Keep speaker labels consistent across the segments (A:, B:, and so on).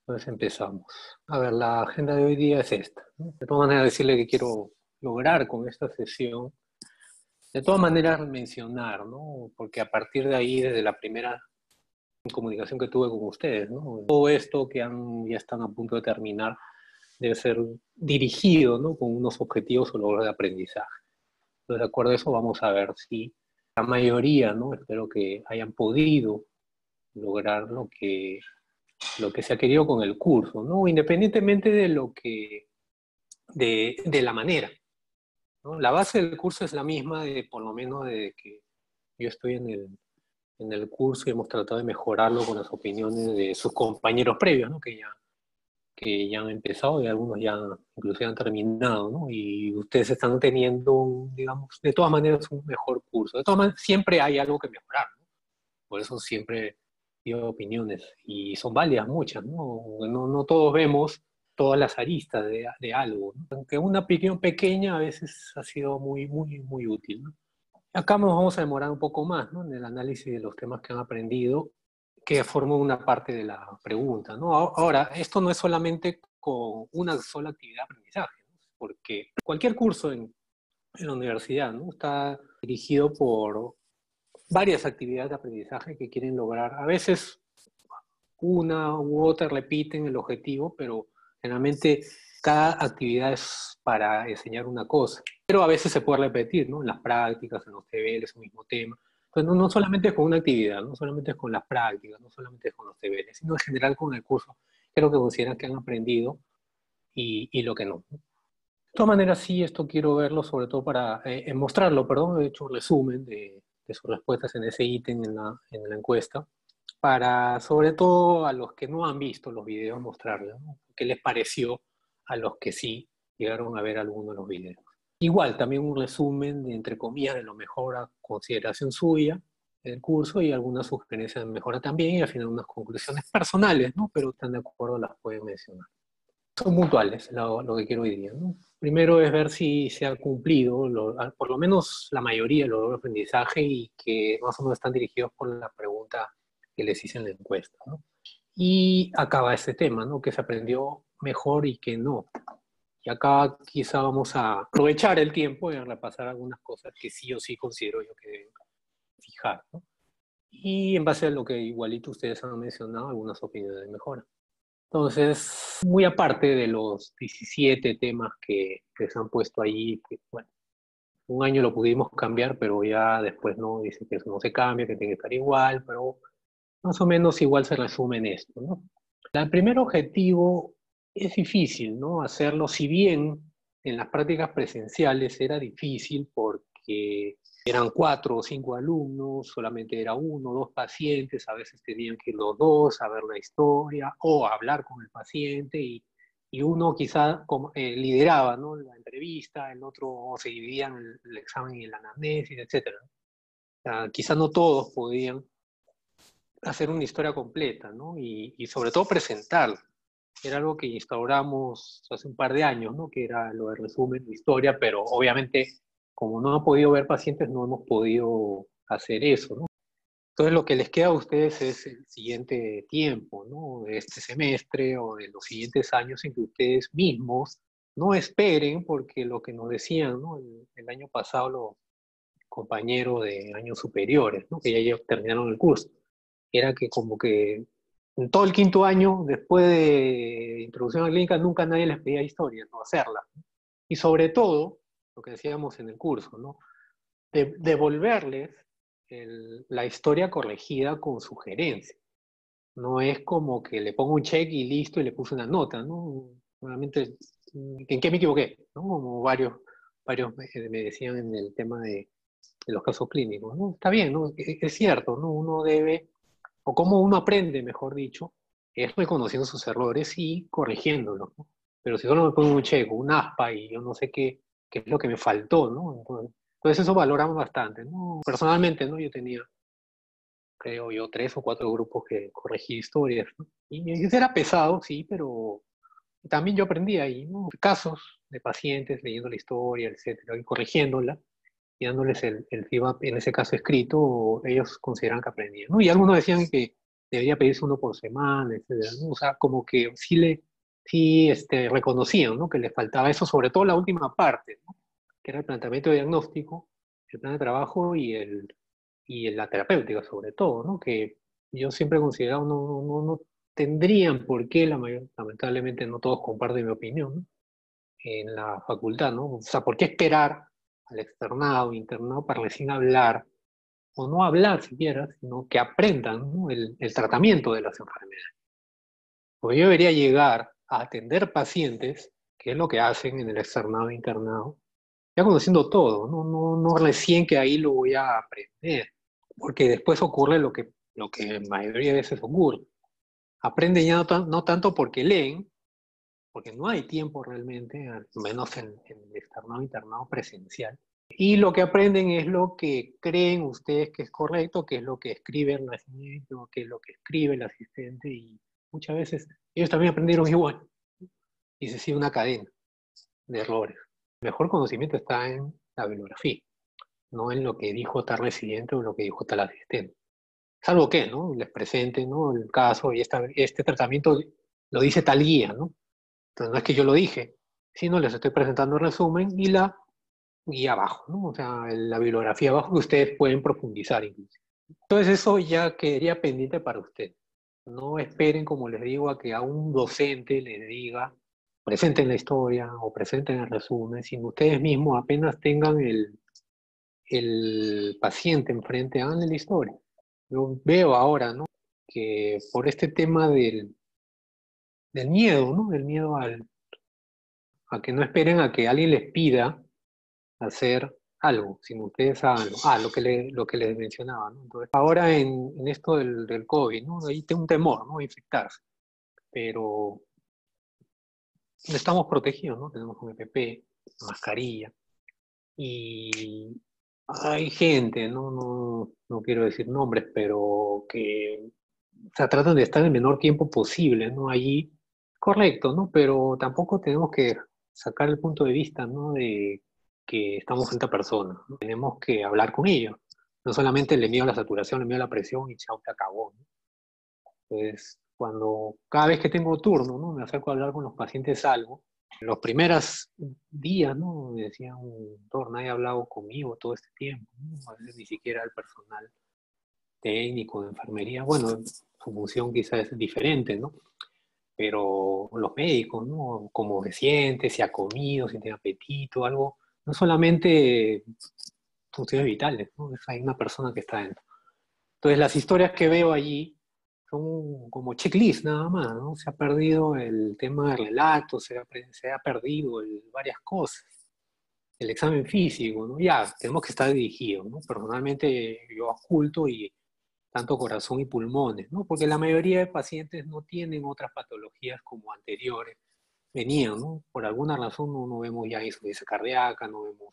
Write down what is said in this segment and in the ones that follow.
A: Entonces empezamos. A ver, la agenda de hoy día es esta, ¿no? De todas maneras, decirle que quiero lograr con esta sesión, de todas maneras mencionar, ¿no? Porque a partir de ahí, desde la primera comunicación que tuve con ustedes, ¿no? Todo esto que ya están a punto de terminar debe ser dirigido, ¿no? Con unos objetivos o logros de aprendizaje. Entonces, de acuerdo a eso, vamos a ver si la mayoría, ¿no? Espero que hayan podido lograr lo que se ha querido con el curso, ¿no? Independientemente de la manera, ¿no? La base del curso es la misma, por lo menos desde que yo estoy en el curso y hemos tratado de mejorarlo con las opiniones de sus compañeros previos, ¿no? Que ya han empezado y algunos ya inclusive han terminado, ¿no? Y ustedes están teniendo, digamos, de todas maneras un mejor curso. De todas maneras, siempre hay algo que mejorar, ¿no? Por eso siempre digo opiniones, y son válidas muchas, ¿no? No todos vemos todas las aristas de algo, ¿no? Aunque una opinión pequeña a veces ha sido muy, muy, muy útil, ¿no? Acá nos vamos a demorar un poco más, ¿no? En el análisis de los temas que han aprendido, que forman una parte de la pregunta, ¿no? Ahora, esto no es solamente con una sola actividad de aprendizaje, ¿no? Porque cualquier curso en la universidad, ¿no? Está dirigido por varias actividades de aprendizaje que quieren lograr. A veces una u otra repiten el objetivo, pero generalmente cada actividad es para enseñar una cosa. Pero a veces se puede repetir, ¿no? En las prácticas, en los TBLs, el mismo tema. Entonces, no solamente es con una actividad, no solamente es con las prácticas, no solamente es con los TBLs, sino en general con el curso. Creo que consideran que han aprendido y lo que no. De todas maneras, sí, esto quiero verlo sobre todo para mostrarlo, perdón, he hecho un resumen de sus respuestas en ese ítem en la encuesta, para sobre todo a los que no han visto los videos mostrarles, ¿no? ¿Qué les pareció a los que sí llegaron a ver alguno de los videos? Igual, también un resumen, entre comillas, de lo mejor a consideración suya del curso y algunas sugerencias de mejora también y al final unas conclusiones personales, ¿no? Pero están de acuerdo, las pueden mencionar. Son puntuales lo que quiero hoy día, ¿no? Primero es ver si se ha cumplido, por lo menos la mayoría de los aprendizaje y que más o menos están dirigidos por la pregunta que les hice en la encuesta, ¿no? Y acaba este tema, ¿no? Que se aprendió mejor y que no. Y acá quizá vamos a aprovechar el tiempo y a repasar algunas cosas que sí o sí considero yo que deben fijar, ¿no? Y en base a lo que igualito ustedes han mencionado, algunas opiniones de mejora. Entonces, muy aparte de los 17 temas que se han puesto ahí, que, bueno, un año lo pudimos cambiar, pero ya después no, dice que eso no se cambia, que tiene que estar igual, pero más o menos igual se resume en esto, ¿no? El primer objetivo es difícil, ¿no? Hacerlo, si bien en las prácticas presenciales era difícil porque eran 4 o 5 alumnos, solamente era uno o dos pacientes, a veces tenían que ir los dos a ver la historia o a hablar con el paciente y uno quizá lideraba, ¿no? La entrevista, el otro se dividía en el examen y la anamnesis, etc. O sea, quizá no todos podían hacer una historia completa, ¿no? Y sobre todo presentarla. Era algo que instauramos hace un par de años, ¿no? Que era lo de resumen de historia, pero obviamente como no han podido ver pacientes, no hemos podido hacer eso, ¿no? Entonces lo que les queda a ustedes es el siguiente tiempo, ¿no? De este semestre o de los siguientes años en que ustedes mismos no esperen, porque lo que nos decían, ¿no? El año pasado los compañeros de años superiores, ¿no? Que ya terminaron el curso, era que como que en todo el quinto año, después de introducción a la clínica, nunca nadie les pedía historias, no hacerlas, ¿no? Y sobre todo, lo que decíamos en el curso, ¿no? Devolverles la historia corregida con sugerencia. No es como que le pongo un check y listo y le puse una nota, ¿no? Normalmente, ¿en qué me equivoqué? ¿No? Como varios me decían en el tema de los casos clínicos, ¿no? Está bien, ¿no? Es cierto, ¿no? Uno debe, o cómo uno aprende, mejor dicho, es reconociendo sus errores y corrigiéndolos, ¿no? Pero si solo me pongo un checo, un aspa y yo no sé qué es lo que me faltó, ¿no? Entonces eso valoramos bastante, ¿no? Personalmente, ¿no? Yo tenía, creo yo, 3 o 4 grupos que corregí historias, ¿no? Y eso era pesado, sí, pero también yo aprendí ahí, ¿no? Casos de pacientes leyendo la historia, etcétera, y corrigiéndola y dándoles el feedback, en ese caso escrito, ellos consideran que aprendían, ¿no? Y algunos decían que debería pedirse uno por semana, etcétera, ¿no? O sea, como que sí reconocían, ¿no? Que les faltaba eso, sobre todo la última parte, ¿no? Que era el planteamiento de diagnóstico, el plan de trabajo y la terapéutica, sobre todo, ¿no? Que yo siempre he considerado no tendrían por qué, lamentablemente no todos comparten mi opinión, ¿no? En la facultad, ¿no? O sea, ¿por qué esperar al externado, internado para recién hablar, o no hablar siquiera, sino que aprendan, ¿no? El tratamiento de las enfermedades? Porque yo debería llegar a atender pacientes, que es lo que hacen en el externado e internado, ya conociendo todo, no recién que ahí lo voy a aprender, porque después ocurre lo que la mayoría de veces ocurre. Aprenden ya no tanto porque leen, porque no hay tiempo realmente, al menos en el externado internado presencial. Y lo que aprenden es lo que creen ustedes que es correcto, que es lo que escribe el residente, que es lo que escribe el asistente, y muchas veces ellos también aprendieron igual, y se sigue una cadena de errores. El mejor conocimiento está en la bibliografía, no en lo que dijo tal residente o lo que dijo tal asistente. Salvo que, ¿no? Les presente, ¿no? El caso y este tratamiento lo dice tal guía, ¿no? Entonces no es que yo lo dije, sino les estoy presentando el resumen y la guía abajo, ¿no? O sea, la bibliografía abajo que ustedes pueden profundizar incluso. Entonces eso ya quedaría pendiente para ustedes. No esperen, como les digo, a que a un docente les diga, presenten la historia o presenten el resumen, sino ustedes mismos apenas tengan el paciente enfrente, háganle la historia. Yo veo ahora, ¿no? Que por este tema del miedo, ¿no? Del miedo a que no esperen a que alguien les pida hacer algo, sino ustedes hagan lo que les mencionaba, ¿no? Entonces, ahora en esto del COVID, ¿no? Ahí tengo un temor, ¿no? A infectarse, pero estamos protegidos, ¿no? Tenemos un EPP, mascarilla, y hay gente, no quiero decir nombres, pero que, o sea, tratan de estar el menor tiempo posible, ¿no? Allí, correcto, ¿no? Pero tampoco tenemos que sacar el punto de vista, ¿no? De que estamos frente a personas, ¿no? Tenemos que hablar con ellos. No solamente le mido la saturación, le mido la presión y chao, te acabó, ¿no? Entonces, cada vez que tengo turno, ¿no? Me acerco a hablar con los pacientes algo. En los primeros días, ¿no? Me decían, doctor, nadie ha hablado conmigo todo este tiempo, ¿no? A veces ni siquiera el personal técnico de enfermería. Bueno, su función quizás es diferente, ¿no? Pero los médicos, ¿no? Cómo se siente, si ha comido, si tiene apetito, algo. No solamente funciones vitales, ¿no? Hay una persona que está dentro. Entonces, las historias que veo allí son como checklist nada más, ¿no? Se ha perdido el tema del relato, se ha perdido varias cosas. El examen físico, ¿no? Ya, tenemos que estar dirigidos, ¿no? Personalmente yo oculto y tanto corazón y pulmones, ¿no? Porque la mayoría de pacientes no tienen otras patologías como anteriores venían, ¿no? Por alguna razón no vemos ya insuficiencia cardíaca, no vemos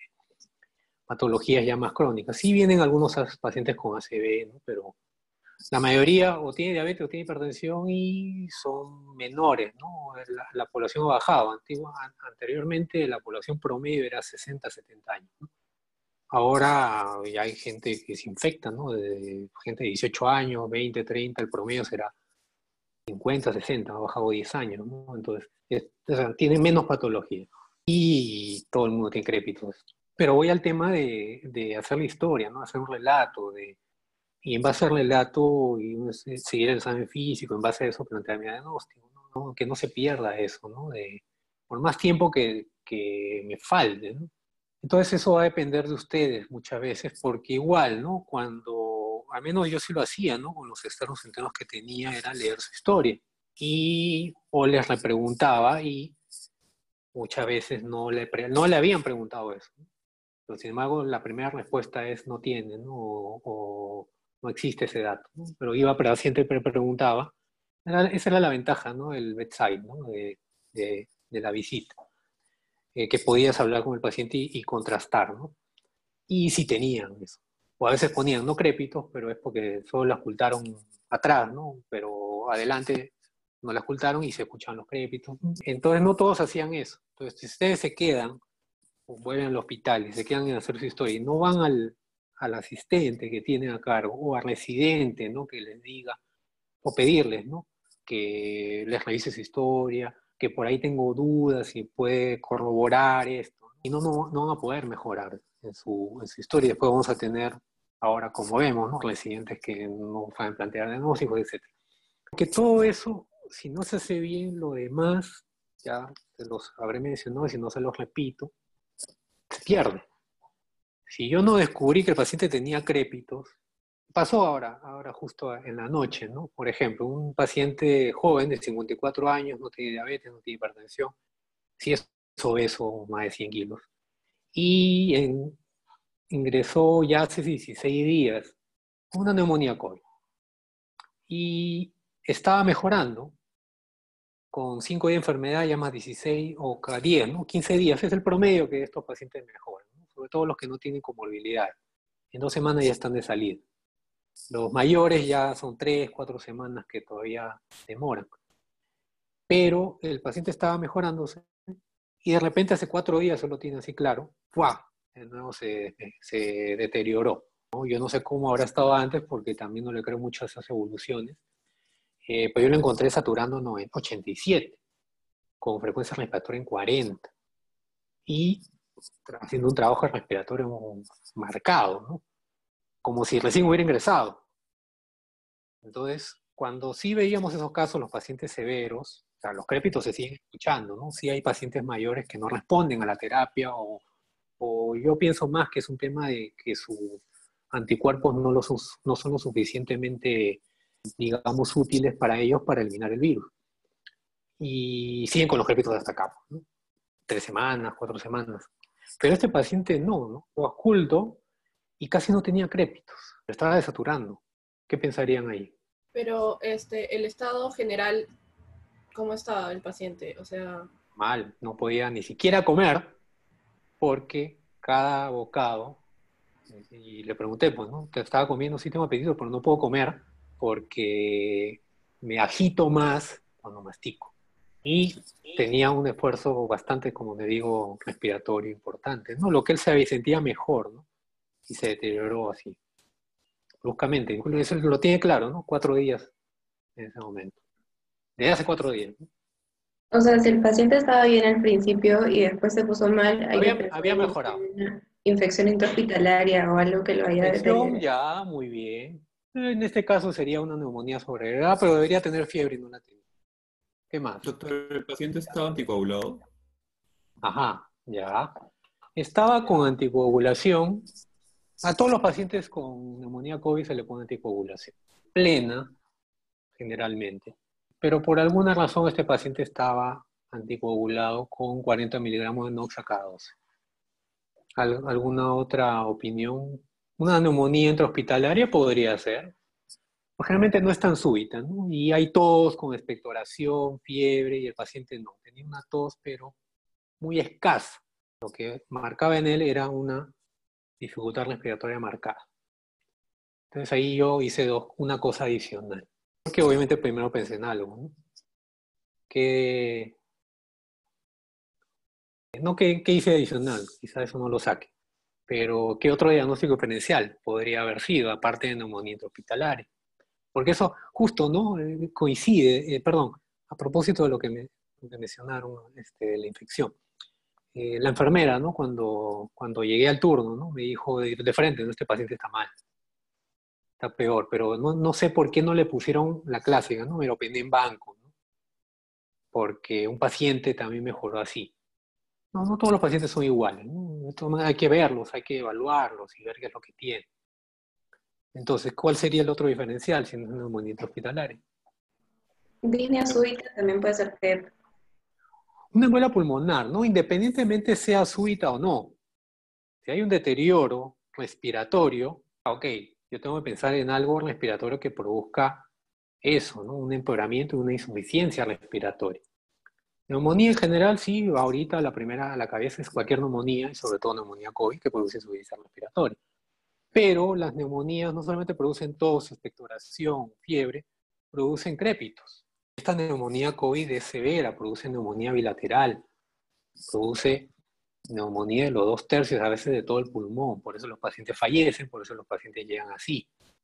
A: patologías ya más crónicas. Sí vienen algunos pacientes con ACV, ¿no? Pero la mayoría o tiene diabetes o tiene hipertensión y son menores, ¿no? La población ha bajado. Anteriormente la población promedio era 60, 70 años, ¿no? Ahora ya hay gente que se infecta, ¿no? Gente de 18 años, 20, 30, el promedio será 50, 60, ha bajado 10 años, ¿no? Entonces, o sea, tiene menos patología y todo el mundo tiene crépitos. Pero voy al tema de hacer la historia, ¿no? Hacer un relato, y en base al relato y seguir el examen físico, en base a eso plantear mi diagnóstico, ¿no? Que no se pierda eso, ¿no? Por más tiempo que me falte, ¿no? Entonces eso va a depender de ustedes muchas veces, porque igual, ¿no? Al menos yo sí lo hacía, ¿no? Con los externos entrenos que tenía era leer su historia. O les repreguntaba y muchas veces no le habían preguntado eso, ¿no? Pero sin embargo, la primera respuesta es no tiene, ¿no? O no existe ese dato, ¿no? Pero iba para paciente y preguntaba. Esa era la ventaja, ¿no? El bedside, ¿no? De la visita. Que podías hablar con el paciente y contrastar, ¿no? Y si tenían eso. O a veces ponían no crépitos, pero es porque solo la ocultaron atrás, ¿no? Pero adelante no la ocultaron y se escuchaban los crépitos. Entonces no todos hacían eso. Entonces si ustedes se quedan o vuelven al hospital y se quedan en hacer su historia y no van al asistente que tienen a cargo o al residente, ¿no? Que les diga, o pedirles, ¿no? Que les revise su historia, que por ahí tengo dudas y puede corroborar esto. Y no van a poder mejorar en su historia. Después vamos a tener, ahora como vemos, ¿no? Residentes que no saben plantear diagnósticos, etc. Que todo eso, si no se hace bien, lo demás, ya se los habré mencionado y si no se los repito, se pierde. Si yo no descubrí que el paciente tenía crépitos, pasó ahora justo en la noche, ¿no? Por ejemplo, un paciente joven de 54 años, no tiene diabetes, no tiene hipertensión, sí es obeso, más de 100 kilos, y ingresó ya hace 16 días con una neumonía COVID. Y estaba mejorando, con 5 días de enfermedad ya más 16 o cada 10, ¿no? 15 días, es el promedio que estos pacientes mejoran, ¿no? Sobre todo los que no tienen comorbilidad. En 2 semanas ya están de salida. Los mayores ya son 3, 4 semanas que todavía demoran. Pero el paciente estaba mejorándose y de repente hace 4 días, solo tiene así claro, ¡fua! De nuevo se deterioró, ¿no? Yo no sé cómo habrá estado antes porque también no le creo mucho a esas evoluciones, pero yo lo encontré saturando en 87, con frecuencia respiratoria en 40 y haciendo un trabajo respiratorio marcado, ¿no? Como si recién hubiera ingresado. Entonces, cuando sí veíamos esos casos, los pacientes severos, o sea, los crépitos se siguen escuchando, ¿no? Sí hay pacientes mayores que no responden a la terapia o yo pienso más que es un tema de que sus anticuerpos no son lo suficientemente, digamos, útiles para ellos para eliminar el virus. Y siguen con los crépitos hasta acá, ¿no? 3 semanas, 4 semanas. Pero este paciente no, lo oculto y casi no tenía crépitos, lo estaba desaturando. ¿Qué pensarían ahí?
B: Pero el estado general, ¿cómo estaba el paciente? O sea,
A: Mal, no podía ni siquiera comer porque cada bocado, y le pregunté, pues, ¿no? Que estaba comiendo, sí tengo apetito, pero no puedo comer porque me agito más cuando mastico. Y tenía un esfuerzo bastante, como le digo, respiratorio importante, ¿no? Lo que él se sentía mejor, ¿no? Y se deterioró así, bruscamente. Incluso eso lo tiene claro, ¿no? 4 días en ese momento. Desde hace 4 días, ¿no?
C: O sea, si el paciente estaba bien al principio y después se puso mal, hay que pensar
A: Había
C: en
A: mejorado.
C: una infección intrahospitalaria o algo que lo haya
A: Infección,
C: deteriorado.
A: ya, muy bien. En este caso sería una neumonía sobreagregada, pero debería tener fiebre y no la tiene. ¿Qué más?
D: Doctor, ¿el paciente estaba anticoagulado?
A: Ajá, ya. Estaba con anticoagulación. A todos los pacientes con neumonía COVID se le pone anticoagulación. Plena, generalmente. Pero por alguna razón este paciente estaba anticoagulado con 40 miligramos de Noxa cada 12. ¿Alguna otra opinión? Una neumonía intrahospitalaria podría ser. Generalmente no es tan súbita, ¿no? Y hay tos con expectoración, fiebre, y el paciente no. Tenía una tos, pero muy escasa. Lo que marcaba en él era una dificultad respiratoria marcada. Entonces ahí yo hice una cosa adicional. Porque obviamente primero pensé en algo, ¿no? ¿Qué hice adicional? Quizá eso no lo saque. Pero ¿qué otro diagnóstico diferencial podría haber sido, aparte de neumonía intrahospitalaria? Porque eso justo, ¿no? Coincide, perdón, a propósito de lo que mencionaron, de la infección. La enfermera, ¿no? Cuando llegué al turno, ¿no? Me dijo de frente, ¿no? Este paciente está mal, está peor, pero no sé por qué no le pusieron la clásica, ¿no? Me lo peiné en banco, ¿no? Porque un paciente también mejoró así. No todos los pacientes son iguales, ¿no? Hay que verlos, hay que evaluarlos y ver qué es lo que tienen. Entonces, ¿cuál sería el otro diferencial si no es una neumonía hospitalaria?
C: Disnea súbita también puede ser PEP.
A: Una embolia pulmonar, ¿no? Independientemente sea súbita o no. Si hay un deterioro respiratorio, ok, yo tengo que pensar en algo respiratorio que produzca eso, ¿no? Un empeoramiento y una insuficiencia respiratoria. Neumonía en general, sí, ahorita la primera a la cabeza es cualquier neumonía, y sobre todo neumonía COVID, que produce insuficiencia respiratoria. Pero las neumonías no solamente producen tos, expectoración, fiebre, producen crépitos. Esta neumonía COVID es severa, produce neumonía bilateral, produce neumonía de los 2/3, a veces de todo el pulmón. Por eso los pacientes fallecen, por eso los pacientes llegan así.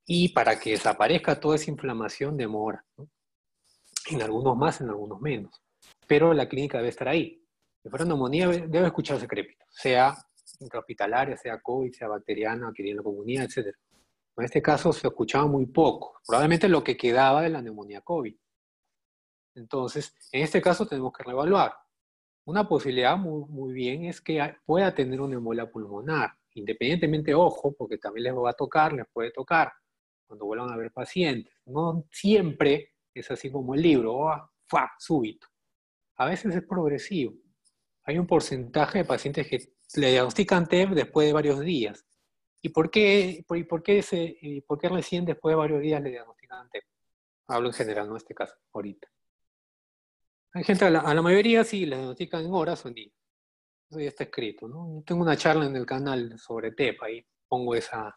A: Y para que desaparezca toda esa inflamación demora, ¿no? En algunos más, en algunos menos. Pero la clínica debe estar ahí. Si fuera neumonía, debe escucharse crepito, sea intrahospitalaria, sea COVID, sea bacteriana, adquirida en la comunidad, etc. En este caso se escuchaba muy poco, probablemente lo que quedaba de la neumonía COVID. Entonces, en este caso tenemos que reevaluar. Una posibilidad muy bien es que pueda tener una embolia pulmonar, independientemente, ojo, porque también les va a tocar, les puede tocar cuando vuelvan a ver pacientes. No siempre es así como el libro, ¡fua! Súbito. A veces es progresivo. Hay un porcentaje de pacientes que le diagnostican TEP después de varios días. ¿Y por qué recién después de varios días le diagnostican TEP? Hablo en general, no en este caso, ahorita. Hay gente, a la mayoría sí le diagnostican en horas o en días. Eso ya está escrito, ¿no? Yo tengo una charla en el canal sobre TEP, ahí pongo esa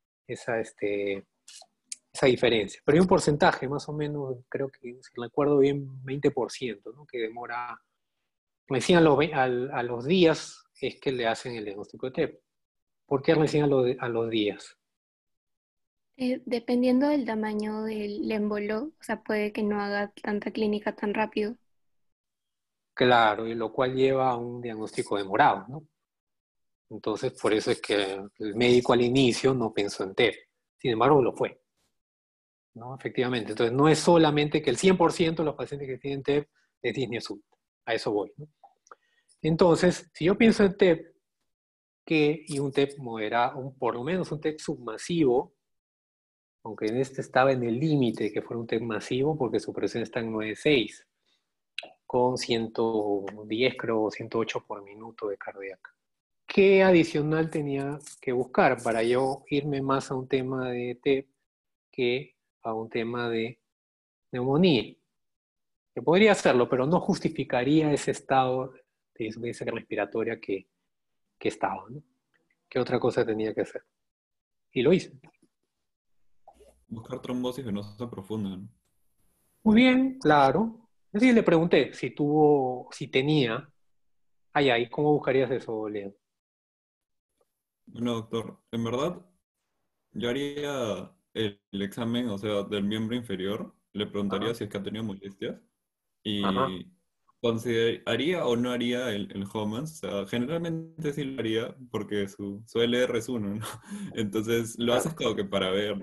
A: diferencia. Pero hay un porcentaje, más o menos, creo que, si recuerdo bien, 20%, ¿no? Que demora, recién a los días es que le hacen el diagnóstico de TEP. ¿Por qué recién a los días?
E: Dependiendo del tamaño del émbolo, o sea, puede que no haga tanta clínica tan rápido.
A: Claro, y lo cual lleva a un diagnóstico demorado, ¿no? Entonces, por eso es que el médico al inicio no pensó en TEP. Sin embargo, lo fue, ¿no? Efectivamente. Entonces, no es solamente que el 100% de los pacientes que tienen TEP es disnea súbita. A eso voy, ¿no? Entonces, si yo pienso en TEP, y un TEP moderado, por lo menos un TEP submasivo, aunque en este estaba en el límite de que fuera un TEP masivo, porque su presión está en 9,6, con 110, creo, 108 por minuto de cardíaca. ¿Qué adicional tenía que buscar para yo irme más a un tema de TEP que a un tema de neumonía? Que podría hacerlo, pero no justificaría ese estado de insuficiencia respiratoria que estaba, ¿no? ¿Qué otra cosa tenía que hacer? Y lo hice.
D: Buscar trombosis venosa profunda, ¿no?
A: Muy bien, claro. Es decir, le pregunté si tenía. Ay, ¿cómo buscarías eso, Leo?
D: Bueno, doctor, en verdad, yo haría el examen, o sea, del miembro inferior, le preguntaría
A: Ajá,
D: si es que ha tenido molestias
A: ajá.
D: y consideraría o no haría el Homans. O sea, generalmente sí lo haría porque su LR es 1, ¿no? Entonces lo haces
A: Claro,
D: como que para ver.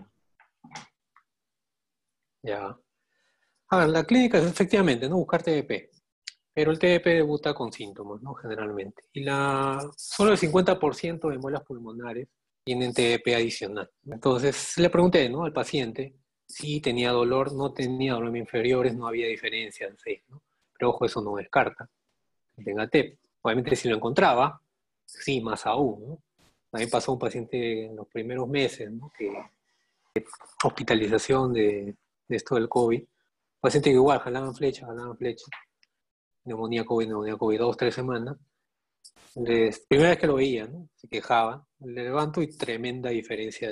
A: ya. A ver, la clínica es efectivamente, ¿no? Buscar TDP. Pero el TDP debuta con síntomas, ¿no? Generalmente. Y solo el 50% de muelas pulmonares tienen TDP adicional. Entonces, le pregunté, ¿no? Al paciente si tenía dolor, no tenía dolor inferiores, no había diferencia, sí, ¿no? Pero ojo, eso no descarta que tenga TEP. Obviamente, si lo encontraba, sí, más aún, ¿no? A mí pasó un paciente en los primeros meses, ¿no? Que hospitalización de esto del COVID. Paciente que igual jalaban flechas, neumonía COVID, 2, 3 semanas. Primera vez que lo veía, ¿no? Se quejaba, le levanto y tremenda diferencia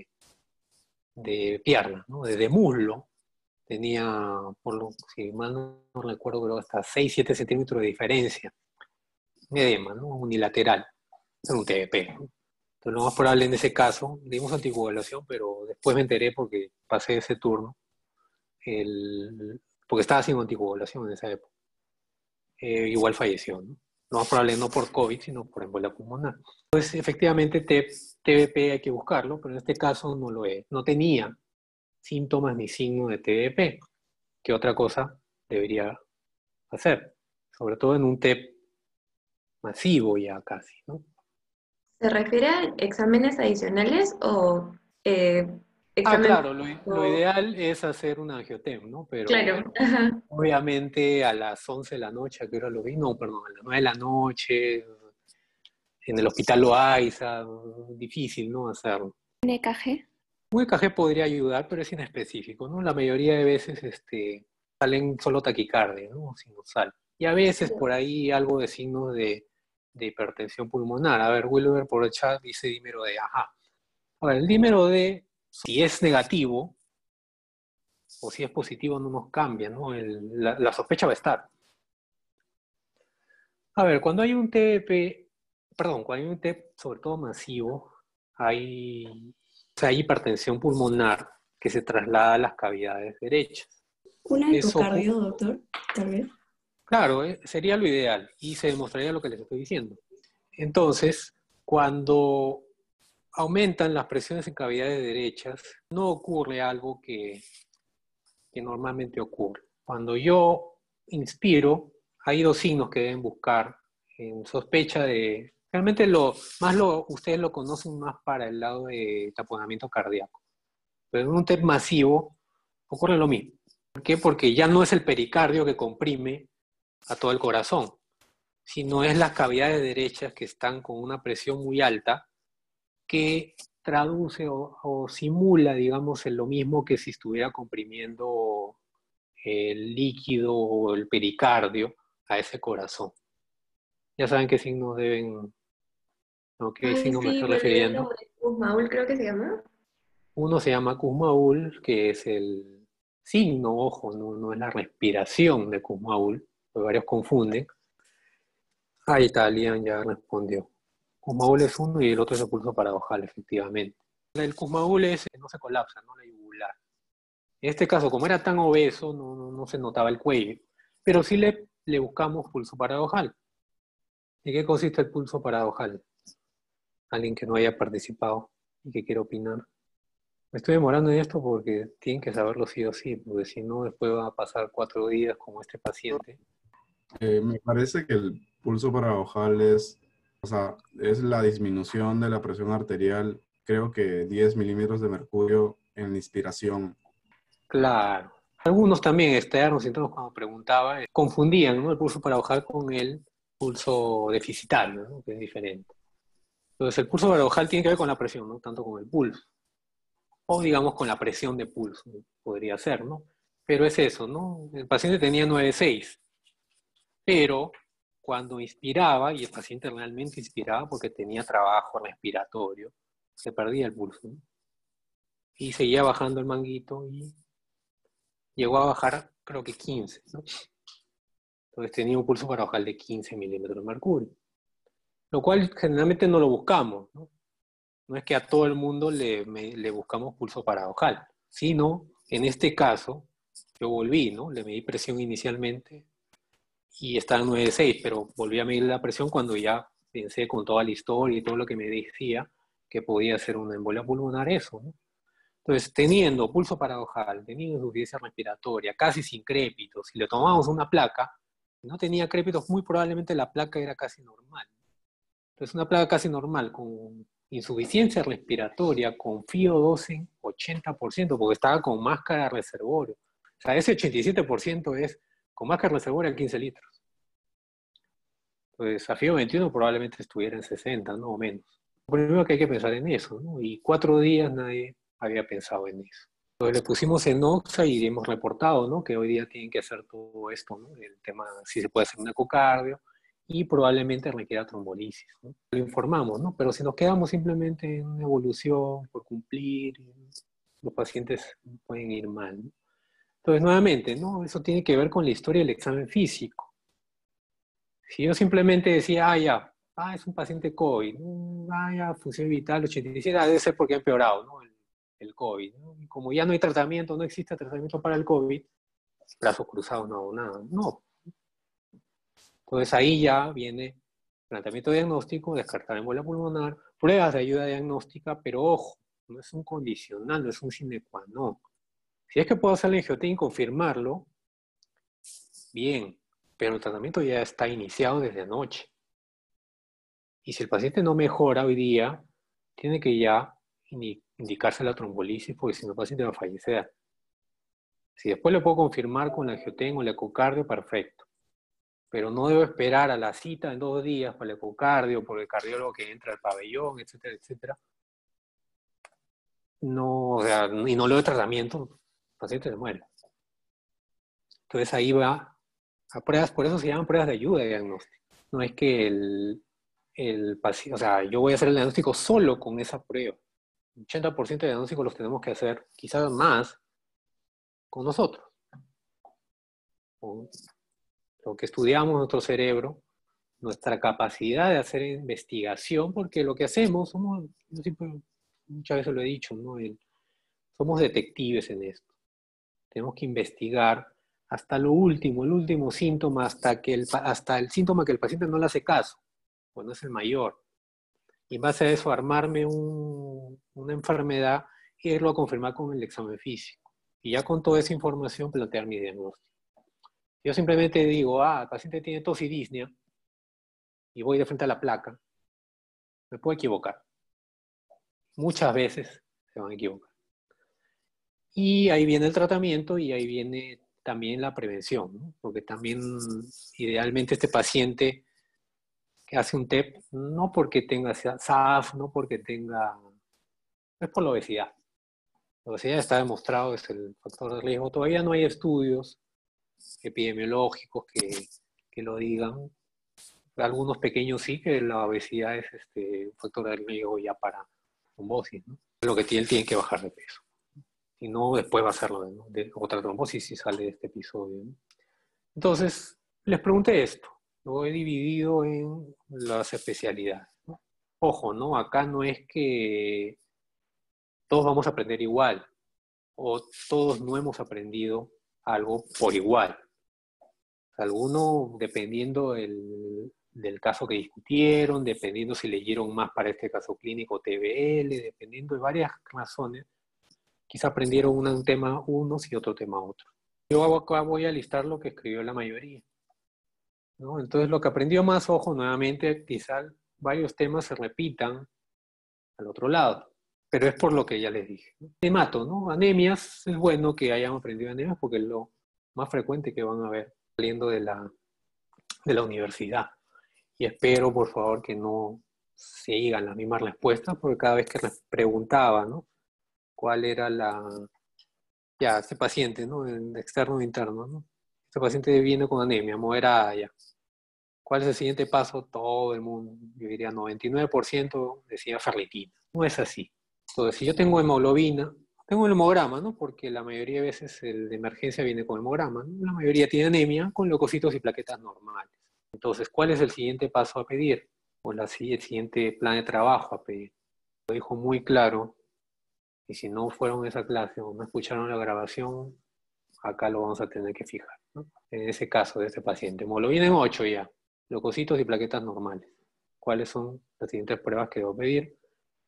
A: de pierna, ¿no? De muslo. Tenía, si mal no recuerdo, creo hasta 6, 7 centímetros de diferencia. Un edema, ¿no? Unilateral. Es un TBP, ¿no? Entonces, lo más probable en ese caso, dimos anticoagulación, pero después me enteré porque pasé ese turno, porque estaba sin anticoagulación en esa época. Igual falleció, ¿no? Lo más probable no por COVID, sino por embolia pulmonar. Entonces, efectivamente, TBP hay que buscarlo, pero en este caso no tenía síntomas ni signos de TBP. ¿Qué otra cosa debería hacer? Sobre todo en un TEP masivo ya casi, ¿no?
C: ¿Se refiere a exámenes adicionales o exámenes?
A: Claro, lo ideal es hacer una angiotem, ¿no? Pero
C: Claro, ajá.
A: obviamente a las 11 de la noche, ¿a qué hora lo vi? No, perdón, a las 9 de la noche, en el hospital Loaiza, difícil, ¿no? Hacerlo.
E: NKG.
A: Un EKG podría ayudar, pero es inespecífico, ¿no? La mayoría de veces salen solo taquicardia, ¿no? Sinusal. Y a veces por ahí algo de signos de hipertensión pulmonar. A ver, Wilber por el chat dice dímero D. Ajá. A ver, el dímero D, si es negativo o si es positivo, no nos cambia, ¿no? La sospecha va a estar. A ver, cuando hay un TEP, perdón, cuando hay un TEP sobre todo masivo, hay sea, hay hipertensión pulmonar que se traslada a las cavidades derechas.
F: ¿Un
A: Eso,
F: ecocardio, doctor? Tal vez.
A: claro, sería lo ideal y se demostraría lo que les estoy diciendo. Entonces, cuando aumentan las presiones en cavidades derechas, no ocurre algo que normalmente ocurre. Cuando yo inspiro, hay dos signos que deben buscar en sospecha de... Realmente ustedes lo conocen más para el lado de taponamiento cardíaco. Pero en un TEP masivo ocurre lo mismo. ¿Por qué? Porque ya no es el pericardio que comprime a todo el corazón, sino es las cavidades derechas que están con una presión muy alta que traduce o simula, digamos, en lo mismo que si estuviera comprimiendo el líquido o el pericardio a ese corazón. Ya saben qué signos deben, ¿no? ¿Qué signo me
C: Sí,
A: estoy
C: me olvidé el
A: refiriendo?
C: nombre. Kussmaul creo que se llama.
A: Uno se llama Kussmaul, que es el signo, ojo, no es la respiración de Kussmaul, porque varios confunden. Ah, Italian ya respondió. Kussmaul es uno y el otro es el pulso paradojal, efectivamente. El Kussmaul no se colapsa, no la yugular. En este caso, como era tan obeso, no se notaba el cuello, pero sí le buscamos pulso paradojal. ¿En qué consiste el pulso paradojal? Alguien que no haya participado y que quiera opinar. Me estoy demorando en esto porque tienen que saberlo sí o sí, porque si no, después va a pasar 4 días como este paciente.
G: Me parece que el pulso paradojal o sea, es la disminución de la presión arterial, creo que 10 milímetros de mercurio en la inspiración.
A: Claro. Algunos también externos, entonces cuando preguntaba, confundían, ¿no?, el pulso paradojal con el pulso deficitario, ¿no?, que es diferente. Entonces el pulso paradojal tiene que ver con la presión, no tanto con el pulso. O digamos con la presión de pulso, podría ser, ¿no? Pero es eso, ¿no? El paciente tenía 9,6, pero cuando inspiraba, y el paciente realmente inspiraba porque tenía trabajo respiratorio, se perdía el pulso, ¿no? Y seguía bajando el manguito y llegó a bajar, creo que 15, ¿no? Entonces tenía un pulso paradojal de 15 milímetros de mercurio, lo cual generalmente no lo buscamos, ¿no? No es que a todo el mundo le buscamos pulso paradojal, sino, en este caso, yo volví, ¿no? Le medí presión inicialmente y estaba en 9,6, pero volví a medir la presión cuando ya pensé con toda la historia y todo lo que me decía que podía ser una embolia pulmonar eso, ¿no? Entonces, teniendo pulso paradojal, teniendo insuficiencia respiratoria, casi sin crépitos, si le tomamos una placa, si no tenía crépitos, muy probablemente la placa era casi normal. Entonces, una placa casi normal con insuficiencia respiratoria, con FIO2 en 80%, porque estaba con máscara de reservorio. O sea, ese 87% es con máscara de reservorio a 15 litros. Entonces, a FIO21 probablemente estuviera en 60, ¿no? O menos. Lo primero que hay que pensar en eso, ¿no? Y 4 días nadie había pensado en eso. Entonces le pusimos en Oxa y hemos reportado, ¿no?, que hoy día tienen que hacer todo esto, ¿no? El tema, si se puede hacer un ecocardio, y probablemente requiera trombolisis, ¿no? Lo informamos, ¿no? Pero si nos quedamos simplemente en una evolución por cumplir, los pacientes pueden ir mal, ¿no? Entonces, nuevamente, ¿no?, eso tiene que ver con la historia del examen físico. Si yo simplemente decía, es un paciente COVID, ya, función vital 87, debe ser porque ha empeorado, ¿no?, el COVID, ¿no? Y como ya no hay tratamiento, no existe tratamiento para el COVID, brazos cruzados, no hago nada. No. Entonces ahí ya viene planteamiento diagnóstico, descartar embolia pulmonar, pruebas de ayuda diagnóstica, pero ojo, no es un condicional, no es un sine qua non. Si es que puedo hacer la angiotensia y confirmarlo, bien, pero el tratamiento ya está iniciado desde anoche. Y si el paciente no mejora hoy día, tiene que ya indicarse la trombolisis, porque si no el paciente va a fallecer. Si después lo puedo confirmar con la angiotensia o el ecocardio, perfecto. Pero no debo esperar a la cita en 2 días para el ecocardio, por el cardiólogo que entra al pabellón, etcétera, etcétera. No, o sea, y no le doy tratamiento, el paciente se muere. Entonces ahí va a pruebas, por eso se llaman pruebas de ayuda de diagnóstico. No es que el paciente, o sea, yo voy a hacer el diagnóstico solo con esa prueba. 80% de diagnósticos los tenemos que hacer, quizás más, con nosotros. Con lo que estudiamos nuestro cerebro, nuestra capacidad de hacer investigación, porque lo que hacemos, yo siempre muchas veces lo he dicho, ¿no? Somos detectives en esto. Tenemos que investigar hasta lo último, el último síntoma, hasta el síntoma que el paciente no le hace caso, cuando es el mayor. Y en base a eso armarme una enfermedad e irlo a confirmar con el examen físico. Y ya con toda esa información plantear mi diagnóstico. Yo simplemente digo, el paciente tiene tos y disnea, y voy de frente a la placa, me puedo equivocar. Muchas veces se van a equivocar. Y ahí viene el tratamiento y ahí viene también la prevención, ¿no? Porque también idealmente este paciente que hace un TEP, no porque tenga SAF, no porque tenga, es por la obesidad. La obesidad está demostrado, es el factor de riesgo. Todavía no hay estudios epidemiológicos que lo digan. Algunos pequeños sí, que la obesidad es un factor de riesgo ya para trombosis, ¿no? Lo que él tiene que bajar de peso. Si no, después va a hacerlo de otra trombosis si sale de este episodio, ¿no? Entonces, les pregunté esto. Lo he dividido en las especialidades, ¿no? Ojo, ¿no? Acá no es que todos vamos a aprender igual o todos no hemos aprendido algo por igual. Algunos, dependiendo del caso que discutieron, dependiendo si leyeron más para este caso clínico TBL, dependiendo de varias razones, quizá aprendieron un tema unos y otro tema otros. Yo acá voy a listar lo que escribió la mayoría, ¿no? Entonces, lo que aprendió más, ojo, nuevamente, quizá varios temas se repitan al otro lado, pero es por lo que ya les dije, ¿no? Hemato, ¿no? Anemias, es bueno que hayan aprendido anemias porque es lo más frecuente que van a ver saliendo de la universidad. Y espero, por favor, que no sigan las mismas respuestas, porque cada vez que les preguntaba, ¿no?, cuál era este paciente, ¿no?, externo o interno, ¿no? Este paciente viene con anemia moderada ya. ¿Cuál es el siguiente paso? Todo el mundo, yo diría 99% decía ferritina. No es así. Entonces, si yo tengo hemoglobina, tengo el hemograma, ¿no?, porque la mayoría de veces el de emergencia viene con hemograma, ¿no? La mayoría tiene anemia con leucocitos y plaquetas normales. Entonces, ¿cuál es el siguiente paso a pedir? O el siguiente plan de trabajo a pedir. Lo dijo muy claro, y si no fueron a esa clase o no escucharon la grabación, acá lo vamos a tener que fijar, ¿no? En ese caso de este paciente, hemoglobina en 8 ya, leucocitos y plaquetas normales. ¿Cuáles son las siguientes pruebas que debo pedir?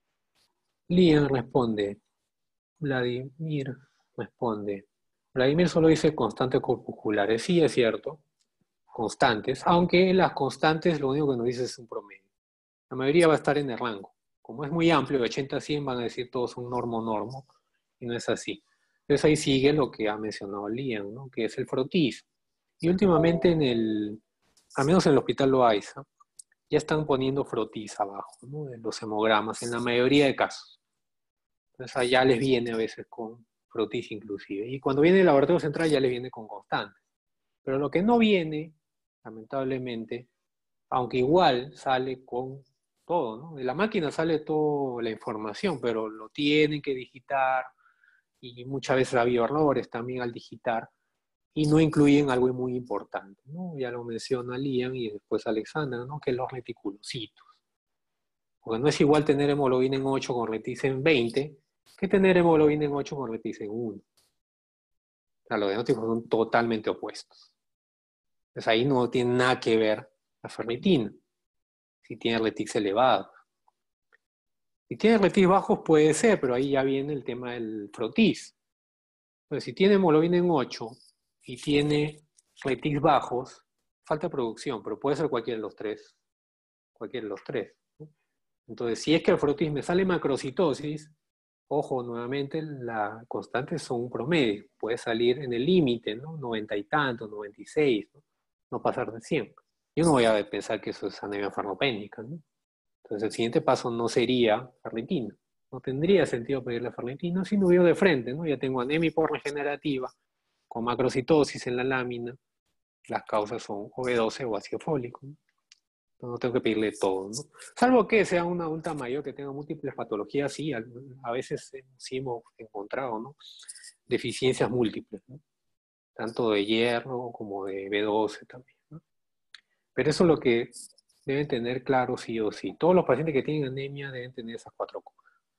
A: Lian responde. Vladimir responde. Vladimir solo dice constantes corpusculares. Sí, es cierto, constantes, aunque las constantes lo único que nos dice es un promedio. La mayoría va a estar en el rango. Como es muy amplio, de 80 a 100 van a decir todos un normo, y no es así. Entonces ahí sigue lo que ha mencionado Lian, ¿no?, que es el frotis. Y últimamente al menos en el hospital Loaiza, ya están poniendo frotis abajo, ¿no?, de los hemogramas, en la mayoría de casos. Entonces allá les viene a veces con frotis inclusive. Y cuando viene el laboratorio central ya les viene con constantes. Pero lo que no viene, lamentablemente, aunque igual sale con todo, ¿no? De la máquina sale toda la información, pero lo tienen que digitar y muchas veces ha habido errores también al digitar y no incluyen algo muy importante, ¿no? Ya lo menciona Lian y después Alexandra, ¿no?, que es los reticulocitos. Porque no es igual tener hemoglobina en 8 con retis en 20 que tener hemoglobina en 8 con retis en 1. O sea, los diagnósticos son totalmente opuestos. Entonces ahí no tiene nada que ver la ferritina, si tiene retis elevados. Si tiene retis bajos puede ser, pero ahí ya viene el tema del frotis. Entonces, si tiene hemoglobina en 8 y tiene retis bajos, falta producción, pero puede ser cualquiera de los tres. Cualquiera de los tres, ¿no? Entonces, si es que el frotis me sale macrocitosis, ojo, nuevamente la constante son un promedio. Puede salir en el límite, ¿no?, 90 y tanto, 96, ¿no?, no pasar de 100. Yo no voy a pensar que eso es anemia farmacopénica, ¿no? Entonces el siguiente paso no sería ferritina. No tendría sentido pedirle ferritina si no veo de frente, ¿no? Ya tengo anemia hiporregenerativa con macrocitosis en la lámina. Las causas son o B12 o ácido fólico, ¿no? Entonces no tengo que pedirle todo, ¿no? Salvo que sea una adulta mayor que tenga múltiples patologías, sí, a veces sí hemos encontrado, ¿no?, deficiencias múltiples, ¿no?, tanto de hierro como de B12 también, ¿no? Pero eso es lo que deben tener claro sí o sí. Todos los pacientes que tienen anemia deben tener esas 4 cosas.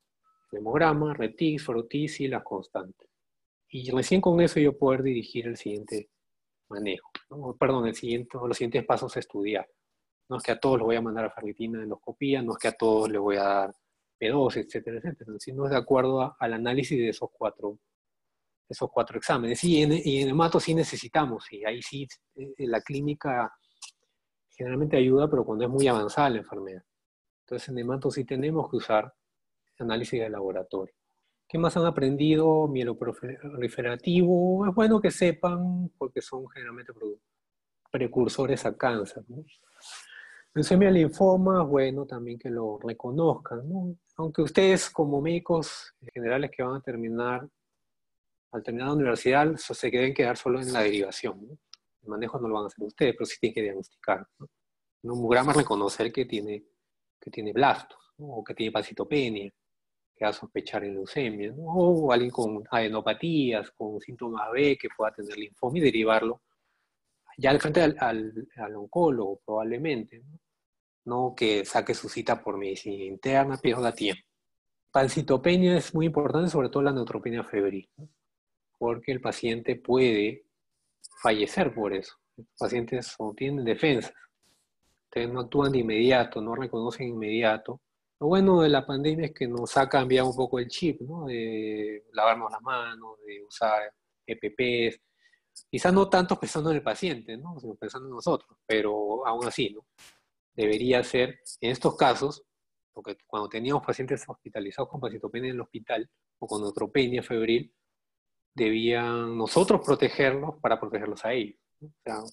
A: el hemograma, Retix, Frotis y las constantes. Y recién con eso yo poder dirigir el siguiente manejo, ¿no? Perdón, los siguientes pasos a estudiar. No es que a todos los voy a mandar a ferritina endoscopía, no es que a todos les voy a dar P2, etcétera, etcétera, sino es de acuerdo al análisis de esos cuatro exámenes. Y en hemato sí necesitamos, y ahí sí la clínica generalmente ayuda, pero cuando es muy avanzada la enfermedad. Entonces en hemato sí tenemos que usar análisis de laboratorio. ¿Qué más han aprendido? Mieloproliferativo, es bueno que sepan porque son generalmente precursores a cáncer, ¿no? Leucemia linfoma, bueno, también que lo reconozcan, ¿no? Aunque ustedes como médicos generales que van a terminar, al terminar la universidad, se deben quedar solo en la derivación, ¿no? El manejo no lo van a hacer ustedes, pero sí tienen que diagnosticar, ¿no? En un hemograma reconocer que tiene blastos, ¿no? O que tiene pancitopenia, que va a sospechar en leucemia, ¿no? O alguien con adenopatías, con síntomas B, que pueda tener linfoma y derivarlo ya al frente al oncólogo probablemente, ¿no? No que saque su cita por medicina interna, pierda tiempo. Pancitopenia es muy importante, sobre todo la neutropenia febril, ¿no? Porque el paciente puede fallecer por eso. Los pacientes no tienen defensas, ustedes no actúan de inmediato, no reconocen de inmediato. Lo bueno de la pandemia es que nos ha cambiado un poco el chip, ¿no? De lavarnos las manos, de usar EPPs, quizás no tanto pensando en el paciente, ¿no? Sino pensando en nosotros, pero aún así, ¿no? Debería ser, en estos casos, porque cuando teníamos pacientes hospitalizados con pancitopenia en el hospital o con neutropenia febril, debían nosotros protegerlos para protegerlos a ellos, ¿no? O sea,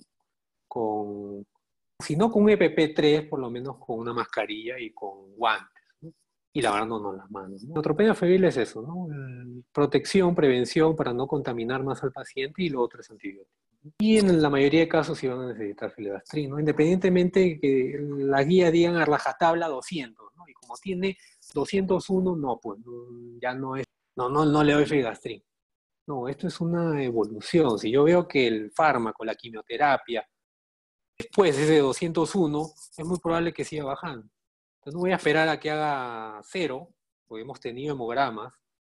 A: si no con un EPP3, por lo menos con una mascarilla y con guantes, ¿no? Y lavándonos las manos, ¿no? Neutropenia febril es eso, ¿no? Protección, prevención para no contaminar más al paciente y lo otro es antibiótico. Y en la mayoría de casos sí van a necesitar filgrastim, ¿no? Independientemente de que la guía digan a rajatabla 200, ¿no? Y como tiene 201, no, pues ya no es, no le doy filgrastim. No, esto es una evolución. Si yo veo que el fármaco, la quimioterapia, después de ese 201, es muy probable que siga bajando. Entonces no voy a esperar a que haga 0, porque hemos tenido hemogramas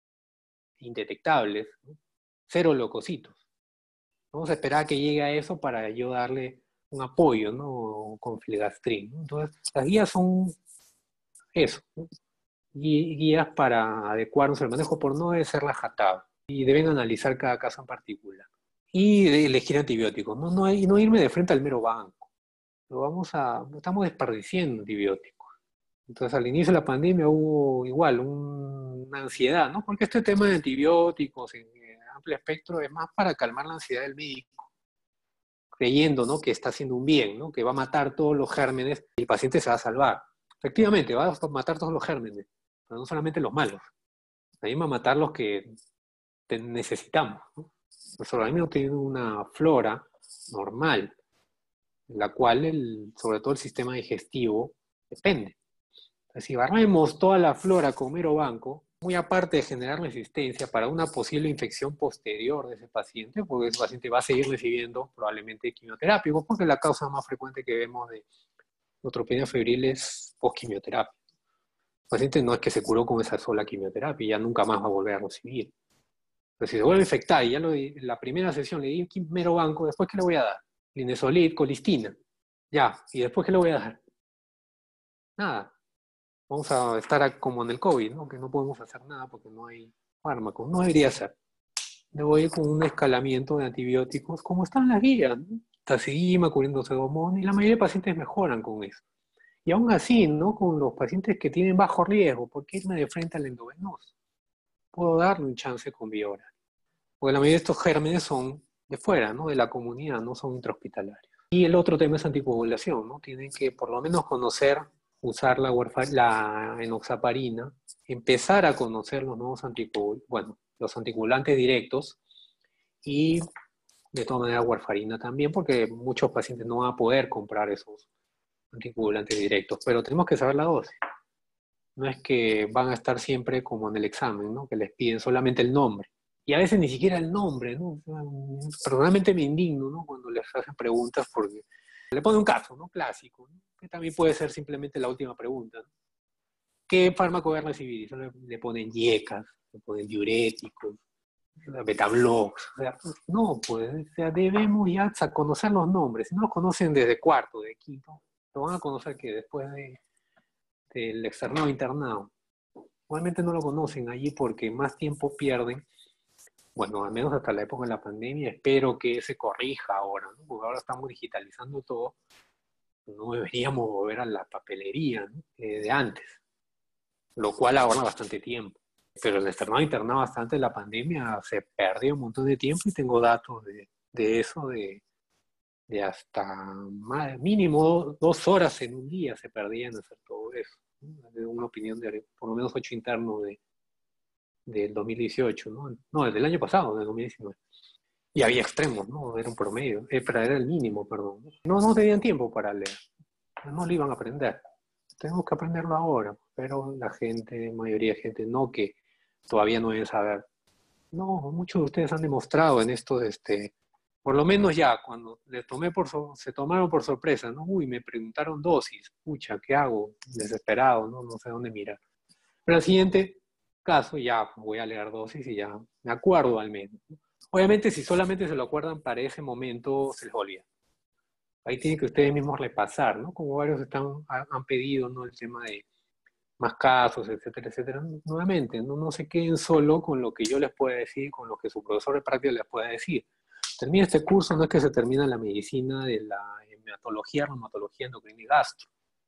A: indetectables, ¿no? 0 leucocitos. Vamos a esperar a que llegue a eso para yo darle un apoyo, ¿no? Con filgrastim, ¿no? Entonces, las guías son eso, ¿no? Guías para adecuarnos al manejo por no debe ser rajatabla. Y deben analizar cada caso en particular. Y elegir antibióticos, ¿no? No irme de frente al mero banco. Estamos desperdiciando antibióticos. Entonces, al inicio de la pandemia hubo igual una ansiedad, ¿no? Porque este tema de antibióticos en amplio espectro es más para calmar la ansiedad del médico, creyendo, ¿no? Que está haciendo un bien, ¿no? Que va a matar todos los gérmenes y el paciente se va a salvar. Efectivamente, va a matar todos los gérmenes, pero no solamente los malos. También va a matar los que necesitamos, ¿no? Nuestro organismo tiene una flora normal, en la cual sobre todo el sistema digestivo depende. Entonces, si barremos toda la flora con mero banco, muy aparte de generar resistencia para una posible infección posterior de ese paciente, porque ese paciente va a seguir recibiendo probablemente quimioterapia, porque la causa más frecuente que vemos de neutropenia febril es postquimioterapia. El paciente no es que se curó con esa sola quimioterapia y ya nunca más va a volver a recibir. Pero si se vuelve a infectar y ya la primera sesión le di mero banco, ¿después qué le voy a dar? Linezolid, colistina. Ya, ¿y después qué le voy a dar? Nada. Vamos a estar como en el COVID, ¿no? Que no podemos hacer nada porque no hay fármacos. No debería ser. Debo ir con un escalamiento de antibióticos como está en la guía, ¿no? Tazigima, Curiendocegomón, y la mayoría de pacientes mejoran con eso. Y aún así, ¿no? Con los pacientes que tienen bajo riesgo, ¿por qué irme de frente al endovenoso? Puedo darle un chance con vía oral. Porque la mayoría de estos gérmenes son de fuera, ¿no? De la comunidad, no son intrahospitalarios. Y el otro tema es anticoagulación, ¿no? Tienen que por lo menos conocer, usar la enoxaparina, empezar a conocer los nuevos los anticoagulantes directos y de todas maneras warfarina también, porque muchos pacientes no van a poder comprar esos anticoagulantes directos, pero tenemos que saber la dosis. No es que van a estar siempre como en el examen, ¿no? Que les piden solamente el nombre. Y a veces ni siquiera el nombre, ¿no? Personalmente me indigno, ¿no? Cuando les hacen preguntas porque le ponen un caso, ¿no? Clásico, ¿no? Que también puede ser simplemente la última pregunta, ¿no? ¿qué fármaco va a recibir? Y solo le ponen yecas, le ponen diuréticos, betablox. O sea, no, pues, o sea, debemos ya conocer los nombres. Si no los conocen desde cuarto, de quinto, lo van a conocer que después del externado internado. Igualmente no lo conocen allí porque más tiempo pierden. Bueno, al menos hasta la época de la pandemia. Espero que se corrija ahora, ¿no? Porque ahora estamos digitalizando todo. No deberíamos volver a la papelería, ¿no? De antes, lo cual ahorra bastante tiempo. Pero el externado internado bastante de la pandemia se perdió un montón de tiempo y tengo datos de eso, de hasta mínimo 2 horas en un día se perdían hacer todo eso, ¿no? De una opinión de por lo menos 8 internos del 2018, ¿no? No, del año pasado, del 2019. Y había extremos, ¿no? Era un promedio, era el mínimo, perdón. No tenían tiempo para leer, no lo iban a aprender. Tenemos que aprenderlo ahora, pero la gente, mayoría de gente, no, que todavía no deben saber. No, muchos de ustedes han demostrado en esto, por lo menos ya, cuando se tomaron por sorpresa, ¿no? Uy, me preguntaron dosis, pucha, ¿qué hago? Desesperado, ¿no? No sé dónde mirar. Pero al siguiente caso ya voy a leer dosis y ya me acuerdo al menos, ¿no? Obviamente, si solamente se lo acuerdan para ese momento, se les olvida. Ahí tienen que ustedes mismos repasar, ¿no? Como varios han pedido, ¿no? El tema de más casos, etcétera, etcétera. Nuevamente, no se queden solo con lo que yo les pueda decir, con lo que su profesor de práctica les pueda decir. Termina este curso, no es que se termina la medicina de la hematología, reumatología, endocrina y gastro.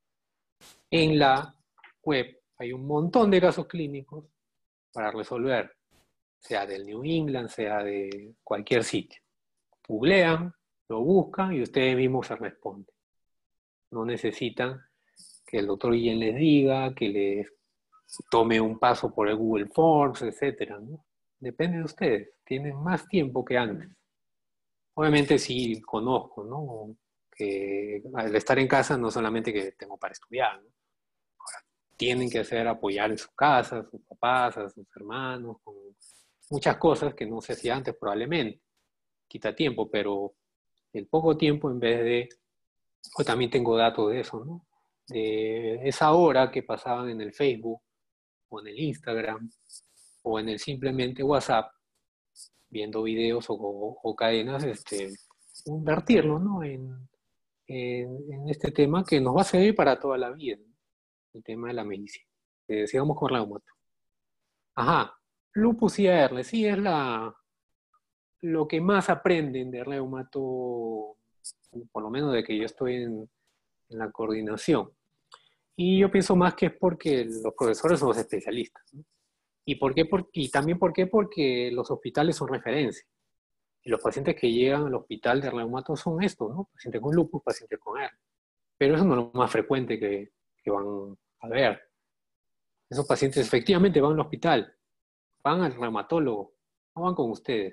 A: En la web hay un montón de casos clínicos para resolver, sea del New England, sea de cualquier sitio. Googlean, lo buscan y ustedes mismos se responden. No necesitan que el doctor Guillén les diga, que les tome un paso por el Google Forms, etcétera, ¿no? Depende de ustedes. Tienen más tiempo que antes. Obviamente sí conozco, ¿no? Que al estar en casa no solamente que tengo para estudiar, ¿no? Ahora, tienen que apoyar en su casa, a sus papás, a sus hermanos, con muchas cosas que no se hacía antes probablemente. Quita tiempo, pero el poco tiempo en vez de... Yo también tengo datos de eso, ¿no? De esa hora que pasaban en el Facebook o en el Instagram o en el simplemente WhatsApp viendo videos o cadenas, invertirlo, ¿no? En este tema que nos va a servir para toda la vida, ¿no? El tema de la medicina. Sigamos con reumato. Ajá, lupus y AR, sí, es lo que más aprenden de reumato, por lo menos de que yo estoy en la coordinación. Y yo pienso más que es porque los profesores son los especialistas, ¿no? ¿Y también por qué? Porque los hospitales son referencia. Y los pacientes que llegan al hospital de reumato son estos, ¿no? Pacientes con lupus, pacientes con ER. Pero eso no es lo más frecuente que van a ver. Esos pacientes efectivamente van al hospital, van al reumatólogo, no van con ustedes.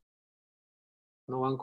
A: No van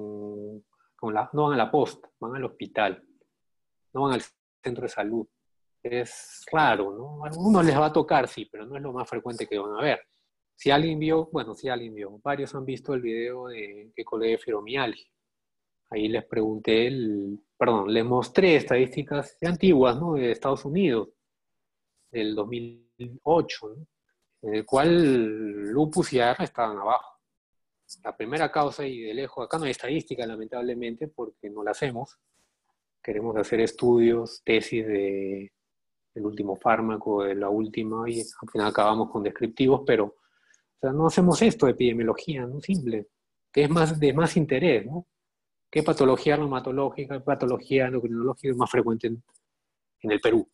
A: no van a la posta, van al hospital, no van al centro de salud. Es raro, ¿no? A algunos les va a tocar, sí, pero no es lo más frecuente que van a ver. Si alguien vio, varios han visto el video que colgué de fibromialgia. Ahí les pregunté, les mostré estadísticas antiguas, ¿no? De Estados Unidos, del 2008, ¿no? En el cual lupus y AR estaban abajo. La primera causa, y de lejos, acá no hay estadística, lamentablemente, porque no la hacemos. Queremos hacer estudios, tesis del último fármaco, de la última, y al final acabamos con descriptivos, pero o sea, no hacemos esto de epidemiología, ¿no? Simple, que es de más interés, ¿no? ¿Qué patología reumatológica, qué patología endocrinológica es más frecuente en el Perú?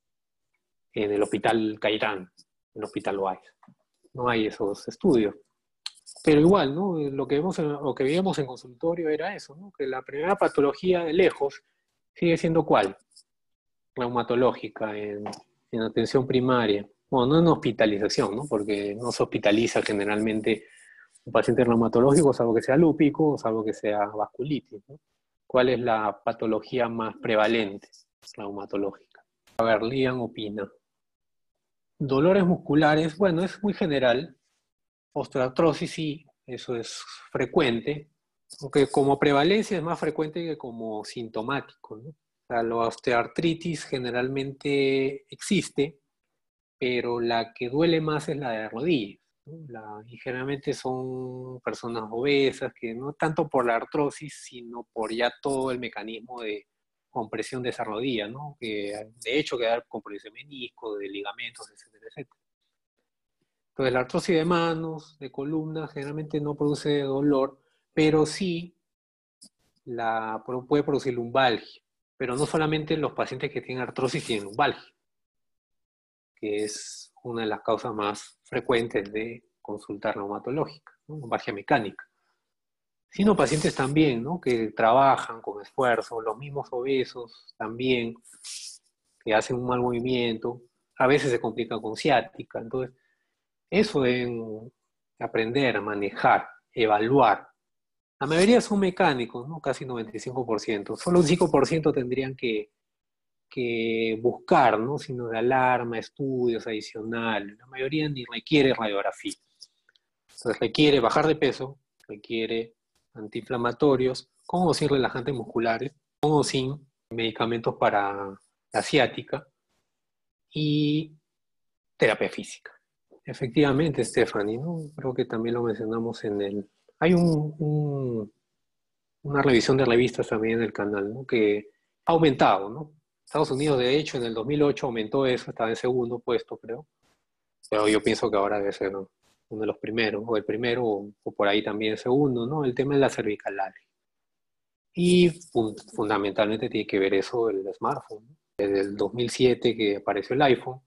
A: En el Hospital Cairán, en el Hospital Loaiza. No hay esos estudios. Pero igual, ¿no? Lo que veíamos en consultorio era eso, ¿no? Que la primera patología de lejos sigue siendo ¿cuál? Reumatológica en atención primaria. Bueno, no en hospitalización, ¿no? Porque no se hospitaliza generalmente un paciente reumatológico, salvo que sea lúpico o salvo que sea vasculitis, ¿no? ¿Cuál es la patología más prevalente reumatológica? A ver, Lian opina. Dolores musculares, bueno, es muy general. Osteoartrosis sí, eso es frecuente, aunque como prevalencia es más frecuente que como sintomático, ¿no? O sea, la osteoartritis generalmente existe, pero la que duele más es la de rodillas, ¿no? Y generalmente son personas obesas, que no tanto por la artrosis, sino por ya todo el mecanismo de compresión de esa rodilla, ¿no? Que de hecho queda compresión de menisco, de ligamentos, etcétera, etcétera. Entonces la artrosis de manos, de columna, generalmente no produce dolor, pero sí puede producir lumbalgia. Pero no solamente los pacientes que tienen artrosis tienen lumbalgia, que es una de las causas más frecuentes de consulta reumatológica, ¿no? Lumbalgia mecánica. Sino pacientes también, ¿no? Que trabajan con esfuerzo, los mismos obesos también, que hacen un mal movimiento, a veces se complica con ciática. Entonces, eso deben aprender a manejar, evaluar. La mayoría son mecánicos, ¿no? Casi 95%. Solo un 5% tendrían que buscar, ¿no? Sino de alarma, estudios adicionales. La mayoría ni requiere radiografía. Entonces requiere bajar de peso, requiere antiinflamatorios, con o sin relajantes musculares, con o sin medicamentos para la ciática y terapia física. Efectivamente, Stephanie, ¿no? Creo que también lo mencionamos en el... Hay una revisión de revistas también en el canal, ¿no? Que ha aumentado, ¿no? Estados Unidos, de hecho, en el 2008 aumentó eso, estaba en segundo puesto, creo. Pero yo pienso que ahora debe ser, ¿no?, uno de los primeros, o el primero, o por ahí también segundo, ¿no? El tema de la cervicalaria. Y fundamentalmente tiene que ver eso el smartphone, ¿no? Desde el 2007 que apareció el iPhone,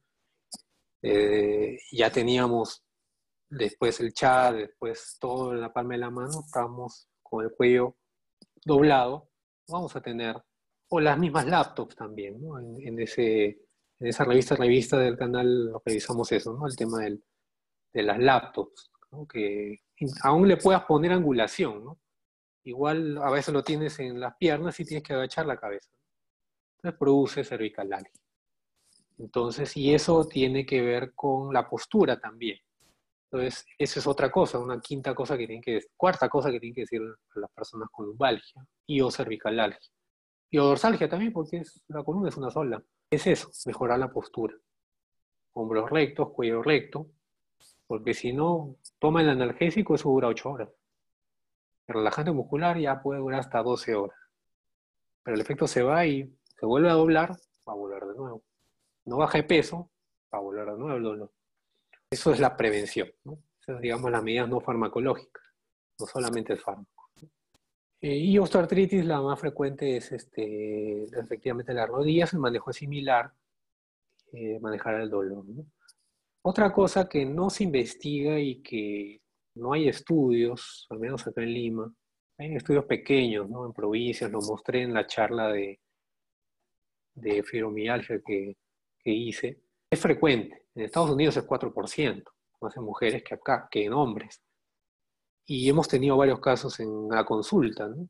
A: ya teníamos después el chat, después todo en la palma de la mano, estábamos con el cuello doblado, vamos a tener, o las mismas laptops también, ¿no? En esa revista del canal revisamos eso, ¿no? El tema de las laptops, ¿no? Que aún le puedas poner angulación, ¿no? Igual a veces lo tienes en las piernas y tienes que agachar la cabeza. Entonces produce cervicalaria. Entonces, y eso tiene que ver con la postura también. Entonces, esa es otra cosa, una cuarta cosa que tienen que decir a las personas con lumbalgia y o cervicalalgia. Y o dorsalgia también, porque la columna es una sola. Es eso, mejorar la postura. Hombros rectos, cuello recto, porque si no, toma el analgésico, eso dura 8 horas. El relajante muscular ya puede durar hasta 12 horas. Pero el efecto se va y se vuelve a doblar, va a volver de nuevo. No baja de peso, va a volver de nuevo el dolor. Eso es la prevención, ¿no? Esas, digamos, las medidas no farmacológicas, no solamente el fármaco. Y osteoartritis, la más frecuente es efectivamente las rodillas, el manejo es similar, manejar el dolor, ¿no? Otra cosa que no se investiga y que no hay estudios, al menos acá en Lima, hay estudios pequeños, ¿no? En provincias, lo mostré en la charla de fibromialgia que hice. Es frecuente, en Estados Unidos es 4%, más en mujeres que acá, que en hombres. Y hemos tenido varios casos en la consulta, ¿no?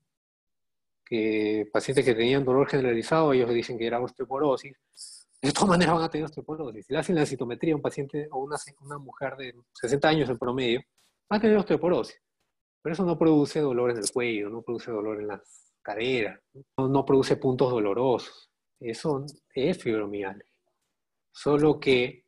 A: Que pacientes que tenían dolor generalizado, ellos dicen que era osteoporosis. De todas maneras van a tener osteoporosis. Si le hacen la citometría a un paciente o una mujer de 60 años en promedio, va a tener osteoporosis. Pero eso no produce dolor en el cuello, no produce dolor en las caderas, no produce puntos dolorosos. Eso es fibromialgia. Solo que,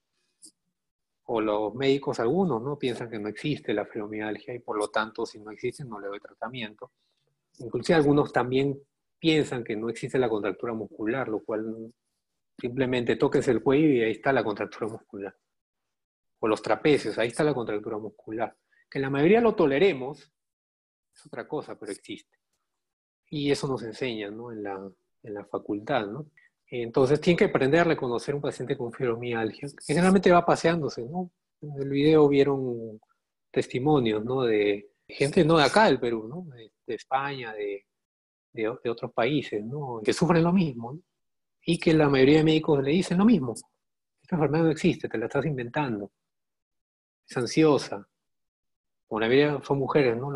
A: o los médicos algunos, ¿no?, piensan que no existe la fibromialgia y por lo tanto, si no existe, no le doy tratamiento. Inclusive algunos también piensan que no existe la contractura muscular, lo cual simplemente toques el cuello y ahí está la contractura muscular. O los trapecios, ahí está la contractura muscular. Que la mayoría lo toleremos, es otra cosa, pero existe. Y eso nos enseña, ¿no?, en la facultad, ¿no? Entonces tienen que aprender a reconocer un paciente con fibromialgia, que generalmente va paseándose, ¿no? En el video vieron testimonios, ¿no?, de gente no de acá del Perú, ¿no?, de España, de otros países, ¿no?, que sufren lo mismo, ¿no? Y que la mayoría de médicos le dicen lo mismo. Esta enfermedad no existe, te la estás inventando. Es ansiosa. Como la mayoría son mujeres, ¿no?,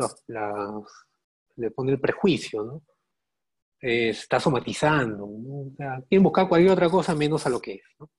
A: le ponen el prejuicio, ¿no? Está somatizando, ¿no? O sea, quieren buscar cualquier otra cosa menos a lo que es, ¿no?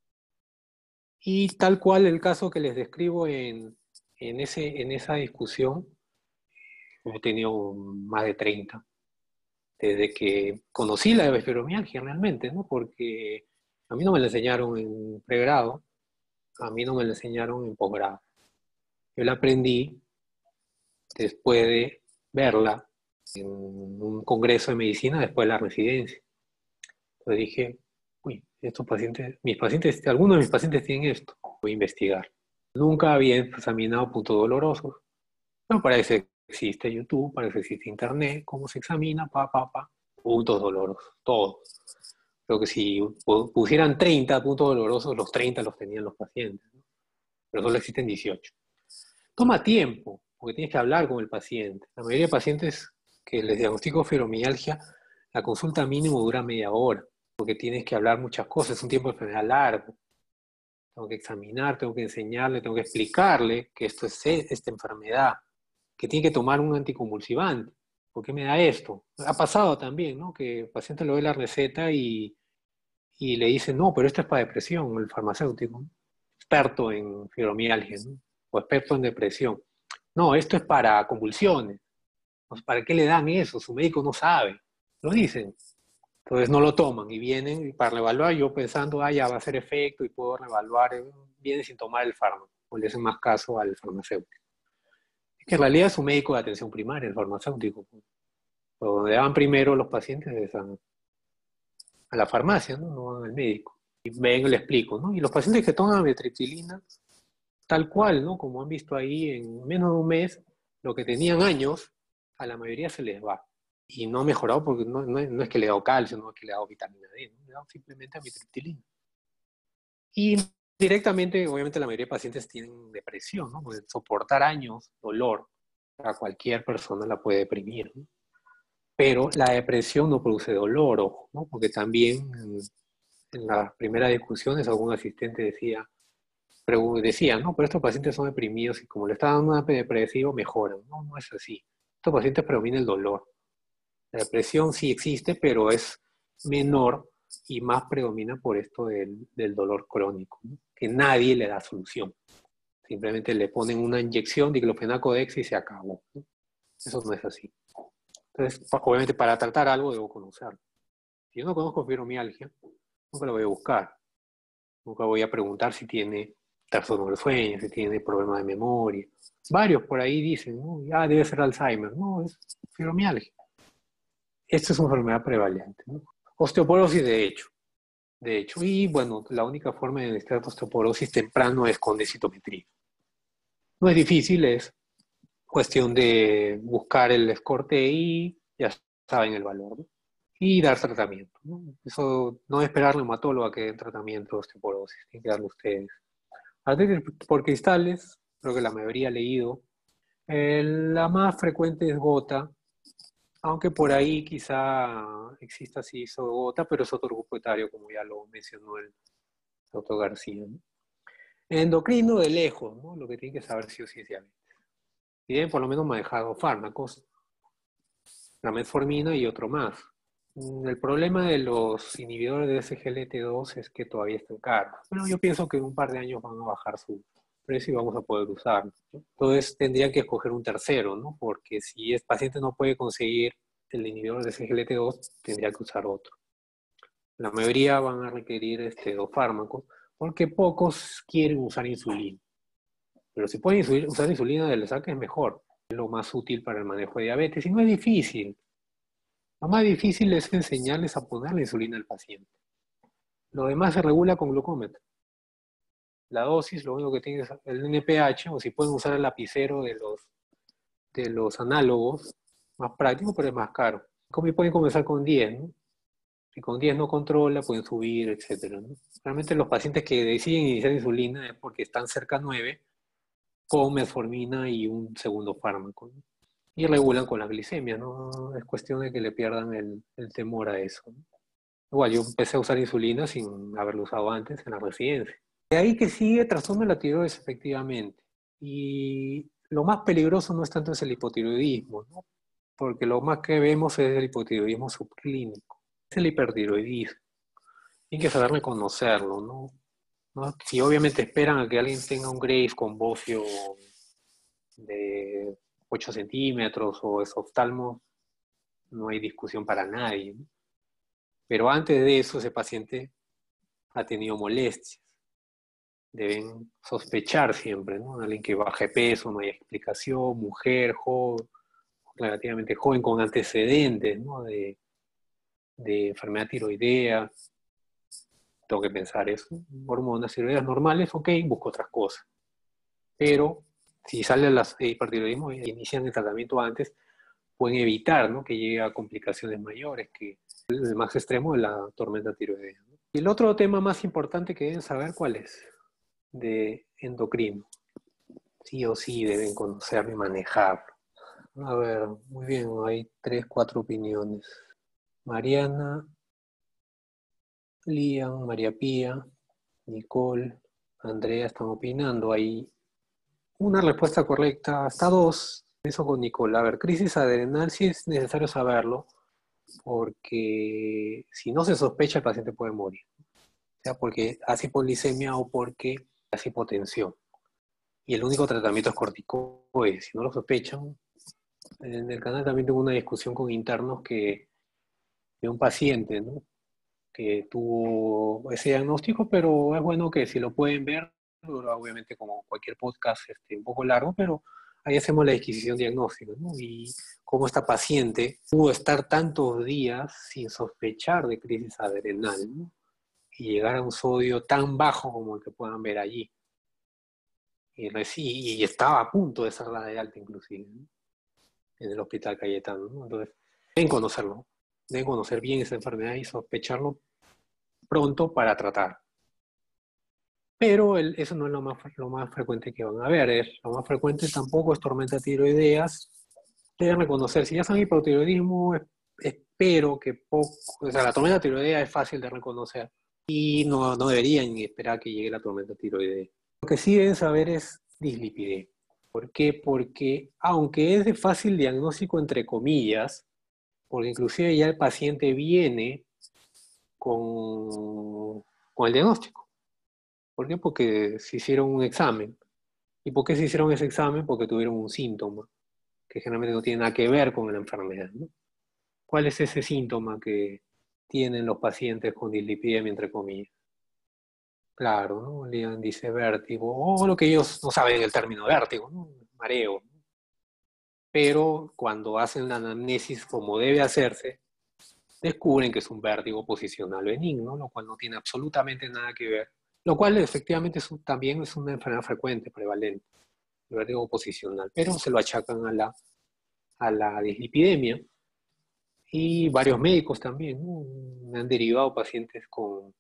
A: Y tal cual el caso que les describo en esa discusión, he tenido más de 30, desde que conocí la fibromialgia realmente, ¿no? Porque a mí no me la enseñaron en pregrado, a mí no me la enseñaron en posgrado. Yo la aprendí después de verla en un congreso de medicina después de la residencia. Entonces dije, uy, estos pacientes, algunos de mis pacientes tienen esto, voy a investigar. Nunca había examinado puntos dolorosos, pero para eso existe YouTube, para eso existe Internet, cómo se examina, puntos dolorosos, todos. Creo que si pusieran 30 puntos dolorosos, los 30 los tenían los pacientes, ¿no? Pero solo existen 18. Toma tiempo, porque tienes que hablar con el paciente. La mayoría de pacientes que les diagnostico fibromialgia, la consulta mínimo dura media hora, porque tienes que hablar muchas cosas, es un tiempo de enfermedad largo. Tengo que examinar, tengo que enseñarle, tengo que explicarle que esto es esta enfermedad, que tiene que tomar un anticonvulsivante. ¿Por qué me da esto? Ha pasado también, ¿no? Que el paciente le ve la receta y le dice, no, pero esto es para depresión, el farmacéutico, ¿no? Experto en fibromialgia, ¿no? O experto en depresión. No, esto es para convulsiones. ¿Para qué le dan eso? Su médico no sabe. Lo dicen. Entonces no lo toman y vienen para reevaluar, yo pensando, ya va a hacer efecto y puedo reevaluar, vienen sin tomar el fármaco, o le hacen más caso al farmacéutico. Es que en realidad es un médico de atención primaria, el farmacéutico. Pero donde van primero los pacientes es a la farmacia, ¿no? No van al médico. Y vengo y le explico, ¿no? Y los pacientes que toman amitriptilina, tal cual, ¿no? Como han visto ahí, en menos de un mes, lo que tenían años, a la mayoría se les va. Y no ha mejorado porque no es que le he dado calcio, no es que le he dado vitamina D, ¿no? Le he dado simplemente amitriptilina. Y directamente, obviamente, la mayoría de pacientes tienen depresión, ¿no? Porque soportar años, dolor, a cualquier persona la puede deprimir, ¿no? Pero la depresión no produce dolor, ojo, ¿no? Porque también en las primeras discusiones algún asistente decía, ¿no? Pero estos pacientes son deprimidos y como le están dando un antidepresivo, mejoran. No, no es así. Estos pacientes predomina el dolor. La depresión sí existe, pero es menor y más predomina por esto del dolor crónico, ¿no? Que nadie le da solución. Simplemente le ponen una inyección de diclofenaco dex y se acabó, ¿no? Eso no es así. Entonces, obviamente, para tratar algo debo conocerlo. Si yo no conozco fibromialgia, nunca lo voy a buscar. Nunca voy a preguntar si tiene trastorno del sueño, si tiene problemas de memoria. Varios por ahí dicen, ¿no? Ya debe ser Alzheimer. No, es fibromialgia. Esta es una enfermedad prevalente, ¿no? Osteoporosis, de hecho. Y bueno, la única forma de detectar osteoporosis temprano es con densitometría. No es difícil, es cuestión de buscar el escorte y ya saben el valor, ¿no? Y dar tratamiento, ¿no? Eso no es esperar al reumatólogo a que den tratamiento de osteoporosis, tienen que darlo ustedes. Artritis por cristales, creo que la mayoría ha leído. La más frecuente es gota, aunque por ahí quizá exista así gota, pero es otro grupo etario, como ya lo mencionó el doctor García, ¿no? Endocrino de lejos, ¿no? Lo que tienen que saber sí o sí es diabetes. Y deben por lo menos manejar dos fármacos, la metformina y otro más. El problema de los inhibidores de SGLT2 es que todavía están caros. Pero yo pienso que en un par de años van a bajar su precio y vamos a poder usarlo, ¿no? Entonces tendrían que escoger un tercero, ¿no? Porque si el paciente no puede conseguir el inhibidor de SGLT2, tendría que usar otro. La mayoría van a requerir dos fármacos porque pocos quieren usar insulina. Pero si pueden usar insulina de la saca es mejor. Es lo más útil para el manejo de diabetes y no es difícil. Lo más difícil es enseñarles a poner la insulina al paciente. Lo demás se regula con glucómetro. La dosis, lo único que tiene es el NPH, o si pueden usar el lapicero de los análogos, más práctico, pero es más caro. Como pueden comenzar con 10, ¿no? Si con 10 no controla, pueden subir, etc., ¿no? Realmente los pacientes que deciden iniciar insulina es porque están cerca a 9, con metformina y un segundo fármaco, ¿no? Y regulan con la glicemia, ¿no? Es cuestión de que le pierdan el temor a eso, ¿no? Igual, yo empecé a usar insulina sin haberlo usado antes en la residencia. De ahí que sigue trastorno de la tiroides, efectivamente. Y lo más peligroso no es tanto el hipotiroidismo, ¿no? Porque lo más que vemos es el hipotiroidismo subclínico. Es el hipertiroidismo. Hay que saber reconocerlo, ¿no? Si obviamente esperan a que alguien tenga un Graves con bocio de 8 centímetros o esoftalmo, no hay discusión para nadie, ¿no? Pero antes de eso, ese paciente ha tenido molestias. deben sospechar siempre, ¿no? Alguien que baje peso, no hay explicación, mujer, joven, relativamente joven, con antecedentes, ¿no? de enfermedad tiroidea. Tengo que pensar eso. Hormonas tiroideas normales, ok, busco otras cosas. Pero si sale las hipertiroidismo e inician el tratamiento antes, pueden evitar, ¿no? que llegue a complicaciones mayores, que el más extremo de la tormenta tiroidea, ¿no? Y el otro tema más importante que deben saber, ¿cuál es? De endocrino. Sí o sí deben conocerlo y manejarlo. A ver, muy bien, hay 3, 4 opiniones. Mariana, Lian, María Pía, Nicole, Andrea están opinando. Hay una respuesta correcta, hasta 2. Eso con Nicole. A ver, crisis adrenal sí es necesario saberlo, porque si no se sospecha el paciente puede morir. O sea, porque hace hipoglicemia o porque hace hipotensión. Y el único tratamiento es corticoides. Si no lo sospechan, en el canal también tengo una discusión con internos de un paciente, ¿no? que tuvo ese diagnóstico, pero es bueno que si lo pueden ver, obviamente como cualquier podcast un poco largo, pero ahí hacemos la disquisición diagnóstica, ¿no? Y cómo esta paciente pudo estar tantos días sin sospechar de crisis adrenal, ¿no? Y llegar a un sodio tan bajo como el que puedan ver allí. Y estaba a punto de ser la de alta inclusive, ¿no? En el Hospital Cayetano, ¿no? Entonces, deben conocerlo, deben conocer bien esa enfermedad y sospecharlo pronto para tratar. Pero eso no es lo más frecuente que van a ver. Lo más frecuente tampoco es tormenta tiroideas. Deben reconocer, si ya son hipotiroidismo, espero que poco, o sea, la tormenta tiroidea es fácil de reconocer y no deberían esperar que llegue la tormenta tiroidea. Lo que sí deben saber es dislipidemia. ¿Por qué? Porque aunque es de fácil diagnóstico entre comillas, porque inclusive ya el paciente viene con el diagnóstico. ¿Por qué? Porque se hicieron un examen. ¿Y por qué se hicieron ese examen? Porque tuvieron un síntoma que generalmente no tiene nada que ver con la enfermedad, ¿no? ¿Cuál es ese síntoma que tienen los pacientes con dislipidemia, entre comillas? Claro, ¿no? Lian dice vértigo, o lo que ellos no saben el término vértigo, ¿no? Mareo. Pero cuando hacen la anamnesis como debe hacerse, descubren que es un vértigo posicional benigno, lo cual no tiene absolutamente nada que ver. Lo cual efectivamente también es una enfermedad frecuente, prevalente, el vértigo posicional, pero se lo achacan a la dislipidemia. Y varios médicos también, ¿no? Me han derivado pacientes con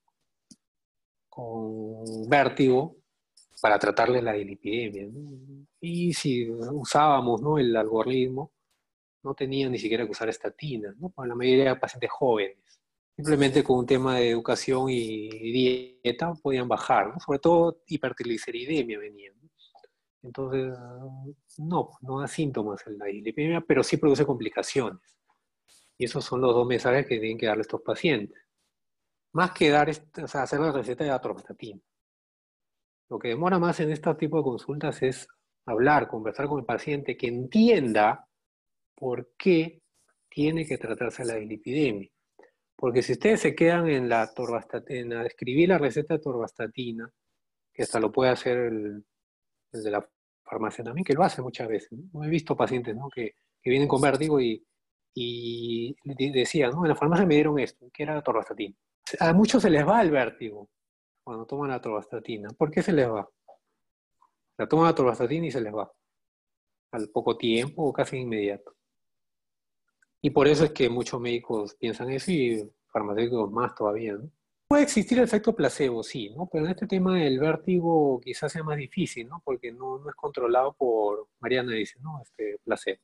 A: vértigo para tratarles la dislipidemia, ¿no? Y si usábamos, ¿no? el algoritmo, no tenían ni siquiera que usar estatinas, ¿no? Para la mayoría de pacientes jóvenes. Simplemente con un tema de educación y dieta podían bajar, ¿no? Sobre todo hipertrigliceridemia venía, ¿no? Entonces, no da síntomas en la dislipidemia, pero sí produce complicaciones. Y esos son los 2 mensajes que tienen que darle estos pacientes. Más que hacer la receta de atorvastatina. Lo que demora más en este tipo de consultas es conversar con el paciente, que entienda por qué tiene que tratarse la dislipidemia. Porque si ustedes se quedan en la atorvastatina, escribir la receta de atorvastatina, que hasta lo puede hacer el de la farmacia también, que lo hace muchas veces, ¿no? He visto pacientes, ¿no? que vienen con vértigo y decían, ¿no? En la farmacia me dieron esto, que era atorvastatina. A muchos se les va el vértigo cuando toman la atorvastatina. ¿Por qué se les va? La toman la atorvastatina y se les va. Al poco tiempo o casi inmediato. Y por eso es que muchos médicos piensan eso y farmacéuticos más todavía, ¿no? Puede existir el efecto placebo, sí, ¿no? Pero en este tema del vértigo quizás sea más difícil, ¿no? Porque no es controlado por, Mariana dice, ¿no? Placebo.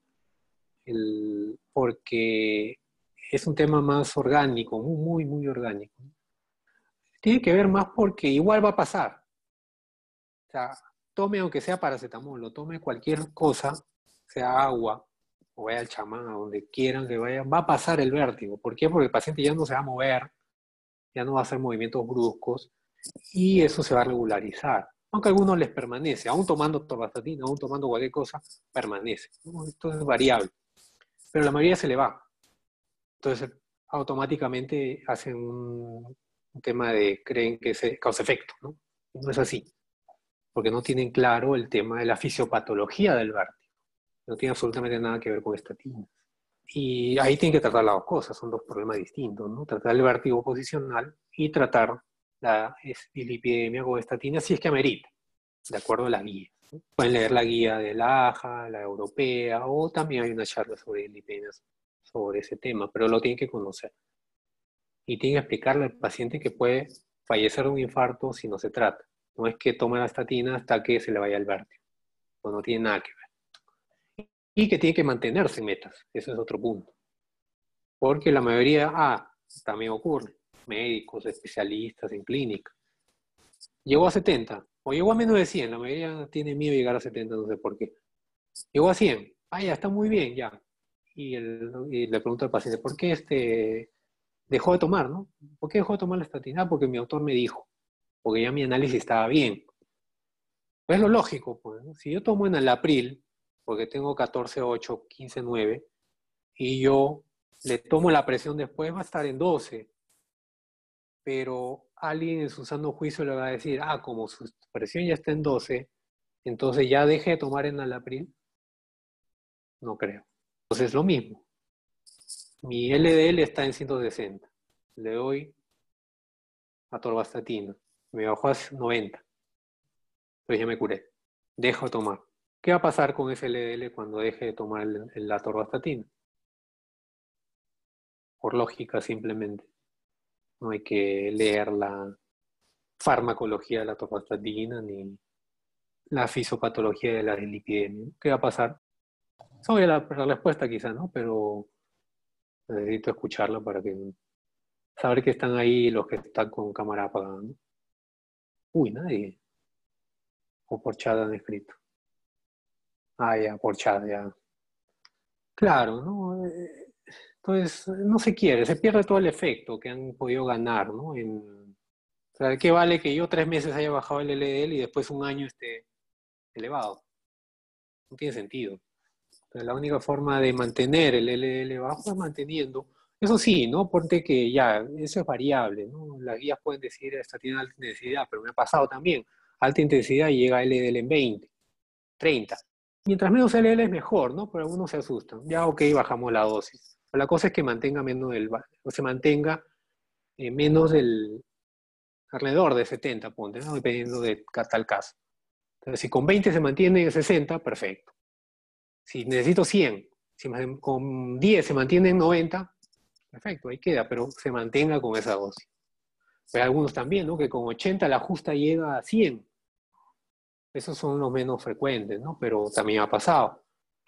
A: Porque es un tema más orgánico, muy, muy orgánico. Tiene que ver más porque igual va a pasar. O sea, tome aunque sea paracetamol, o tome cualquier cosa, sea agua, o vaya al chamán, a donde quieran que vaya, va a pasar el vértigo. ¿Por qué? Porque el paciente ya no se va a mover, ya no va a hacer movimientos bruscos, y eso se va a regularizar. Aunque a algunos les permanece, aún tomando atorvastatina, aún tomando cualquier cosa, permanece, ¿no? Esto es variable. Pero la mayoría se le va. Entonces, automáticamente hacen un tema de creen que es causa-efecto, ¿no? No es así. porque no tienen claro el tema de la fisiopatología del vértigo. No tiene absolutamente nada que ver con estatinas. Y ahí tienen que tratar las dos cosas, son dos problemas distintos, ¿no? Tratar el vértigo posicional y tratar la dislipidemia con estatinas si es que amerita, de acuerdo a la guía. Pueden leer la guía de la AJA, la europea, o también hay una charla sobre dislipidemias sobre ese tema, pero lo tienen que conocer. Y tienen que explicarle al paciente que puede fallecer de un infarto si no se trata. No es que tome la estatina hasta que se le vaya el vértigo. No tiene nada que ver. Y que tiene que mantenerse en metas. Ese es otro punto. Porque la mayoría, también ocurre, médicos, especialistas en clínica. Llegó a 70, o llegó a menos de 100, la mayoría tiene miedo de llegar a 70, no sé por qué. Llegó a 100, ya está muy bien, ya. Y le pregunto al paciente, ¿por qué dejó de tomar, no? ¿Por qué dejó de tomar la estatina? Porque mi doctor me dijo, porque ya mi análisis estaba bien. Pues es lo lógico, pues, ¿no? Si yo tomo enalapril, porque tengo 14,8, 15,9, y yo le tomo la presión después, va a estar en 12. Pero alguien en su sano juicio le va a decir, como su presión ya está en 12, entonces ya deje de tomar enalapril. No creo. Entonces es lo mismo. Mi LDL está en 160. Le doy atorvastatina. Me bajó a 90. Entonces ya me curé. Dejo de tomar. ¿Qué va a pasar con ese LDL cuando deje de tomar la atorvastatina? Por lógica, simplemente. No hay que leer la farmacología de la atorvastatina ni la fisiopatología de la dislipidemia. ¿Qué va a pasar? Sabe la respuesta quizá, ¿no? Pero necesito escucharla para saber que están ahí los que están con cámara apagada, ¿no? Uy, nadie. O por chat han escrito. Ya, por chat, ya. Claro, ¿no? Entonces, no se quiere, se pierde todo el efecto que han podido ganar, ¿no? O sea, ¿de qué vale que yo 3 meses haya bajado el LDL y después un año esté elevado? No tiene sentido. Entonces, la única forma de mantener el LDL bajo es manteniendo. Eso sí, ¿no? Ponte que ya, eso es variable, ¿no? Las guías pueden decir esta tiene alta intensidad, pero me ha pasado también. Alta intensidad y llega LDL en 20, 30. Mientras menos LDL es mejor, ¿no? Pero algunos se asustan. Ya, ok, bajamos la dosis. Pero la cosa es que mantenga se mantenga menos alrededor de 70, ponte, ¿no? Dependiendo de tal caso. Entonces, si con 20 se mantiene en 60, perfecto. Si necesito 100, si con 10 se mantiene en 90, perfecto, ahí queda, pero se mantenga con esa dosis. Pero hay algunos también, ¿no? Que con 80 la justa llega a 100. Esos son los menos frecuentes, ¿no? Pero también ha pasado.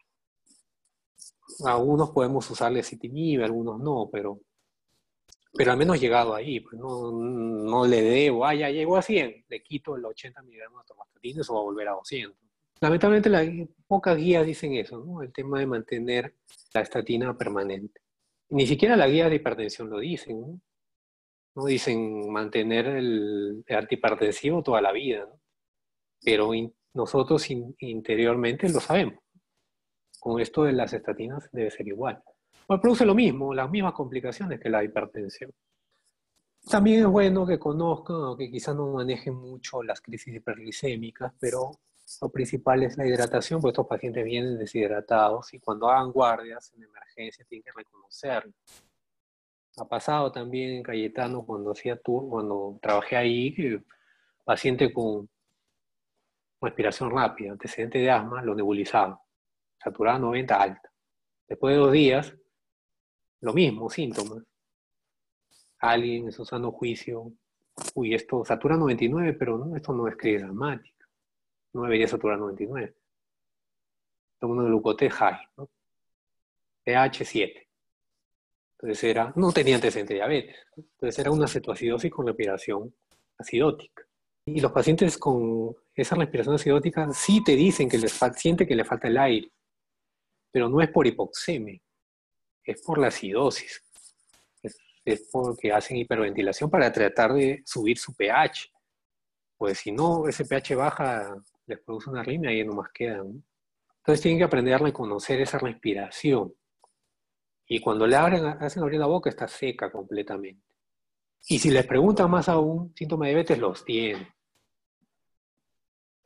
A: Algunos podemos usar lecitinib, algunos no, pero al menos llegado ahí. Pues no le debo, ya llegó a 100, le quito el 80 miligramos de atorvastatina, eso va a volver a 200. Lamentablemente pocas guías dicen eso, ¿no? El tema de mantener la estatina permanente. Ni siquiera la guía de hipertensión lo dicen, ¿no? No dicen mantener el antihipertensivo toda la vida, ¿no? Pero nosotros interiormente lo sabemos. Con esto de las estatinas debe ser igual. Pues produce lo mismo, las mismas complicaciones que la hipertensión. También es bueno que conozcan, aunque quizás no manejen mucho las crisis hiperglicémicas, pero lo principal es la hidratación, porque estos pacientes vienen deshidratados y cuando hagan guardias en emergencia tienen que reconocerlo. Ha pasado también en Cayetano cuando trabajé ahí, paciente con respiración rápida, antecedente de asma, lo nebulizaba. Saturada 90 alta. Después de 2 días, lo mismo, síntomas. Alguien en su sano juicio, esto satura 99, pero no, esto no es crisis dramática. No debería saturar 99. Tomo un glucote high, ¿no? pH 7. Entonces no tenía antecedente de diabetes. Entonces era una cetoacidosis con respiración acidótica. Y los pacientes con esa respiración acidótica sí te dicen que siente que le falta el aire, pero no es por hipoxemia, es por la acidosis. Es porque hacen hiperventilación para tratar de subir su pH. Pues si no, ese pH baja, les produce una arritmia y no más quedan, ¿no? Entonces tienen que aprender a reconocer esa respiración. Y cuando le hacen abrir la boca, está seca completamente. Y si les preguntan más aún, síntomas de diabetes los tienen.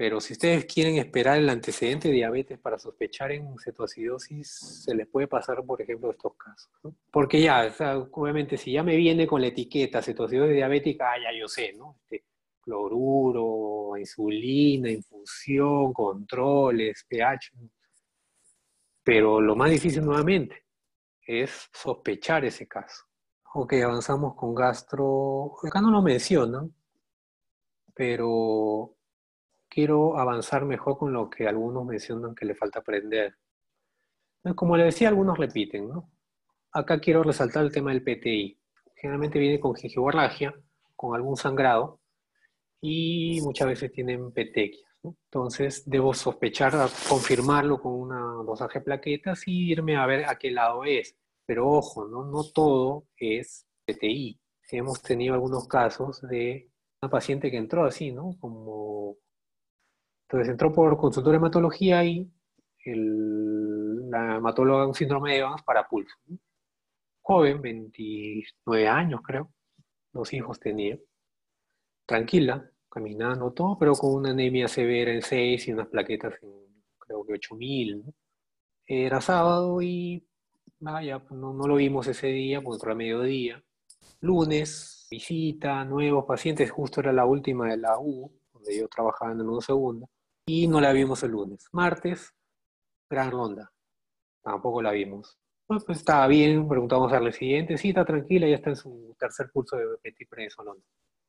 A: Pero si ustedes quieren esperar el antecedente de diabetes para sospechar en cetoacidosis, se les puede pasar, por ejemplo, estos casos, ¿no? Porque ya, o sea, obviamente, si ya me viene con la etiqueta cetoacidosis diabética, ya yo sé, ¿no? Cloruro, insulina, infusión, controles, pH. Pero lo más difícil nuevamente es sospechar ese caso. Ok, avanzamos con gastro. Acá no lo mencionan, pero quiero avanzar mejor con lo que algunos mencionan que le falta aprender. Como les decía, algunos repiten, ¿no? Acá quiero resaltar el tema del PTI. Generalmente viene con gingivorragia, con algún sangrado, y muchas veces tienen petequias, ¿no? Entonces debo sospechar, confirmarlo con una dosaje de plaquetas y irme a ver a qué lado es. Pero ojo, ¿no? No todo es PTI. Hemos tenido algunos casos de una paciente que entró así, ¿no? Entonces entró por consultorio de hematología y la hematóloga un síndrome de Evans para pulso, ¿no? Joven, 29 años creo, 2 hijos tenía. Tranquila, caminando todo, pero con una anemia severa en 6 y unas plaquetas en creo que 8000, ¿no? Era sábado y vaya, no lo vimos ese día, porque entró a mediodía. Lunes, visita, nuevos pacientes, justo era la última de la U, donde yo trabajaba en el 1 segundo, y no la vimos el lunes. Martes, gran ronda, tampoco la vimos. Pues estaba bien, preguntamos al siguiente, sí, está tranquila, ya está en su tercer curso de petit prednisolona.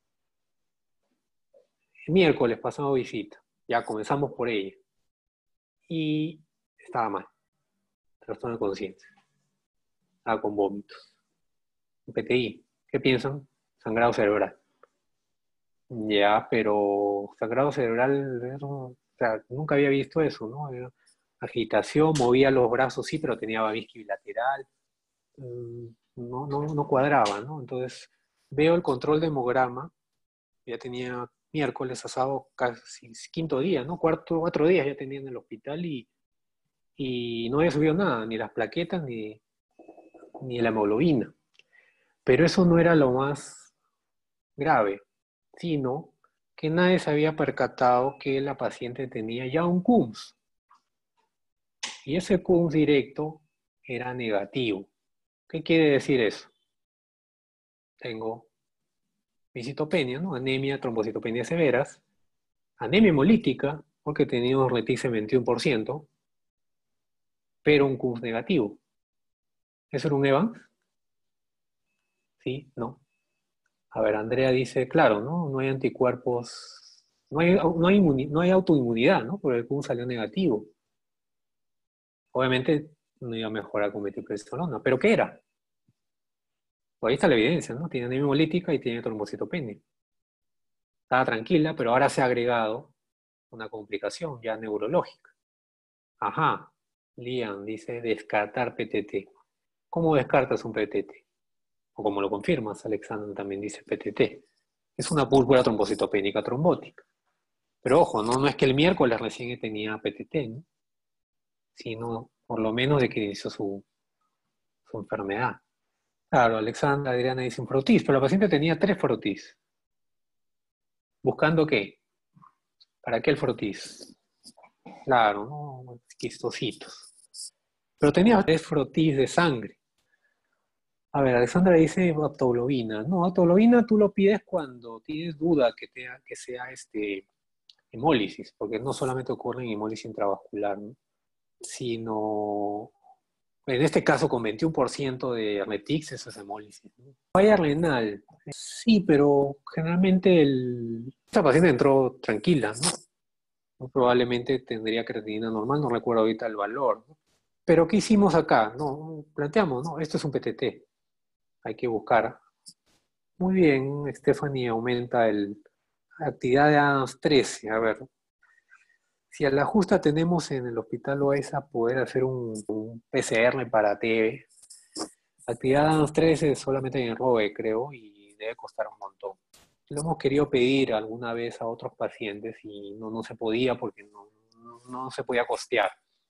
A: El miércoles pasamos visita, ya comenzamos por ella, y estaba mal, trastorno de conciencia, estaba con vómitos. PTI, ¿qué piensan? Sangrado cerebral. Ya, pero sangrado cerebral, o sea, nunca había visto eso, ¿no? Agitación, movía los brazos, sí, pero tenía babisquia bilateral. No cuadraba, ¿no? Entonces, veo el control de hemograma, ya tenía miércoles, sábado, casi quinto día, ¿no? 4 días ya tenía en el hospital y no había subido nada, ni las plaquetas, ni la hemoglobina. Pero eso no era lo más grave, sino que nadie se había percatado que la paciente tenía ya un CUMS. Y ese CUMS directo era negativo. ¿Qué quiere decir eso? Tengo citopenia, ¿no? Anemia, trombocitopenia severas, anemia hemolítica, porque tenía un retice 21%, pero un CUMS negativo. ¿Eso era un Evans? Sí, no. A ver, Andrea dice, claro, ¿no? No hay anticuerpos, no hay autoinmunidad, ¿no? Porque el CUMS salió negativo. Obviamente no iba a mejorar con metilprednisolona, ¿pero qué era? Pues ahí está la evidencia, ¿no? Tiene anemia hemolítica y tiene trombocitopenia. Estaba tranquila, pero ahora se ha agregado una complicación ya neurológica. Ajá, Lian dice descartar PTT. ¿Cómo descartas un PTT? O como lo confirmas, Alexandra también dice PTT. Es una púrpura trombocitopénica trombótica. Pero ojo, no es que el miércoles recién tenía PTT, ¿no? Sino por lo menos de que inició su enfermedad. Claro, Alexandra, Adriana dice un frotis, pero la paciente tenía 3 frotis. ¿Buscando qué? ¿Para qué el frotis? Claro, ¿no? Quistocitos. Pero tenía 3 frotis de sangre. A ver, Alexandra dice aptoglobina. No, aptoglobina tú lo pides cuando tienes duda que sea hemólisis, porque no solamente ocurre en hemólisis intravascular, ¿no? Sino, en este caso con 21% de retix, eso es hemólisis, ¿no? Falla renal, sí, pero generalmente esta paciente entró tranquila, ¿no? Probablemente tendría creatinina normal, no recuerdo ahorita el valor, ¿no? Pero ¿qué hicimos acá? No, planteamos, no, esto es un PTT, hay que buscar. Muy bien, Stephanie aumenta la actividad de Adams 13, a ver. Si a la justa tenemos en el hospital OESA poder hacer un PCR para TB, actividad de Adams 13 solamente en ROE, creo, y debe costar un montón. Lo hemos querido pedir alguna vez a otros pacientes y no se podía porque no se podía costear.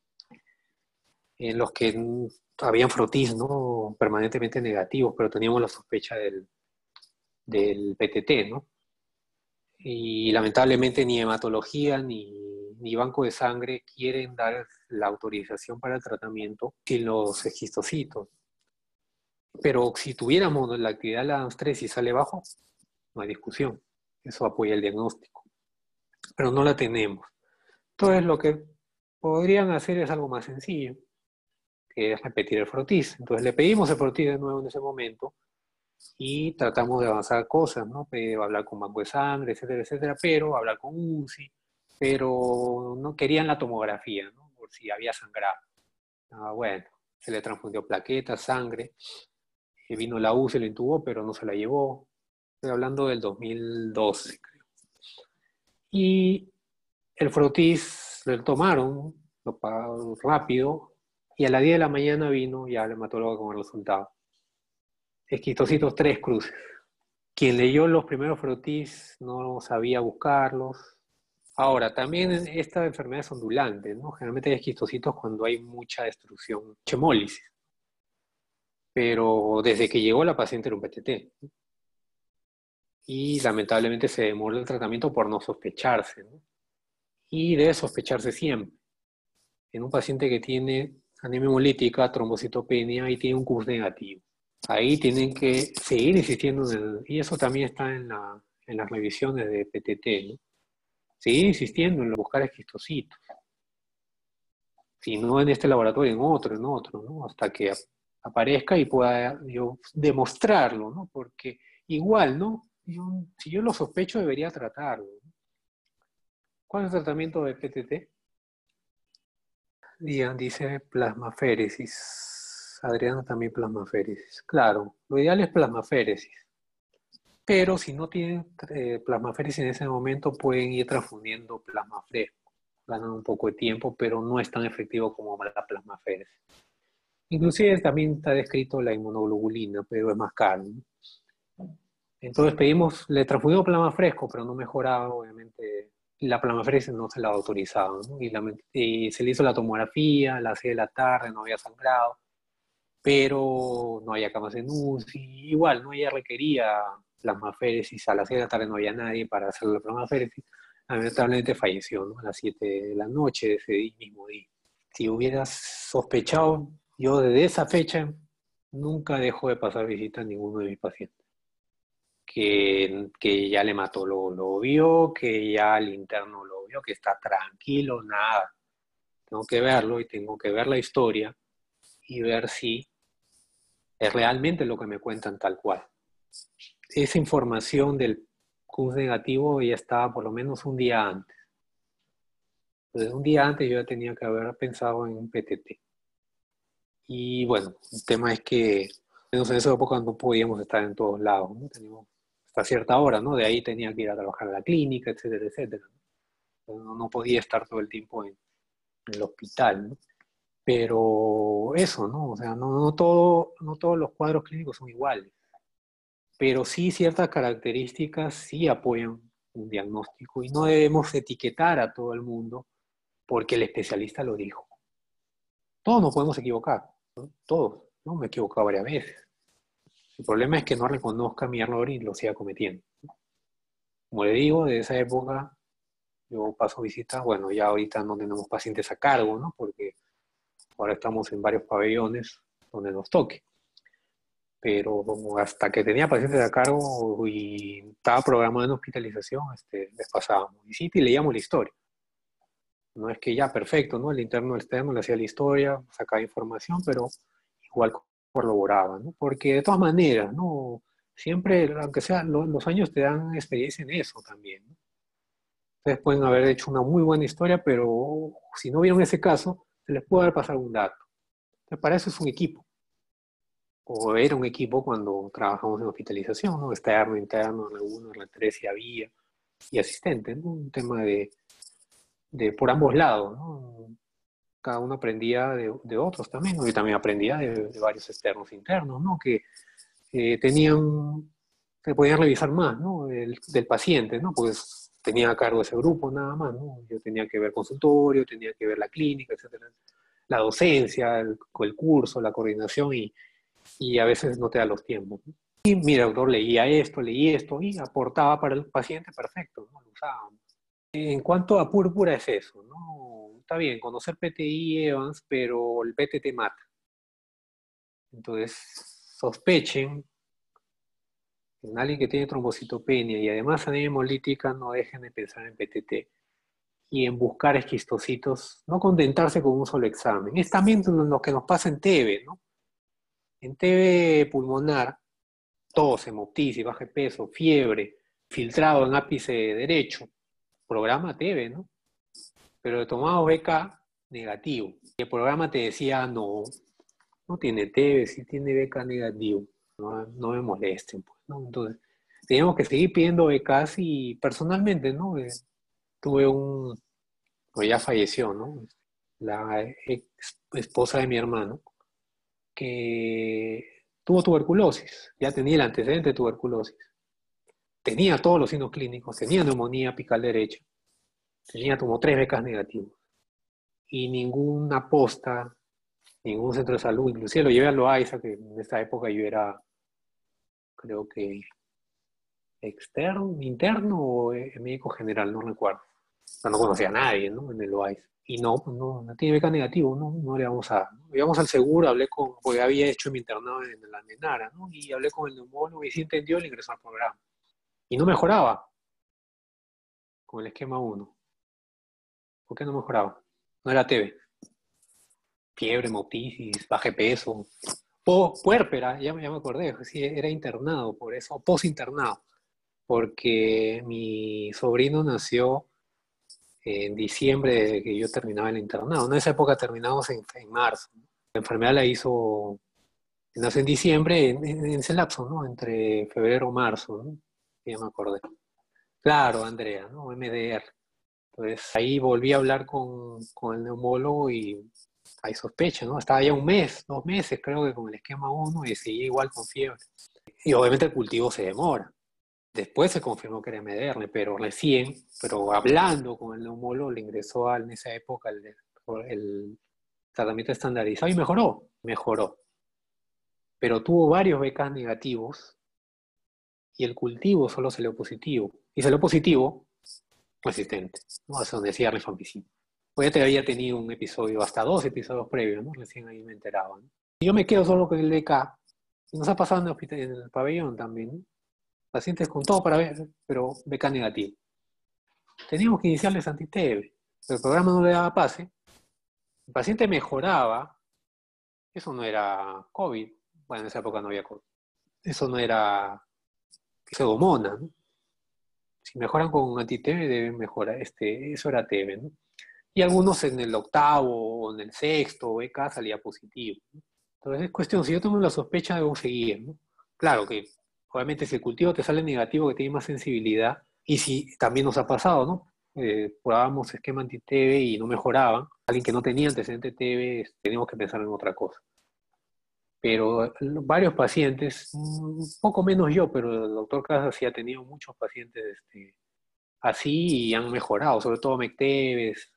A: En los que habían frotis, ¿no? Permanentemente negativos, pero teníamos la sospecha del PTT, ¿no? Y lamentablemente ni hematología ni banco de sangre quieren dar la autorización para el tratamiento sin los esquistocitos. Pero si tuviéramos la actividad de LAMS3 y sale bajo, no hay discusión. Eso apoya el diagnóstico. Pero no la tenemos. Entonces lo que podrían hacer es algo más sencillo, que es repetir el frotis. Entonces le pedimos el frotis de nuevo en ese momento y tratamos de avanzar cosas, ¿no? Hablar con banco de sangre, etcétera, etcétera, pero hablar con UCI, pero no querían la tomografía, ¿no? Por si había sangrado. Bueno, se le transfundió plaquetas, sangre, vino la UCI, lo intubó, pero no se la llevó. Estoy hablando del 2012, creo. Y el frotis lo tomaron, lo pagaron rápido, y a las 10 de la mañana vino ya el hematólogo con el resultado. Esquistocitos 3 cruces. Quien leyó los primeros frotis no sabía buscarlos. Ahora, también esta enfermedad es ondulante, ¿no? Generalmente hay esquistocitos cuando hay mucha destrucción, mucha hemólisis. Pero desde que llegó la paciente era un PTT. Y lamentablemente se demoró el tratamiento por no sospecharse, ¿no? Y debe sospecharse siempre. En un paciente que tiene anemia hemolítica, trombocitopenia y tiene un CUS negativo. Ahí tienen que seguir insistiendo y eso también está en las revisiones de PTT, ¿no? Seguir insistiendo en buscar esquistocitos. Si no en este laboratorio, en otro, ¿no? Hasta que aparezca y pueda yo demostrarlo, ¿no? Porque igual, ¿no? Si yo lo sospecho, debería tratarlo, ¿no? ¿Cuál es el tratamiento de PTT? Dian dice plasmaféresis. Adriana también plasmaféresis. Claro, lo ideal es plasmaféresis. Pero si no tienen plasmaféresis en ese momento, pueden ir transfundiendo plasma fresco. Ganan un poco de tiempo, pero no es tan efectivo como la plasmaféresis. Inclusive también está descrito la inmunoglobulina, pero es más caro, ¿no? Entonces le transfundimos plasma fresco, pero no mejoraba, obviamente. La plasmaféresis no se la autorizaba, ¿no? Y se le hizo la tomografía a las 6 de la tarde, no había sangrado, pero no había camas en UCI. Igual, ¿no? Ella requería plasmaféresis, a las 6 de la tarde no había nadie para hacer la plasmaféresis. Lamentablemente falleció, ¿no? A las 7 de la noche de ese mismo día. Si hubieras sospechado, yo desde esa fecha nunca dejo de pasar visita a ninguno de mis pacientes. Que ya el hematólogo lo vio, que ya el interno lo vio, que está tranquilo, nada. Tengo que verlo y tengo que ver la historia y ver si es realmente lo que me cuentan tal cual. Esa información del CUS negativo ya estaba por lo menos un día antes. Entonces, un día antes yo ya tenía que haber pensado en un PTT. Y bueno, el tema es que en esa época no podíamos estar en todos lados, ¿no? Teníamos hasta cierta hora, ¿no? De ahí tenía que ir a trabajar a la clínica, etcétera, etcétera. No podía estar todo el tiempo en el hospital, ¿no? Pero eso, ¿no? O sea, no todos los cuadros clínicos son iguales. Pero sí ciertas características sí apoyan un diagnóstico y no debemos etiquetar a todo el mundo porque el especialista lo dijo. Todos nos podemos equivocar, ¿no? Todos, ¿no? Me he equivocado varias veces. El problema es que no reconozca mi error y lo siga cometiendo. Como le digo, de esa época yo paso visitas, bueno, ya ahorita no tenemos pacientes a cargo, ¿no? Porque ahora estamos en varios pabellones donde nos toque. Pero hasta que tenía pacientes a cargo y estaba programado en hospitalización, les pasábamos visita y leíamos la historia. No es que ya perfecto, ¿no? El interno, el externo le hacía la historia, sacaba información, pero igual corroboraba, ¿no? Porque de todas maneras, ¿no? Siempre, aunque sea, los años te dan experiencia en eso también, ¿no? Ustedes pueden haber hecho una muy buena historia, pero si no vieron ese caso, se les puede haber pasado un dato. Entonces, para eso es un equipo. O era un equipo cuando trabajamos en hospitalización, ¿no? Externo, interno, R1, R3 si había, y asistente, ¿no? Un tema de por ambos lados, ¿no? Cada uno aprendía de otros también, ¿no? Yo también aprendía de varios externos e internos, ¿no? Que se podían revisar más, ¿no? Del paciente, ¿no? Pues tenía a cargo ese grupo nada más, ¿no? Yo tenía que ver consultorio, tenía que ver la clínica, etcétera, la docencia, el curso, la coordinación y a veces no te da los tiempos, ¿no? Y mira, doctor, leí esto y aportaba para el paciente, perfecto, ¿no? usábamos. En cuanto a púrpura es eso, ¿no? Está bien, conocer PTI y Evans, pero el PTT mata. Entonces, sospechen en alguien que tiene trombocitopenia y además anemia hemolítica, no dejen de pensar en PTT y en buscar esquistocitos, no contentarse con un solo examen. Es también lo que nos pasa en TB, ¿no? En TB pulmonar, tos, hemoptisis, baja de peso, fiebre, filtrado en ápice derecho, programa TB, ¿no? Pero tomamos BK negativo. Y el programa te decía, no tiene TB, sí tiene BK negativo. No me molesten, pues, ¿no? Entonces, teníamos que seguir pidiendo BKs y personalmente, ¿no? Tuve pues ya falleció, ¿no? La ex esposa de mi hermano, que tuvo tuberculosis, ya tenía el antecedente de tuberculosis. Tenía todos los signos clínicos, tenía neumonía apical derecha, tenía como 3 becas negativos. Y ninguna posta, ningún centro de salud, inclusive lo llevé a Loaiza, que en esta época yo era, creo que interno o médico general, no recuerdo. No conocía a nadie, ¿no? En el Loaiza. Y no tiene beca negativo, no le vamos a dar, ¿no? Íbamos al seguro, porque había hecho mi internado en la Menara, ¿no? Y hablé con el neumólogo y sí entendió el ingreso al programa. Y no mejoraba con el esquema 1. ¿Por qué no mejoraba? No era TB. Fiebre, hemoptisis, baja de peso. Puérpera, ya me acordé, sí, era internado por eso, o post-internado. Porque mi sobrino nació en diciembre de que yo terminaba el internado. En esa época terminamos en marzo. La enfermedad nace en diciembre, en ese lapso, ¿no? Entre febrero y marzo, ¿no? Ya me acordé. Claro, Andrea, ¿no? MDR. Entonces ahí volví a hablar con el neumólogo y hay sospecha, ¿no? Estaba ya 2 meses creo que con el esquema 1 y seguía igual con fiebre. Y obviamente el cultivo se demora. Después se confirmó que era MDR, pero hablando con el neumólogo, le ingresó en esa época el tratamiento estandarizado y mejoró. Pero tuvo varios BK negativos y el cultivo solo salió positivo. Y salió positivo, resistente, ¿no? Eso decía rifampicina. Pues ya te había tenido un episodio, hasta 2 episodios previos, ¿no? Recién ahí me enteraba, ¿no? Y yo me quedo solo con el BK. Y nos ha pasado en el pabellón también, ¿no? Pacientes con todo para ver, pero BK negativo. Teníamos que iniciarles anti-TB, pero el programa no le daba pase. El paciente mejoraba. Eso no era COVID. Bueno, en esa época no había COVID. Eso no era pseudomonas, ¿no? Si mejoran con anti-TB deben mejorar. Eso era TB, ¿no? Y algunos en el 8º o en el 6º BK salía positivo, ¿no? Entonces es cuestión, si yo tengo la sospecha debo seguir, ¿no? Claro que obviamente si el cultivo te sale negativo, que tiene más sensibilidad, y si también nos ha pasado, ¿no? Probábamos esquema anti-TB y no mejoraban. Alguien que no tenía antecedente TB, teníamos que pensar en otra cosa. Pero varios pacientes, un poco menos yo, pero el doctor Casas sí ha tenido muchos pacientes así y han mejorado, sobre todo MECTEBES,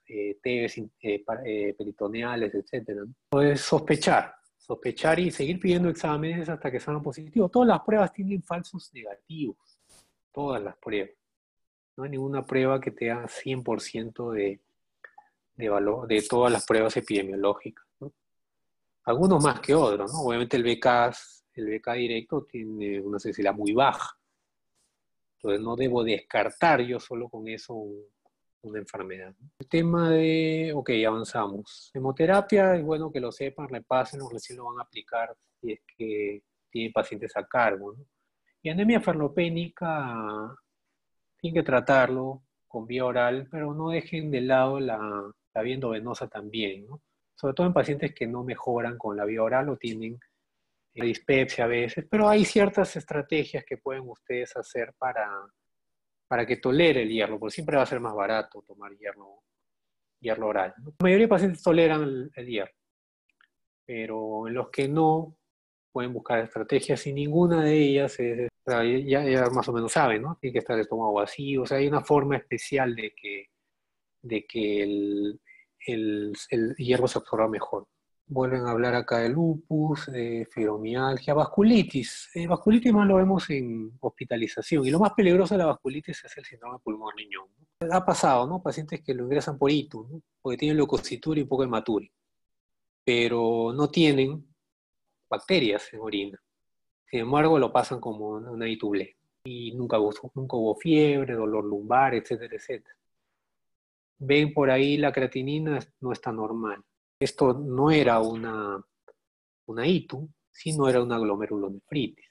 A: TBs peritoneales, etc. Entonces sospechar y seguir pidiendo exámenes hasta que salgan positivos. Todas las pruebas tienen falsos negativos, todas las pruebas. No hay ninguna prueba que te haga 100% de valor de todas las pruebas epidemiológicas, ¿no? Algunos más que otros, ¿no? Obviamente el BK directo tiene una sensibilidad muy baja. Entonces no debo descartar yo solo con eso una enfermedad. El tema ok, avanzamos. Hemoterapia, es bueno que lo sepan, repásenlo, recién lo van a aplicar si es que tienen pacientes a cargo, ¿no? Y anemia ferropénica, tienen que tratarlo con vía oral, pero no dejen de lado la vía endovenosa también, ¿no? Sobre todo en pacientes que no mejoran con la vía oral o tienen dispepsia a veces, pero hay ciertas estrategias que pueden ustedes hacer para que tolere el hierro, porque siempre va a ser más barato tomar hierro oral, ¿no? La mayoría de pacientes toleran el hierro, pero en los que no, pueden buscar estrategias y ninguna de ellas es, o sea, ya más o menos saben, ¿no? Tiene que estar el estómago vacío, o sea, hay una forma especial de que el hierro se absorba mejor. Vuelven a hablar acá de lupus, de fibromialgia, vasculitis. Vasculitis más lo vemos en hospitalización. Y lo más peligroso de la vasculitis es el síndrome pulmón-riñón, ¿no? Ha pasado, ¿no? Pacientes que lo ingresan por ictus, ¿no? Porque tienen leucocitura y un poco de hematuri, pero no tienen bacterias en orina. Sin embargo, lo pasan como una ITUB y nunca hubo fiebre, dolor lumbar, etcétera, etcétera. Ven por ahí la creatinina no está normal. Esto no era una ITU, sino era una glomerulonefritis.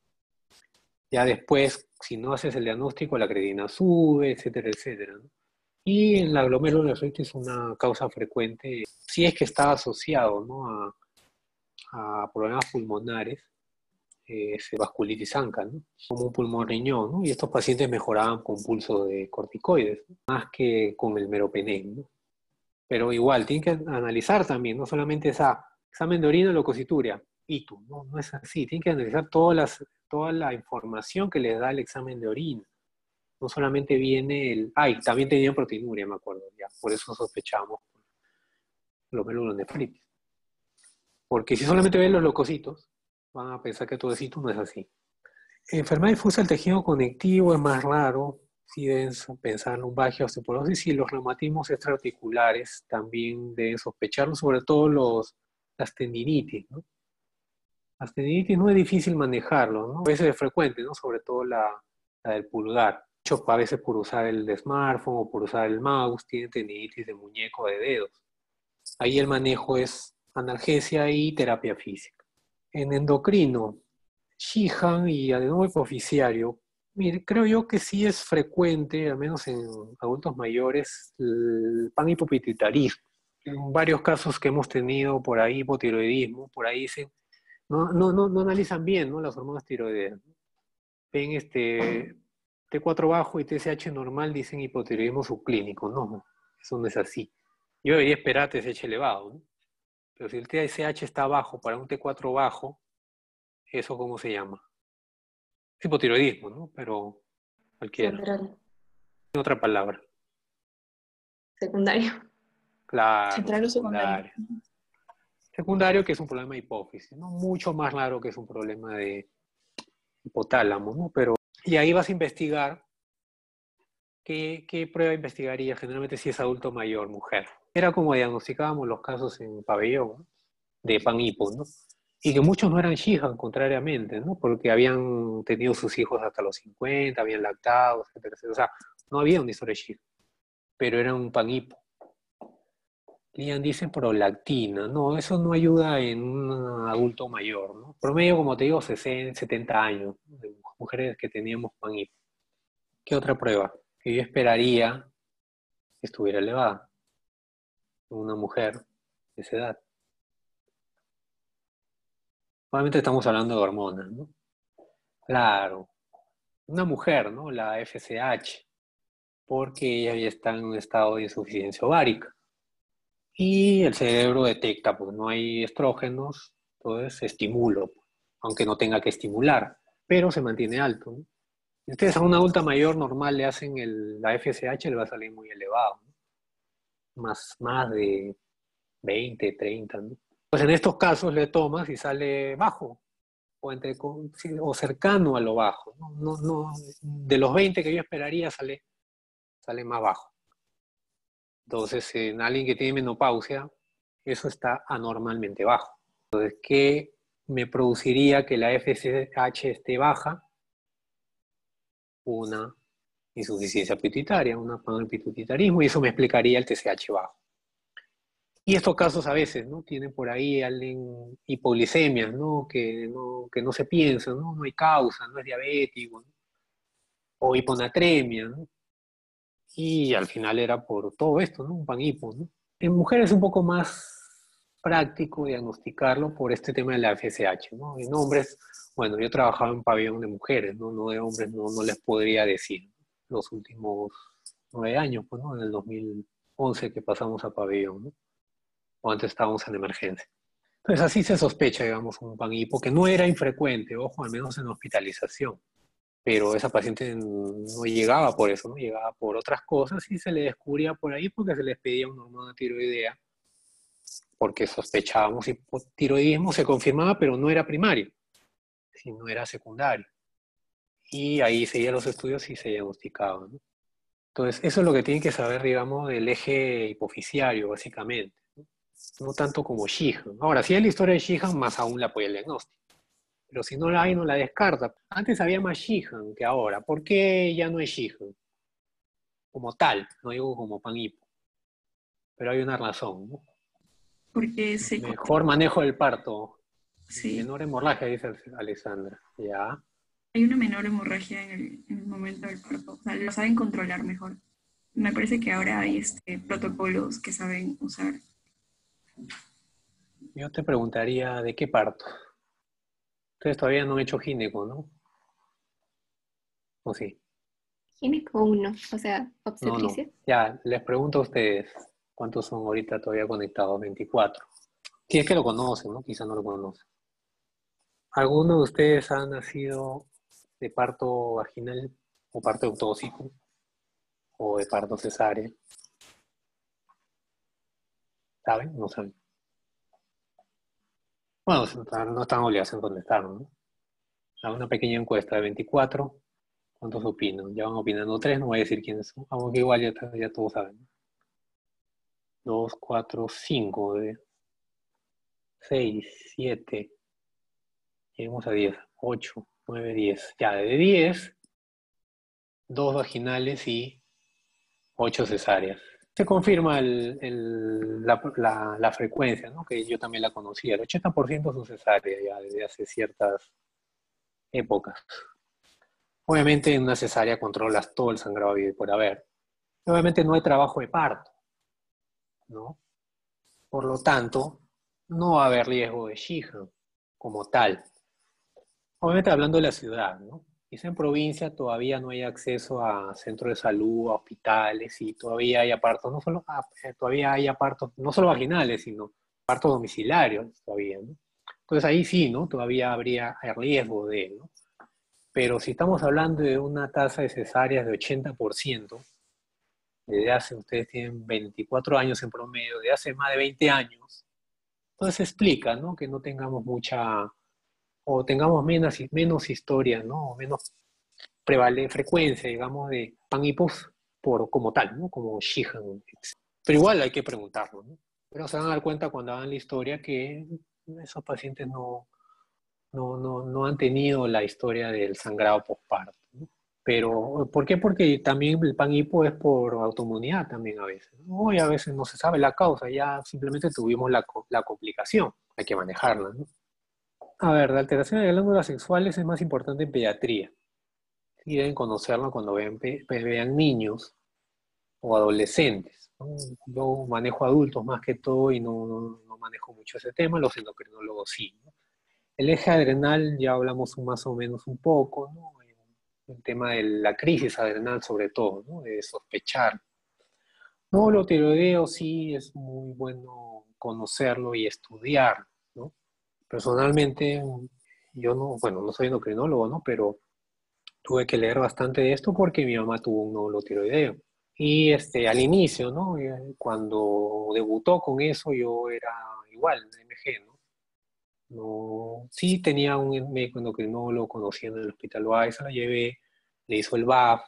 A: Ya después, si no haces el diagnóstico, la creatinina sube, etcétera, etcétera, ¿no? Y en la glomerulonefritis es una causa frecuente, si es que está asociado, ¿no?, a problemas pulmonares, vasculitis ANCA, ¿no? Como un pulmón riñón, ¿no? Y estos pacientes mejoraban con pulso de corticoides, ¿no?, más que con el meropenem, ¿no? Pero igual, tienen que analizar también, no solamente esa examen de orina, leucocituria, ITU, ¿no? No es así, tienen que analizar toda la información que les da el examen de orina. No solamente viene también tenían proteinuria, me acuerdo, ya, por eso sospechamos glomerulonefritis. Porque si solamente ven los leucocitos, van a pensar que todo es ITU, no es así. Enfermedad difusa del tejido conectivo es más raro, si deben pensar en lumbalgia, osteoporosis, y los reumatismos extraarticulares también deben sospecharlo, sobre todo las tendinitis, ¿no? Las tendinitis no es difícil manejarlo, ¿no? A veces es frecuente, ¿no? Sobre todo la del pulgar. Muchos, a veces por usar el smartphone o por usar el mouse, tienen tendinitis de muñeco o de dedos. Ahí el manejo es analgesia y terapia física. En endocrino, Sheehan y adenoma hipoficiario, mire, creo yo que sí es frecuente, al menos en adultos mayores, el panhipopituitarismo. En varios casos que hemos tenido por ahí, hipotiroidismo, por ahí dicen, no analizan bien, ¿no?, las hormonas tiroideas. Ven T4 bajo y TSH normal, dicen hipotiroidismo subclínico. No, eso no es así. Yo debería esperar TSH elevado, ¿no? Pero si el TSH está bajo para un T4 bajo, ¿eso cómo se llama? Es hipotiroidismo, ¿no? Pero cualquiera.
C: Central.
A: En otra palabra.
C: Secundario.
A: Claro,
F: Central o secundario.
A: Secundario, que es un problema de hipófisis, ¿no? Mucho más raro que es un problema de hipotálamo, ¿no? Y ahí vas a investigar, ¿qué prueba investigaría? Generalmente si es adulto mayor, mujer. Era como diagnosticábamos los casos en pabellón, ¿no?, de panhipo, ¿no? Y que muchos no eran Sheehan, contrariamente, ¿no? Porque habían tenido sus hijos hasta los 50, habían lactado, etcétera, etcétera. O sea, no había una historia de Sheehan, pero era un panhipo. Lian dice prolactina. No, eso no ayuda en un adulto mayor, ¿no? Promedio, como te digo, 60, 70 años, ¿no?, de mujeres que teníamos panhipo. ¿Qué otra prueba? Que yo esperaría que estuviera elevada en una mujer de esa edad. Obviamente estamos hablando de hormonas, ¿no? Claro, una mujer, ¿no?, la FSH, porque ella ya está en un estado de insuficiencia ovárica. Y el cerebro detecta, pues no hay estrógenos, entonces estimulo, aunque no tenga que estimular, pero se mantiene alto, ¿no? Si ustedes a una adulta mayor normal le hacen la FSH, le va a salir muy elevado, ¿no? Más de 20, 30, ¿no? Pues en estos casos le tomas y sale bajo, o cercano a lo bajo, ¿no? De los 20 que yo esperaría sale más bajo. Entonces, en alguien que tiene menopausia, eso está anormalmente bajo. Entonces, ¿qué me produciría que la FSH esté baja? Una insuficiencia pituitaria, un panhipopituitarismo, y eso me explicaría el TSH bajo. Y estos casos a veces, ¿no?, tienen por ahí alguien hipoglicemias, ¿no?, que no se piensa, ¿no? No hay causa, no es diabético, ¿no?, o hiponatremia, ¿no? Y al final era por todo esto, ¿no?, un panhipo, ¿no? En mujeres es un poco más práctico diagnosticarlo por este tema de la FSH, ¿no? En hombres, bueno, yo trabajaba en pabellón de mujeres, ¿no? No de hombres, no les podría decir. Los últimos 9 años, pues, ¿no? En el 2011 que pasamos a pabellón, ¿no? O antes estábamos en emergencia. Entonces así se sospecha, digamos, un panhipo, que no era infrecuente, ojo, al menos en hospitalización. Pero esa paciente no llegaba por eso, ¿no? Llegaba por otras cosas y se le descubría por ahí porque se les pedía una hormona tiroidea porque sospechábamos hipotiroidismo, se confirmaba, pero no era primario, sino era secundario. Y ahí seguían los estudios y se diagnosticaba, ¿no? Entonces, eso es lo que tienen que saber, digamos, del eje hipofisiario, básicamente, ¿no? No tanto como Sheehan. Ahora, si hay la historia de Sheehan, más aún la apoya el diagnóstico. Pero si no la hay, no la descarta. Antes había más Sheehan que ahora. ¿Por qué ya no es Sheehan? Como tal, no digo como pan-hipo. Pero hay una razón, ¿no?
F: Porque
A: Mejor manejo del parto.
F: sí,
A: Menor hemorragia, dice Alexandra. Ya.
F: hay una menor hemorragia en el momento del parto. O sea, lo saben controlar mejor. Me parece que ahora hay protocolos que saben usar.
A: Yo te preguntaría, ¿de qué parto? Ustedes todavía no han hecho gineco, ¿no? ¿O sí?
E: Gineco 1, o sea,
A: No.
E: obstetricia.
A: Ya, les pregunto a ustedes, ¿cuántos son ahorita todavía conectados? 24. Si es que lo conocen, ¿no? Quizá no lo conocen. ¿Alguno de ustedes ha nacido de parto vaginal o parto eutóxico o de parto cesárea? ¿Saben? No saben. Bueno, no están obligados en contestar, ¿no? Hago una pequeña encuesta de 24. ¿Cuántos opinan? Ya van opinando 3, no voy a decir quiénes son. Aunque igual ya todos saben, ¿no? 2, 4, 5, 6, 7. Lleguemos a 10. 8, 9, 10. Ya, de 10, 2 vaginales y 8 cesáreas. Se confirma la frecuencia, ¿no? Que yo también la conocía. El 80% son cesáreas ya desde hace ciertas épocas. Obviamente en una cesárea controlas todo el sangrado habido y por haber. Obviamente no hay trabajo de parto, ¿no? Por lo tanto, no va a haber riesgo de Sheehan como tal. Obviamente hablando de la ciudad, ¿no? Quizá en provincia todavía no hay acceso a centros de salud, a hospitales, y todavía hay partos, todavía hay partos, no solo vaginales, sino partos domiciliarios todavía, ¿no? Entonces ahí sí, ¿no? Todavía habría riesgo de, ¿no? Pero si estamos hablando de una tasa de cesáreas de 80%, desde hace, ustedes tienen 24 años en promedio, de hace más de 20 años, entonces se explica, ¿no? Que no tengamos o tengamos menos historia, ¿no? O menos frecuencia, digamos, de panhipos como tal, ¿no? Como Sheehan. Pero igual hay que preguntarlo, ¿no? Pero se van a dar cuenta cuando hagan la historia que esos pacientes no han tenido la historia del sangrado postparto, ¿no? Pero, ¿por qué? Porque también el panhipo es por autoinmunidad también a veces, ¿no? Y a veces no se sabe la causa, ya simplemente tuvimos la complicación, hay que manejarla, ¿no? A ver, la alteración de glándulas sexuales es más importante en pediatría. Y deben conocerlo cuando vean niños o adolescentes, ¿no? Yo manejo adultos más que todo y no manejo mucho ese tema, los endocrinólogos sí, ¿no? El eje adrenal ya hablamos más o menos un poco, ¿no? El tema de la crisis adrenal sobre todo, ¿no? De sospechar. No, lo tiroideo sí es muy bueno conocerlo y estudiar, ¿no? Personalmente, yo no soy endocrinólogo, ¿no? Pero tuve que leer bastante de esto porque mi mamá tuvo un nódulo tiroideo. Y al inicio, ¿no? Cuando debutó con eso, yo era igual, MG, ¿no? No, sí tenía un médico endocrinólogo conociendo en el hospital Loaiza, la llevé, le hizo el BAF,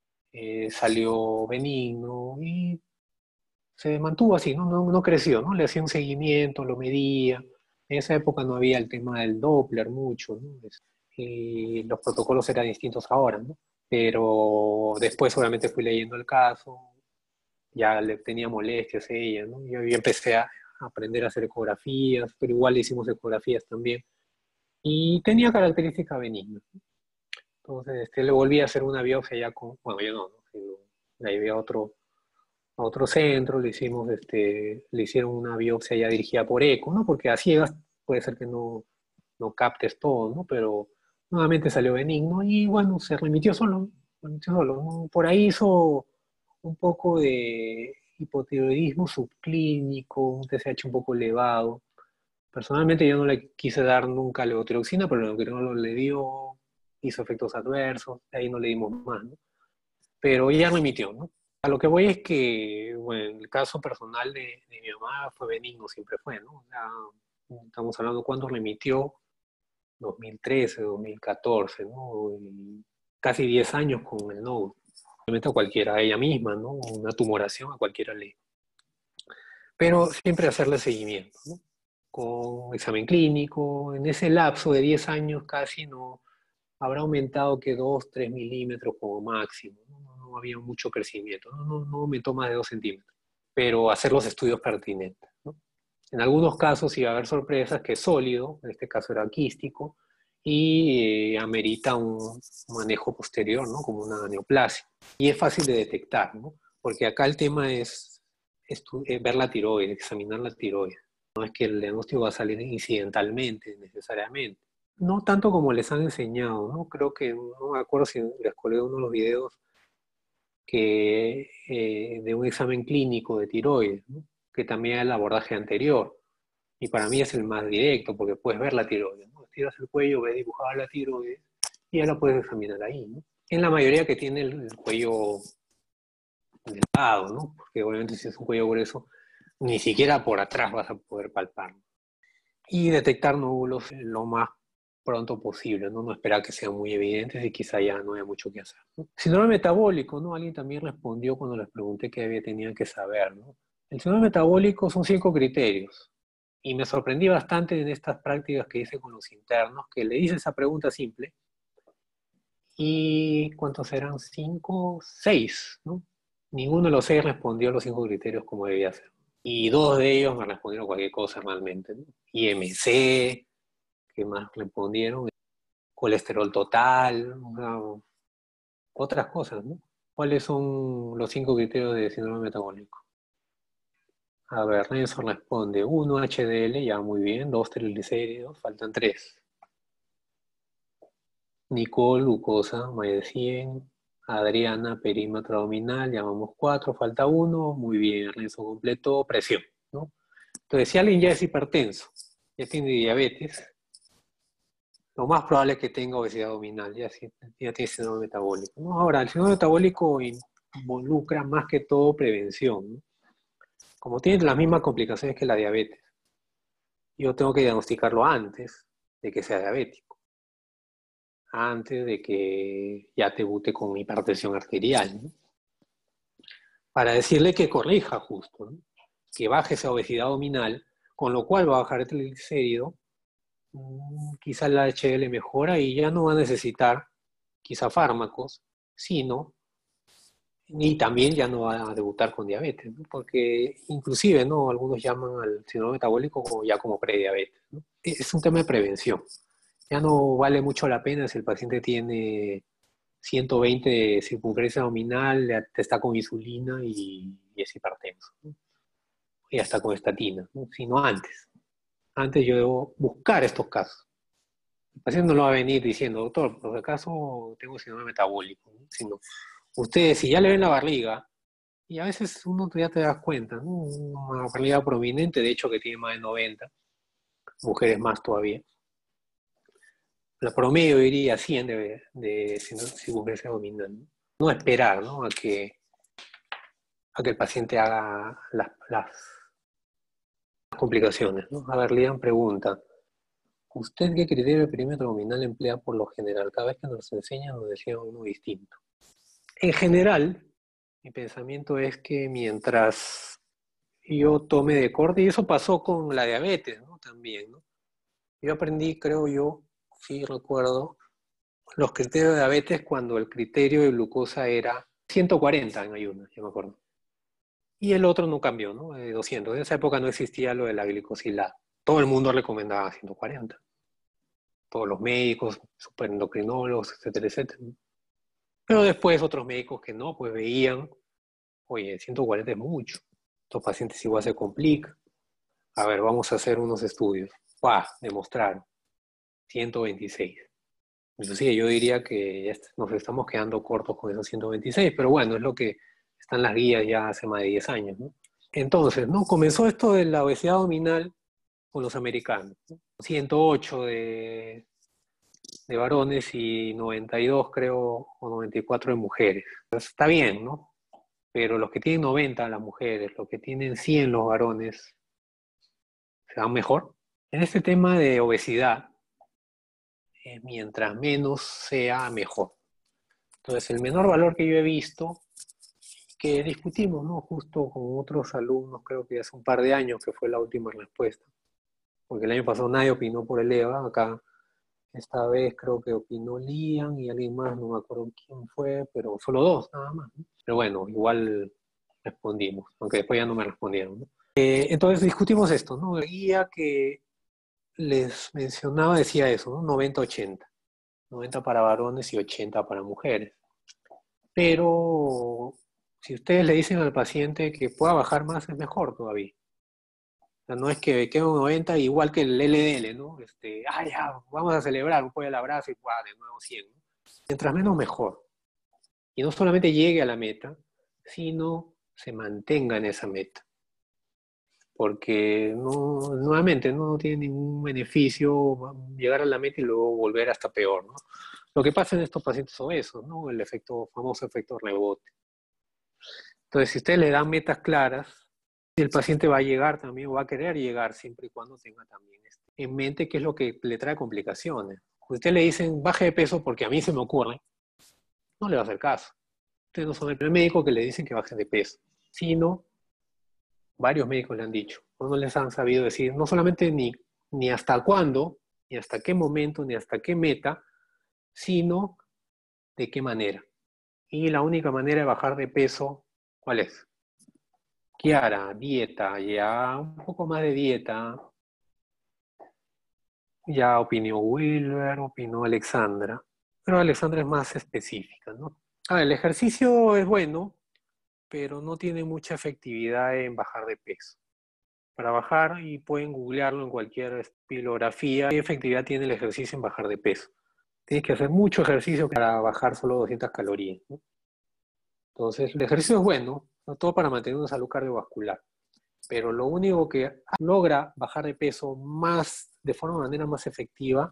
A: salió benigno y se mantuvo así, ¿no? No creció, ¿no? Le hacía un seguimiento, lo medía. En esa época no había el tema del Doppler mucho, ¿no? Y los protocolos eran distintos ahora, ¿no? Pero después obviamente fui leyendo el caso, ya le tenía molestias a ella, ¿no? Yo empecé a aprender a hacer ecografías, pero igual le hicimos ecografías también. Y tenía características benignas. Entonces, le volví a hacer una biopsia ya bueno, yo no, sino la llevé a otro centro, le hicieron una biopsia ya dirigida por eco, ¿no? Porque a ciegas puede ser que no captes todo, ¿no? Pero nuevamente salió benigno y bueno, se remitió solo, ¿no? Por ahí hizo un poco de hipotiroidismo subclínico, un TSH un poco elevado. Personalmente yo no le quise dar nunca levotiroxina, pero el endocrinólogo le dio, hizo efectos adversos, de ahí no le dimos más, ¿no? Pero ya remitió, ¿no? A lo que voy es que, bueno, el caso personal de mi mamá fue benigno, siempre fue, ¿no? Estamos hablando cuando remitió, 2013, 2014, ¿no? Y casi 10 años con el NOD. Realmente a cualquiera, a ella misma, ¿no? Una tumoración a cualquiera le. Pero siempre hacerle seguimiento, ¿no? Con examen clínico, en ese lapso de 10 años casi no habrá aumentado que 2, 3 milímetros como máximo, ¿no? No había mucho crecimiento, no aumentó más de 2 centímetros, pero hacer los estudios pertinentes, ¿no? En algunos casos iba a haber sorpresas que es sólido, en este caso era quístico, y amerita un manejo posterior, ¿no? Como una neoplasia. Y es fácil de detectar, ¿no? Porque acá el tema es ver la tiroides, examinar la tiroides. No es que el diagnóstico va a salir incidentalmente, necesariamente. No tanto como les han enseñado, ¿no? Creo que, no me acuerdo si les colgué uno de los videos de un examen clínico de tiroides, ¿no? Que también es el abordaje anterior. Y para mí es el más directo, porque puedes ver la tiroides, ¿no? Estiras el cuello, ves dibujada la tiroides, y ya la puedes examinar ahí, ¿no? En la mayoría que tiene el cuello delgado, ¿no? Porque obviamente si es un cuello grueso, ni siquiera por atrás vas a poder palparlo. Y detectar nódulos lo más pronto posible, ¿no? No esperar que sean muy evidentes y quizá ya no haya mucho que hacer, ¿no? Síndrome metabólico, ¿no? Alguien también respondió cuando les pregunté qué tenían que saber, ¿no? El síndrome metabólico son 5 criterios. Y me sorprendí bastante en estas prácticas que hice con los internos, que le hice esa pregunta simple. ¿Y cuántos eran? 5, 6, ¿no? Ninguno de los 6 respondió a los 5 criterios como debía ser. Y 2 de ellos me respondieron cualquier cosa realmente, ¿no? IMC, ¿qué más respondieron? Colesterol total, ¿no? Otras cosas, ¿no? ¿Cuáles son los 5 criterios de síndrome metabólico? A ver, Renzo responde 1 HDL, ya muy bien, 2 triglicéridos, faltan 3. Nicole, glucosa, más de 100. Adriana, perímetro abdominal, llamamos 4, falta 1, muy bien, Renzo completó, presión, ¿no? Entonces, si alguien ya es hipertenso, ya tiene diabetes, lo más probable es que tenga obesidad abdominal, ya tiene síndrome metabólico, ¿no? Ahora, el síndrome metabólico involucra más que todo prevención, ¿no? Como tiene las mismas complicaciones que la diabetes, yo tengo que diagnosticarlo antes de que sea diabético, antes de que ya debute con hipertensión arterial, ¿no? Para decirle que corrija justo, ¿no? Que baje esa obesidad abdominal, con lo cual va a bajar el triglicérido, quizá la HDL mejora y ya no va a necesitar quizá fármacos, sino, y también ya no va a debutar con diabetes, ¿no? Porque inclusive, ¿no? Algunos llaman al síndrome metabólico como prediabetes, ¿no? Es un tema de prevención. Ya no vale mucho la pena si el paciente tiene 120 de circunferencia abdominal, está con insulina y es hipertenso, ¿no? Y hasta con estatina, ¿no? Sino antes. Antes yo debo buscar estos casos. El paciente no lo va a venir diciendo, doctor, por si acaso tengo síndrome metabólico, ¿no? Sino, ustedes, si ya le ven la barriga, y a veces uno ya te das cuenta, ¿no? Una barriga prominente, de hecho que tiene más de 90, mujeres más todavía. La promedio diría 100 de circunferencia abdominal, ¿no? No esperar, ¿no? a que el paciente haga las complicaciones, ¿no? A ver, Lian pregunta, ¿usted qué criterio de perímetro abdominal emplea por lo general? Cada vez que nos enseñan nos decían uno distinto. En general, mi pensamiento es que mientras yo tome de corte, y eso pasó con la diabetes, ¿no? También, ¿no? Yo aprendí, creo yo, sí recuerdo, los criterios de diabetes cuando el criterio de glucosa era 140 en ayunas, yo me acuerdo. Y el otro no cambió, ¿no? 200. En esa época no existía lo de la glicosilada. Todo el mundo recomendaba 140. Todos los médicos, superendocrinólogos, etcétera, etcétera. Pero después otros médicos que no, pues veían, oye, 140 es mucho. Estos pacientes igual se complican. A ver, vamos a hacer unos estudios. Demostraron 126. Inclusive yo diría que ya nos estamos quedando cortos con esos 126, pero bueno, es lo que están las guías ya hace más de 10 años, ¿no? Entonces, ¿no? Comenzó esto de la obesidad abdominal con los americanos, ¿no? 108 de varones y 92 creo, o 94 de mujeres. Entonces, está bien, ¿no? pero los que tienen 90 las mujeres, los que tienen 100 los varones, ¿se van mejor? En este tema de obesidad, mientras menos sea mejor. Entonces, el menor valor que yo he visto, que discutimos, ¿no? Justo con otros alumnos, creo que hace un par de años que fue la última respuesta, porque el año pasado nadie opinó por el EVA, acá esta vez creo que opinó Lian y alguien más, no me acuerdo quién fue, pero solo dos nada más, ¿no? Pero bueno, igual respondimos, aunque después ya no me respondieron, ¿no? Entonces discutimos esto, ¿no? La guía que les mencionaba decía eso, ¿no? 90-80. 90 para varones y 80 para mujeres. Pero si ustedes le dicen al paciente que pueda bajar más, es mejor todavía. O sea, no es que quede un 90 igual que el LDL, ¿no? Ya, vamos a celebrar un pollo al abrazo y de nuevo 100, ¿no? Mientras menos, mejor. Y no solamente llegue a la meta, sino se mantenga en esa meta. Porque nuevamente no tiene ningún beneficio llegar a la meta y luego volver hasta peor, ¿no? Lo que pasa en estos pacientes obesos, ¿no? El famoso efecto rebote. Entonces, si ustedes le dan metas claras, el paciente va a llegar también, o va a querer llegar, siempre y cuando tenga también en mente qué es lo que le trae complicaciones. Ustedes le dicen, baje de peso porque a mí se me ocurre, no le va a hacer caso. Ustedes no son el primer médico que le dicen que baje de peso, sino varios médicos le han dicho, no les han sabido decir, no solamente ni hasta cuándo, ni hasta qué momento, ni hasta qué meta, sino de qué manera. Y la única manera de bajar de peso, ¿cuál es? Kiara, dieta, ya un poco más de dieta. Ya opinó Wilber, opinó Alexandra, pero Alexandra es más específica, ¿no? El ejercicio es bueno, pero no tiene mucha efectividad en bajar de peso. Para bajar, y pueden googlearlo en cualquier bibliografía, ¿qué efectividad tiene el ejercicio en bajar de peso? Tienes que hacer mucho ejercicio para bajar solo 200 calorías, ¿no? Entonces, el ejercicio es bueno, sobre todo para mantener una salud cardiovascular, pero lo único que logra bajar de peso de manera más efectiva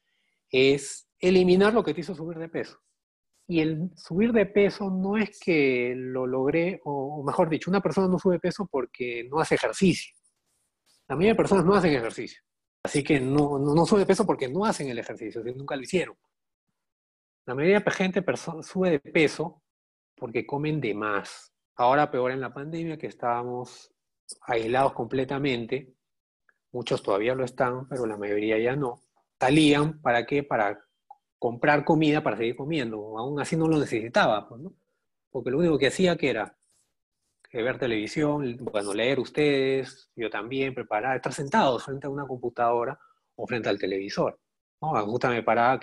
A: es eliminar lo que te hizo subir de peso. Y el subir de peso no es que lo logré, o mejor dicho, una persona no sube peso porque no hace ejercicio. La mayoría de personas no hacen ejercicio. Así que no sube de peso porque no hacen el ejercicio, nunca lo hicieron. La mayoría de gente sube de peso porque comen de más. Ahora peor en la pandemia, que estábamos aislados completamente, muchos todavía lo están, pero la mayoría ya no. Salían, ¿para qué? Para comprar comida para seguir comiendo. Aún así no lo necesitaba, pues, ¿no? Porque lo único que hacía que era ver televisión, bueno, leer ustedes, yo también, preparar, estar sentados frente a una computadora o frente al televisor, ¿no? Me gusta me paraba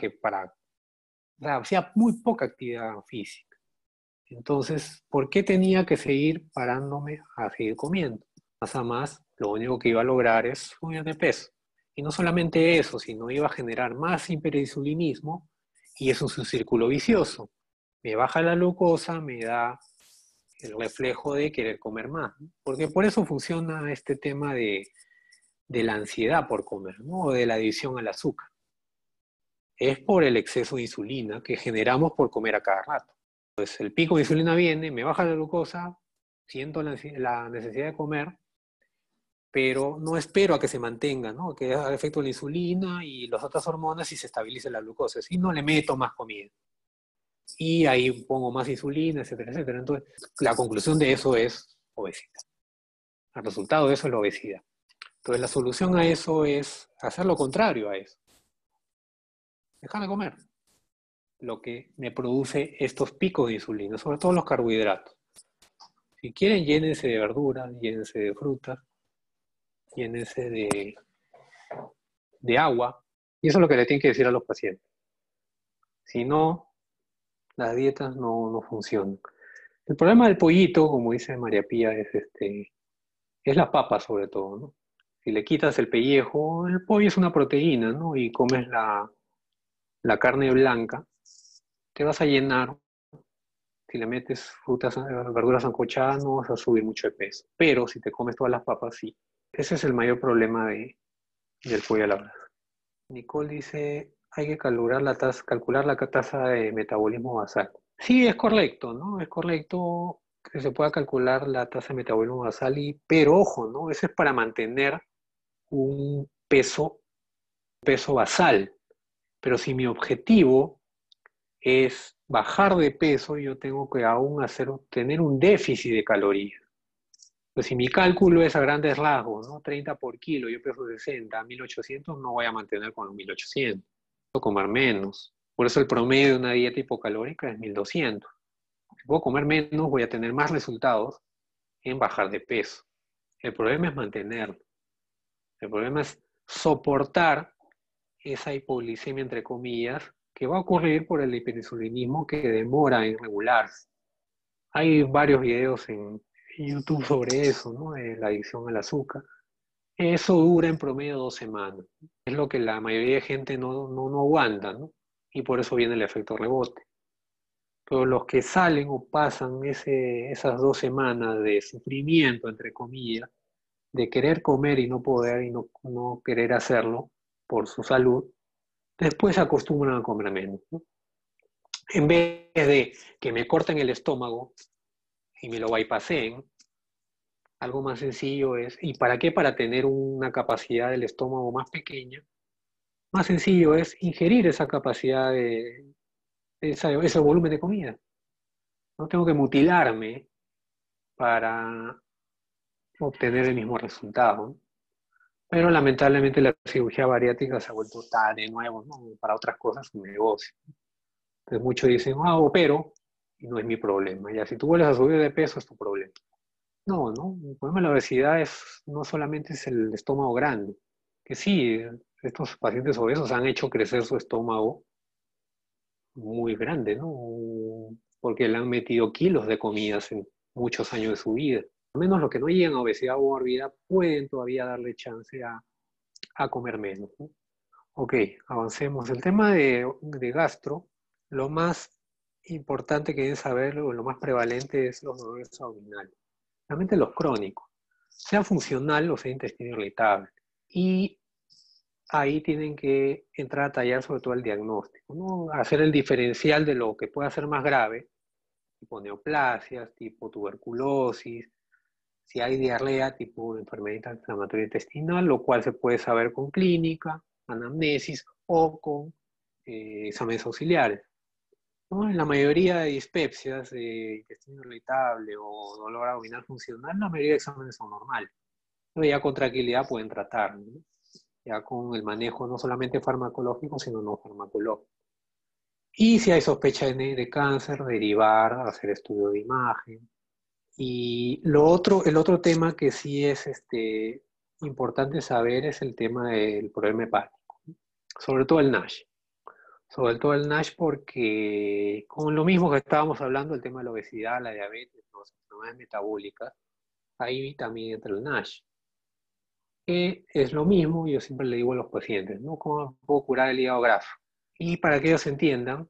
A: o sea, hacía muy poca actividad física. Entonces, ¿por qué tenía que seguir parándome a seguir comiendo? Más a más, lo único que iba a lograr es subir de peso. Y no solamente eso, sino iba a generar más hiperinsulinismo, y eso es un círculo vicioso. Me baja la glucosa, me da el reflejo de querer comer más, ¿no? Porque por eso funciona este tema de la ansiedad por comer, ¿no? O de la adicción al azúcar. Es por el exceso de insulina que generamos por comer a cada rato. Entonces el pico de insulina viene, me baja la glucosa, siento la necesidad de comer, pero no espero a que se mantenga, ¿no? Que haga efecto la insulina y las otras hormonas y se estabilice la glucosa, y no le meto más comida. Y ahí pongo más insulina, etcétera, etcétera. Entonces, la conclusión de eso es obesidad. El resultado de eso es la obesidad. Entonces, la solución a eso es hacer lo contrario a eso. Dejar de comer lo que me produce estos picos de insulina, sobre todo los carbohidratos. Si quieren, llénense de verduras, llénense de frutas, llénense de agua. Y eso es lo que le tienen que decir a los pacientes. Si no, las dietas no funcionan. El problema del pollito, como dice María Pía, es la papa sobre todo, ¿no? Si le quitas el pellejo, el pollo es una proteína, ¿no? Y comes la carne blanca, te vas a llenar. Si le metes frutas, verduras sancochadas, no vas a subir mucho de peso. Pero si te comes todas las papas, sí. Ese es el mayor problema del pollo a la brasa. Nicole dice, hay que calcular la tasa de metabolismo basal. Sí, es correcto, ¿no? Es correcto que se pueda calcular la tasa de metabolismo basal, pero ojo, ¿no? Eso es para mantener un peso basal. Pero si mi objetivo es bajar de peso, yo tengo que aún tener un déficit de calorías. Pues si mi cálculo es a grandes rasgos, ¿no? 30 por kilo, yo peso 60, 1800, no voy a mantener con los 1800. Puedo comer menos. Por eso el promedio de una dieta hipocalórica es 1200. Si puedo comer menos, voy a tener más resultados en bajar de peso. El problema es mantenerlo. El problema es soportar esa hipoglicemia, entre comillas, que va a ocurrir por el hiperinsulinismo que demora en regularse. Hay varios videos en YouTube sobre eso, ¿no? De la adicción al azúcar. Eso dura en promedio 2 semanas. Es lo que la mayoría de gente no aguanta, ¿no? Y por eso viene el efecto rebote. Pero los que salen o pasan esas 2 semanas de sufrimiento, entre comillas, de querer comer y no poder y no querer hacerlo por su salud, después se acostumbran a comer menos, ¿no? En vez de que me corten el estómago y me lo bypasseen, algo más sencillo es, ¿y para qué? Para tener una capacidad del estómago más pequeña. Más sencillo es ingerir esa capacidad ese volumen de comida. No tengo que mutilarme para obtener el mismo resultado, ¿no? Pero lamentablemente la cirugía bariátrica se ha vuelto de nuevo, ¿no? Para otras cosas un negocio. Entonces muchos dicen, opero, y no es mi problema. Ya, si tú vuelves a subir de peso es tu problema. No, el problema de la obesidad no solamente es el estómago grande, que sí, estos pacientes obesos han hecho crecer su estómago muy grande, ¿no? Porque le han metido kilos de comidas en muchos años de su vida. Al menos los que no llegan a obesidad mórbida pueden todavía darle chance a comer menos, ¿no? Ok, avancemos. El tema de gastro, lo más importante que deben saber, o lo más prevalente, es los dolores abdominales. Realmente los crónicos, sea funcional o sea intestino irritable. Y ahí tienen que entrar a tallar sobre todo el diagnóstico, ¿no? Hacer el diferencial de lo que pueda ser más grave, tipo neoplasias, tipo tuberculosis, si hay diarrea, tipo enfermedad inflamatoria intestinal, lo cual se puede saber con clínica, anamnesis o con exámenes auxiliares, ¿no? En la mayoría de dispepsias de intestino irritable o dolor abdominal funcional, la mayoría de exámenes son normales. Pero ya con tranquilidad pueden tratar, ¿no? Ya con el manejo no solamente farmacológico, sino no farmacológico. Y si hay sospecha de cáncer, derivar, hacer estudio de imagen. Y el otro tema que sí es importante saber es el tema del problema hepático, ¿no? Sobre todo el NASH. Sobre todo el NASH porque, con lo mismo que estábamos hablando, el tema de la obesidad, la diabetes, las enfermedades metabólicas, ahí también entra el NASH. Que es lo mismo, yo siempre le digo a los pacientes, ¿no? ¿Cómo puedo curar el hígado graso? Y para que ellos entiendan,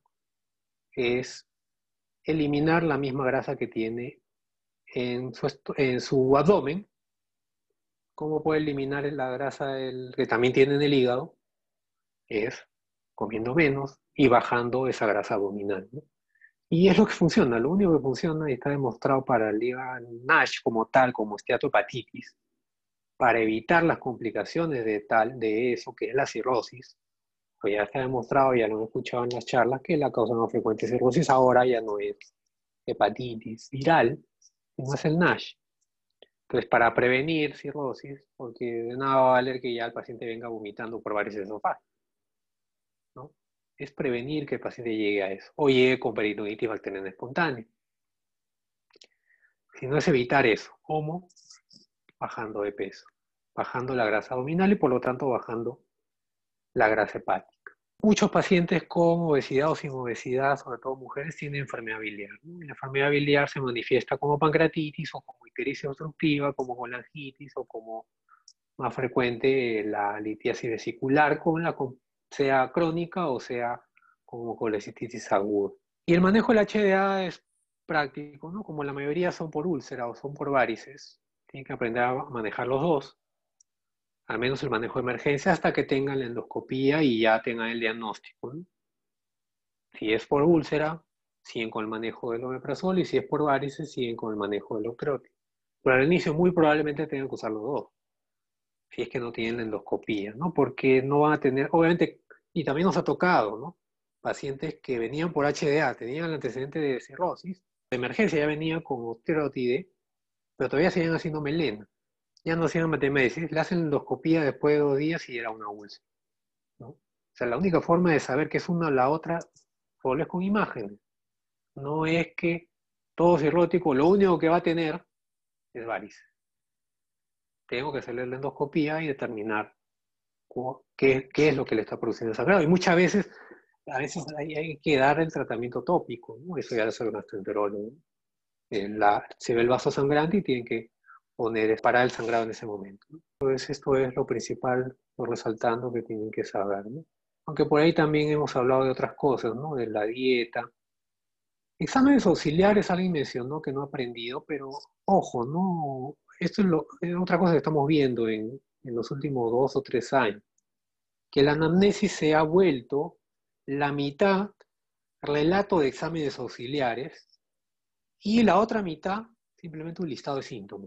A: es eliminar la misma grasa que tiene en su abdomen. ¿Cómo puede eliminar la grasa que también tiene en el hígado? Es comiendo menos y bajando esa grasa abdominal, ¿no? Y es lo que funciona, lo único que funciona y está demostrado para el NASH como tal, como esteatohepatitis, para evitar las complicaciones de eso, que es la cirrosis. Pues ya está demostrado, ya lo he escuchado en las charlas, que la causa más frecuente de cirrosis ahora ya no es hepatitis viral, sino es el NASH. Entonces, para prevenir cirrosis, porque de nada va a valer que ya el paciente venga vomitando por varices esofágicos, ¿no? Es prevenir que el paciente llegue a eso, o llegue con peritonitis bacteriana espontánea. Si no es evitar eso, ¿cómo? Bajando de peso, bajando la grasa abdominal y por lo tanto bajando la grasa hepática. Muchos pacientes con obesidad o sin obesidad, sobre todo mujeres, tienen enfermedad biliar, ¿no? Y la enfermedad biliar se manifiesta como pancreatitis o como ictericia obstructiva, como colangitis o como más frecuente la litiasis vesicular, sea crónica o sea como colecistitis aguda. Y el manejo del HDA es práctico, ¿no? Como la mayoría son por úlcera o son por varices, tienen que aprender a manejar los dos. Al menos el manejo de emergencia hasta que tengan la endoscopía y ya tengan el diagnóstico, ¿no? Si es por úlcera, siguen con el manejo del omeprazol, y si es por varices, siguen con el manejo del octreotide. Pero al inicio muy probablemente tengan que usar los dos, si es que no tienen la endoscopía, ¿no? Porque no van a tener, obviamente, y también nos ha tocado, ¿no? Pacientes que venían por HDA, tenían el antecedente de cirrosis, de emergencia ya venían con octreotide, pero todavía seguían haciendo melena. Ya no hacían metemesis, le hacen endoscopía después de 2 días y era una úlcera, ¿no? O sea, la única forma de saber que es una o la otra solo es con imágenes. No es que todo cirrótico lo único que va a tener es varices. Tengo que hacerle la endoscopía y determinar qué es lo que le está produciendo el sangrado. Y muchas veces, hay que dar el tratamiento tópico, ¿no? Eso ya lo hace el gastroenterólogo, ¿no? Se ve el vaso sangrante y tienen que parar el sangrado en ese momento, ¿no? Entonces esto es lo principal, lo resaltando que tienen que saber, ¿no? Aunque por ahí también hemos hablado de otras cosas, ¿no? De la dieta. Exámenes auxiliares, alguien mencionó que no ha aprendido, pero ojo, no, esto es otra cosa que estamos viendo en los últimos 2 o 3 años, que la anamnesis se ha vuelto la mitad relato de exámenes auxiliares y la otra mitad simplemente un listado de síntomas.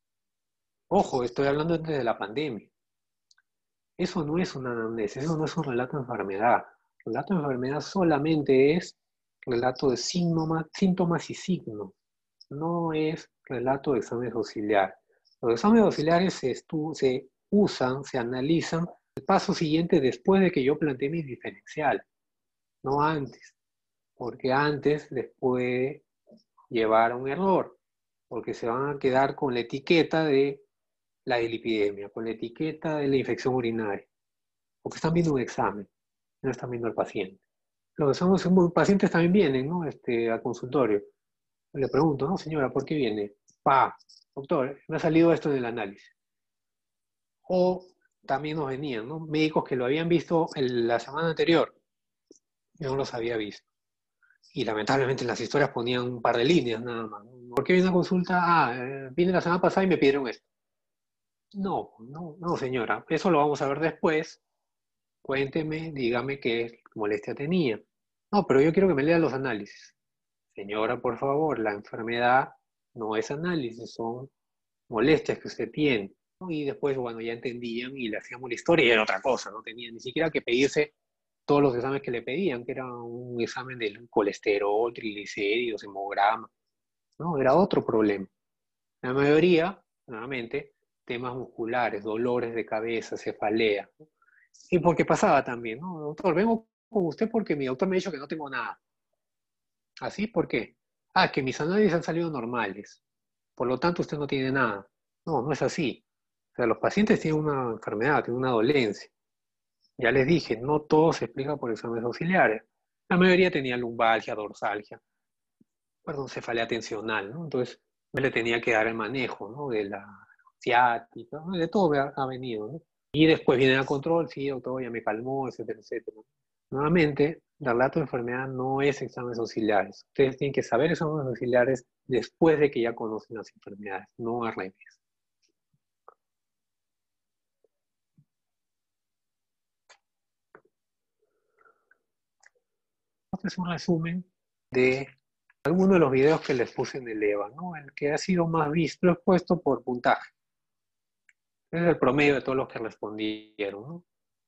A: Ojo, estoy hablando antes de la pandemia. Eso no es una anamnesis, eso no es un relato de enfermedad. El relato de enfermedad solamente es relato de síntomas y signos. No es relato de exámenes auxiliares. Los exámenes auxiliares se usan, se analizan el paso siguiente después de que yo planteé mis diferenciales, no antes, porque antes les puede llevar a un error, porque se van a quedar con la etiqueta de la dislipidemia, con la etiqueta de la infección urinaria, porque están viendo un examen, no están viendo al paciente. Los pacientes también vienen, ¿no? Al consultorio. Le pregunto, no, señora, ¿por qué viene? Doctor, me ha salido esto en el análisis. O también nos venían, ¿no? Médicos que lo habían visto la semana anterior. Yo no los había visto. Y lamentablemente en las historias ponían un par de líneas nada más, ¿no? ¿Por qué viene a consulta? Vine la semana pasada y me pidieron esto. No, señora. Eso lo vamos a ver después. Cuénteme, dígame qué molestia tenía. No, pero yo quiero que me lea los análisis. Señora, por favor, la enfermedad no es análisis, son molestias que usted tiene, ¿no? Y después, bueno, ya entendían y le hacíamos la historia y era otra cosa, no tenía ni siquiera que pedirse todos los exámenes que le pedían, que era un examen del colesterol, triglicéridos, hemograma, ¿no? Era otro problema. La mayoría, nuevamente, temas musculares, dolores de cabeza, cefalea, ¿no? Y porque pasaba también, ¿no? Doctor, vengo con usted porque mi doctor me ha dicho que no tengo nada. ¿Así? ¿Por qué? Que mis análisis han salido normales. Por lo tanto, usted no tiene nada. No, no es así. O sea, los pacientes tienen una enfermedad, tienen una dolencia. Ya les dije, no todo se explica por exámenes auxiliares. La mayoría tenía lumbalgia, dorsalgia, cefalea tensional, ¿no? Entonces, me le tenía que dar el manejo, ¿no? De la ciática, ¿no? De todo ha venido, ¿no? Y después viene a control, sí, doctor, ya me calmó, etcétera, etcétera. Nuevamente, el relato de enfermedad no es exámenes auxiliares. Ustedes tienen que saber exámenes auxiliares después de que ya conocen las enfermedades, no al revés. Este es un resumen de algunos de los videos que les puse en el EVA, ¿no? El que ha sido más visto, lo he puesto por puntaje. Es el promedio de todos los que respondieron, ¿no?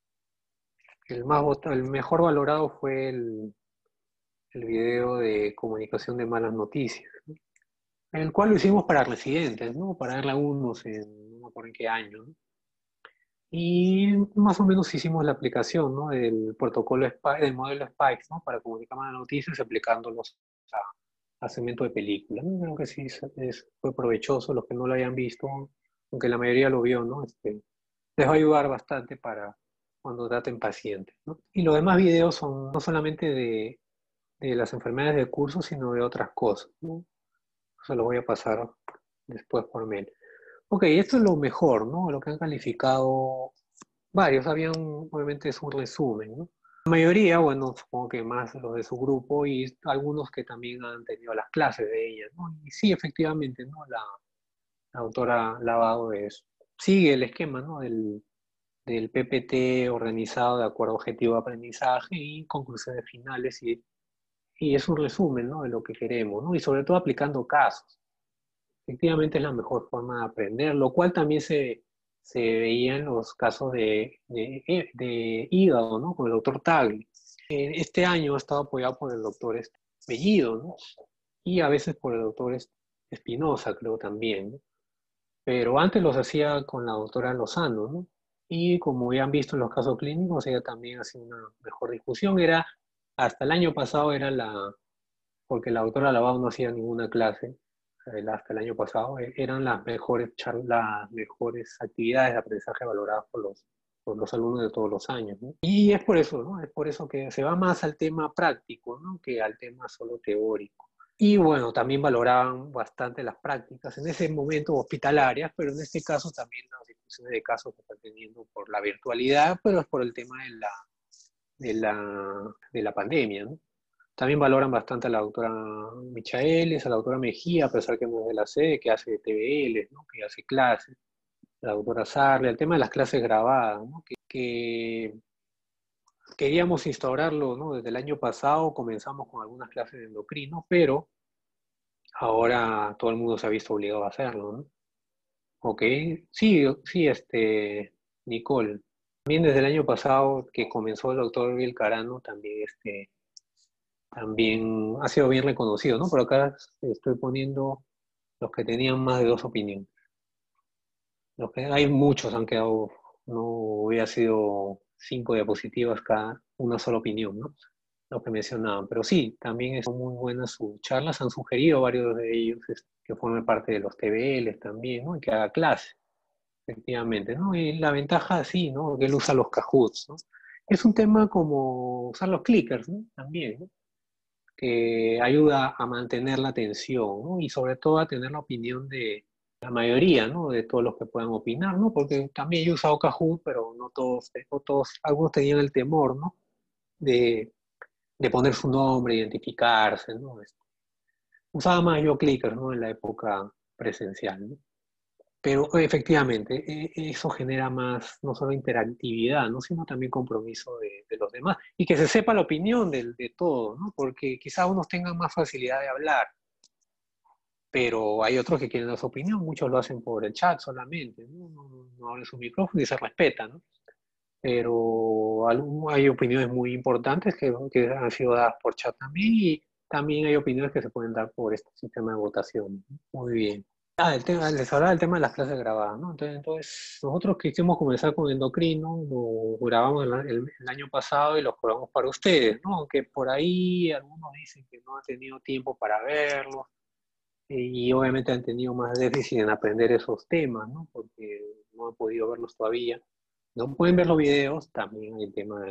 A: El mejor valorado fue el video de comunicación de malas noticias, ¿no? El cual lo hicimos para residentes, ¿no? Para darle a unos no me acuerdo en qué año, ¿no? Y más o menos hicimos la aplicación, ¿no? Del protocolo SPIKE, del modelo SPIKE, ¿no? Para comunicar malas noticias aplicándolos a segmento de película, ¿no? Creo que sí fue provechoso. Los que no lo hayan visto, aunque la mayoría lo vio, ¿no? Les va a ayudar bastante para cuando traten pacientes, ¿no? Y los demás videos son no solamente de las enfermedades del curso, sino de otras cosas, ¿no? Se lo voy a pasar después por mail. Ok, esto es lo mejor, ¿no? Lo que han calificado varios, obviamente es un resumen, ¿no? La mayoría, bueno, supongo que más los de su grupo y algunos que también han tenido las clases de ella, ¿no? Y sí, efectivamente, ¿no? La autora Lavado sigue el esquema, ¿no? Del PPT organizado de acuerdo a objetivo de aprendizaje y conclusiones finales y y es un resumen, ¿no?, de lo que queremos, ¿no? Y sobre todo aplicando casos. Efectivamente es la mejor forma de aprender, lo cual también se veía en los casos de hígado, ¿no?, con el doctor Tagle. Este año ha estado apoyado por el doctor Bellido, ¿no? Y a veces por el doctor Espinosa, creo también, ¿no? Pero antes los hacía con la doctora Lozano, ¿no? Y como ya han visto en los casos clínicos, ella también hacía una mejor discusión. Hasta el año pasado porque la doctora Lavado no hacía ninguna clase, hasta el año pasado, eran las mejores las mejores actividades de aprendizaje valoradas por los alumnos de todos los años, ¿no? Y es por eso, ¿no? Es por eso que se va más al tema práctico, ¿no?, que al tema solo teórico. Y bueno, también valoraban bastante las prácticas, en ese momento hospitalarias, pero en este caso también las discusiones de casos que están teniendo por la virtualidad, pero es por el tema de la pandemia, ¿no? También valoran bastante a la doctora Michaeles, a la doctora Mejía, a pesar que no es de la sede, que hace TBL, ¿no?, que hace clases, la doctora Sarle, el tema de las clases grabadas, ¿no?, que queríamos instaurarlo, ¿no?, desde el año pasado, comenzamos con algunas clases de endocrino, pero ahora todo el mundo se ha visto obligado a hacerlo, ¿no? Ok, sí, sí, Nicole. También desde el año pasado que comenzó el doctor Vilcarano, también ha sido bien reconocido, ¿no? Por acá estoy poniendo los que tenían más de 2 opiniones. Hay muchos, han quedado, no hubiera sido 5 diapositivas cada una sola opinión, ¿no?, lo que mencionaban. Pero sí, también son muy buenas sus charlas, han sugerido varios de ellos que formen parte de los TBLs también, ¿no?, y que haga clase, efectivamente, ¿no? Y la ventaja, sí, ¿no?, que él usa los Kahoots, ¿no? Es un tema como usar los clickers, ¿no?, también, ¿no?, que ayuda a mantener la atención, ¿no?, y sobre todo a tener la opinión de la mayoría, ¿no?, de todos los que puedan opinar, ¿no?, porque también yo he usado Kahoot, pero no todos, algunos tenían el temor, ¿no?, de, de poner su nombre, identificarse, ¿no? Usaba más yo Clicker, ¿no?, en la época presencial, ¿no? Pero efectivamente, eso genera más, no solo interactividad, ¿no?, sino también compromiso de los demás. Y que se sepa la opinión de todos, ¿no?, porque quizás unos tengan más facilidad de hablar, pero hay otros que quieren dar su opinión, muchos lo hacen por el chat solamente, ¿no? No abren su micrófono y se respeta, ¿no? Pero hay opiniones muy importantes que han sido dadas por chat también, y también hay opiniones que se pueden dar por este sistema de votación. Muy bien. Les hablaba del tema de las clases grabadas, ¿no? Entonces, nosotros quisimos comenzar con endocrino, lo grabamos el año pasado y lo grabamos para ustedes, ¿no? Aunque por ahí algunos dicen que no han tenido tiempo para verlo, y obviamente han tenido más déficit en aprender esos temas, ¿no?, porque no han podido verlos todavía. No pueden ver los videos, también hay el tema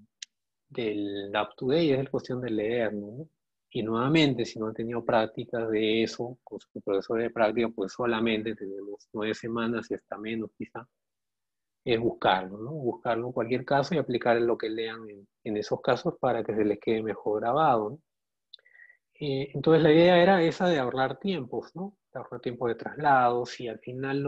A: del up to date, es cuestión de leer, ¿no? Y nuevamente, si no han tenido prácticas de eso, con su profesor de práctica, pues solamente tenemos 9 semanas y hasta menos quizá, es buscarlo, ¿no? Buscarlo en cualquier caso y aplicar lo que lean en esos casos para que se les quede mejor grabado, ¿no? Entonces la idea era esa de ahorrar tiempos, ¿no? De ahorrar tiempo de traslados, y al final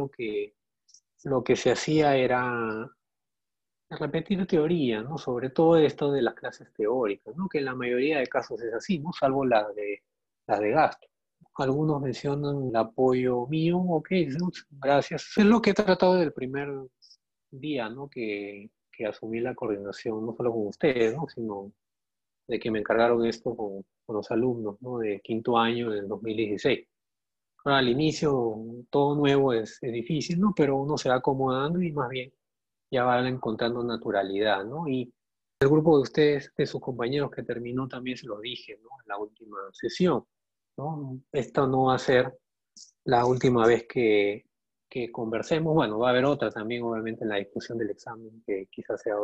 A: lo que se hacía era repetir teoría, ¿no? Sobre todo esto de las clases teóricas, ¿no?, que en la mayoría de casos es así, ¿no?, salvo las de gasto. Algunos mencionan el apoyo mío, ok, ¿no?, gracias. Es lo que he tratado del primer día, ¿no?, que asumí la coordinación, no solo con ustedes, ¿no?, sino de que me encargaron esto con los alumnos, ¿no?, de quinto año del 2016. Ahora, al inicio, todo nuevo es difícil, ¿no?, pero uno se va acomodando y más bien ya van encontrando naturalidad, ¿no? Y el grupo de ustedes, de sus compañeros que terminó, también se lo dije, ¿no?, en la última sesión, ¿no? Esto no va a ser la última vez que conversemos. Bueno, va a haber otra también, obviamente, en la discusión del examen, que quizás sea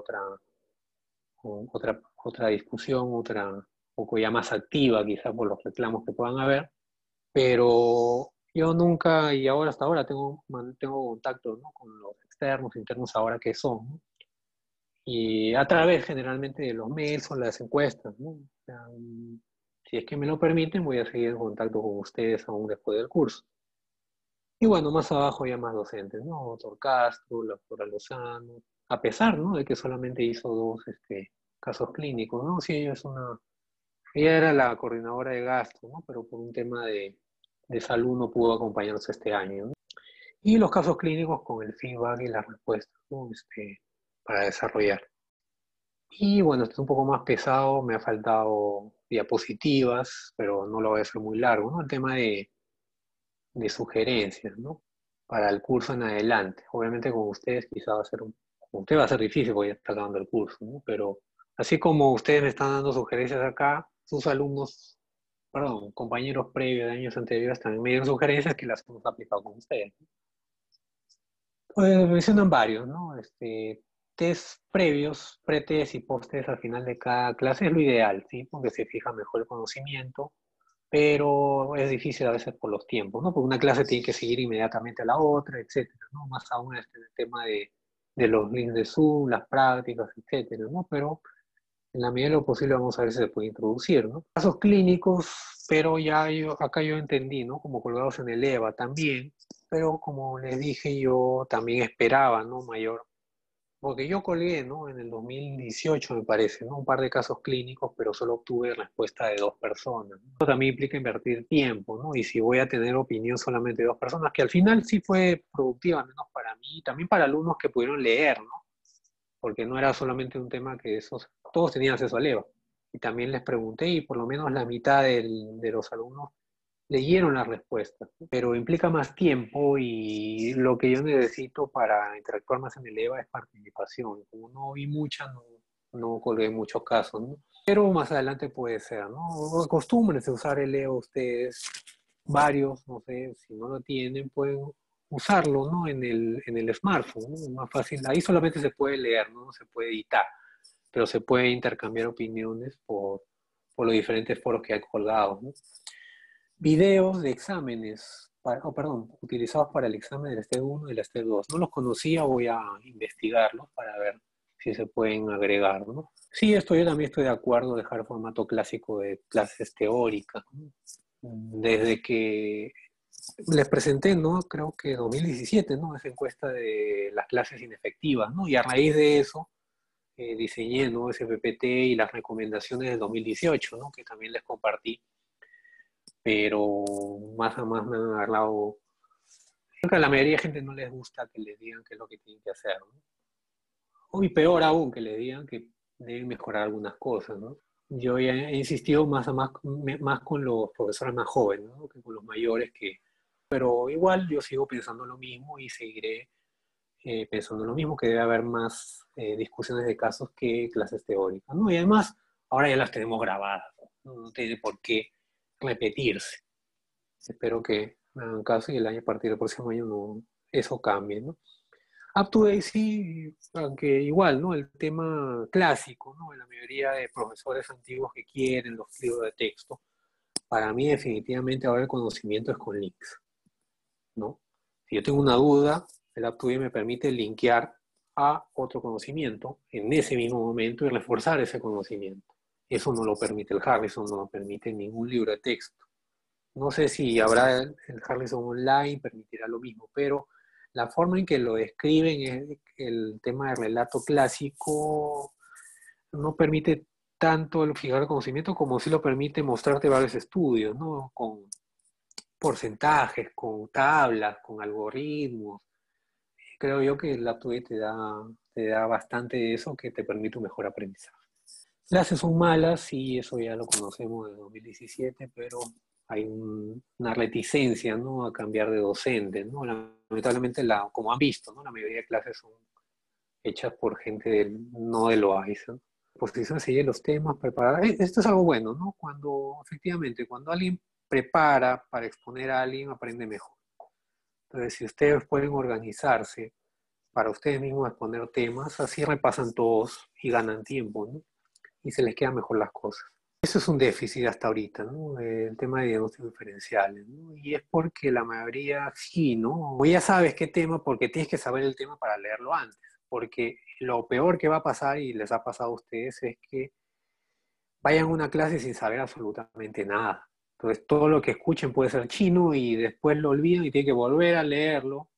A: otra discusión, otra un poco ya más activa, quizás por los reclamos que puedan haber, pero yo nunca, y ahora hasta ahora, mantengo contacto, ¿no?, con los externos, internos, ahora que son, ¿no?, y a través generalmente de los mails o las encuestas, ¿no? O sea, si es que me lo permiten, voy a seguir en contacto con ustedes aún después del curso. Y bueno, más abajo ya más docentes, ¿no? Doctor Castro, la doctora Lozano, a pesar, ¿no?, de que solamente hizo 2 casos clínicos, ¿no? Sí, ella es una Ella era la coordinadora de gasto, ¿no? Pero por un tema de salud no pudo acompañarnos este año, ¿no? Y los casos clínicos con el feedback y las respuestas, ¿no? Para desarrollar. Y bueno, esto es un poco más pesado, me ha faltado diapositivas, pero no lo voy a hacer muy largo, ¿no? El tema de sugerencias, ¿no? Para el curso en adelante. Obviamente con ustedes quizá va a ser con usted va a ser difícil porque ya está acabando el curso, ¿no? Pero así como ustedes me están dando sugerencias acá, sus alumnos, perdón, compañeros previos de años anteriores también me dieron sugerencias que las hemos aplicado con ustedes. Pues mencionan varios, ¿no? Test previos, pre-test y post-test al final de cada clase es lo ideal, ¿sí? Porque se fija mejor el conocimiento, pero es difícil a veces por los tiempos, ¿no? Porque una clase tiene que seguir inmediatamente a la otra, etcétera, ¿no? Más aún el tema de los links de Zoom, las prácticas, etcétera, ¿no? Pero en la medida de lo posible vamos a ver si se puede introducir, ¿no? Casos clínicos, pero ya acá yo entendí, ¿no? Como colgados en el EVA también, pero como les dije, yo también esperaba, ¿no? Mayor, porque yo colgué, ¿no? En el 2018 me parece, ¿no? Un par de casos clínicos, pero solo obtuve respuesta de 2 personas, ¿no? Eso también implica invertir tiempo, ¿no? Y si voy a tener opinión solamente de 2 personas, que al final sí fue productiva, al menos para mí, y también para alumnos que pudieron leer, ¿no? Porque no era solamente un tema que todos tenían acceso al EVA. Y también les pregunté y por lo menos la mitad de los alumnos leyeron las respuestas, pero implica más tiempo y lo que yo necesito para interactuar más en el EVA es participación. Como no vi mucha, no colgué muchos casos, ¿no? Pero más adelante puede ser, ¿no? Acostúmbrense a usar el EVA ustedes, varios, no sé, si no lo tienen, pueden usarlo, ¿no? En el smartphone, ¿no? Es más fácil. Ahí solamente se puede leer, ¿no? No se puede editar, pero se puede intercambiar opiniones por los diferentes foros que hay colgados, ¿no? Videos de exámenes, perdón, utilizados para el examen del STEP 1 y el STEP 2. No los conocía, voy a investigarlos para ver si se pueden agregar, ¿no? Sí, yo también estoy de acuerdo en dejar el formato clásico de clases teóricas, ¿no? Desde que les presenté, ¿no? Creo que 2017, ¿no? Esa encuesta de las clases inefectivas, ¿no? Y a raíz de eso diseñé, ¿no? Ese PPT y las recomendaciones del 2018, ¿no? Que también les compartí, pero más a más me han agarrado. Creo que a la mayoría de gente no les gusta que les digan qué es lo que tienen que hacer, ¿no? Y peor aún, que les digan que deben mejorar algunas cosas, ¿no? Yo ya he insistido más con los profesores más jóvenes, ¿no? Que con los mayores, pero igual yo sigo pensando lo mismo y seguiré pensando lo mismo, que debe haber más discusiones de casos que clases teóricas, ¿no? Y además, ahora ya las tenemos grabadas, ¿no? No tiene por qué repetirse. Espero que me hagan caso y a partir del próximo año eso cambie, ¿no? Up to date sí, aunque igual, ¿no? El tema clásico, ¿no? La mayoría de profesores antiguos que quieren los libros de texto, para mí definitivamente ahora el conocimiento es con links, ¿no? Si yo tengo una duda, el Up to date me permite linkear a otro conocimiento en ese mismo momento y reforzar ese conocimiento. Eso no lo permite el Harrison, no lo permite ningún libro de texto. No sé si habrá el Harrison Online, permitirá lo mismo, pero la forma en que lo describen es el tema de relato clásico no permite tanto el fijar el conocimiento como sí lo permite mostrarte varios estudios, ¿no? Con porcentajes, con tablas, con algoritmos. Creo yo que el Aptoide te da bastante de eso que te permite un mejor aprendizaje. Clases son malas, y eso ya lo conocemos de 2017, pero hay una reticencia, ¿no? A cambiar de docente, ¿no? Lamentablemente, como han visto, ¿no? La mayoría de clases son hechas por gente no de Loaiza, ¿no? Posición sigue los temas, preparar. Esto es algo bueno, ¿no? Efectivamente, cuando alguien prepara para exponer a alguien, aprende mejor. Entonces, si ustedes pueden organizarse para ustedes mismos exponer temas, así repasan todos y ganan tiempo, ¿no? Y se les quedan mejor las cosas. Eso es un déficit hasta ahorita, ¿no? El tema de diagnósticos diferenciales, ¿no? Y es porque la mayoría sí, ¿no? O ya sabes qué tema, porque tienes que saber el tema para leerlo antes. Porque lo peor que va a pasar, y les ha pasado a ustedes, es que vayan a una clase sin saber absolutamente nada. Entonces todo lo que escuchen puede ser chino y después lo olvidan y tienen que volver a leerlo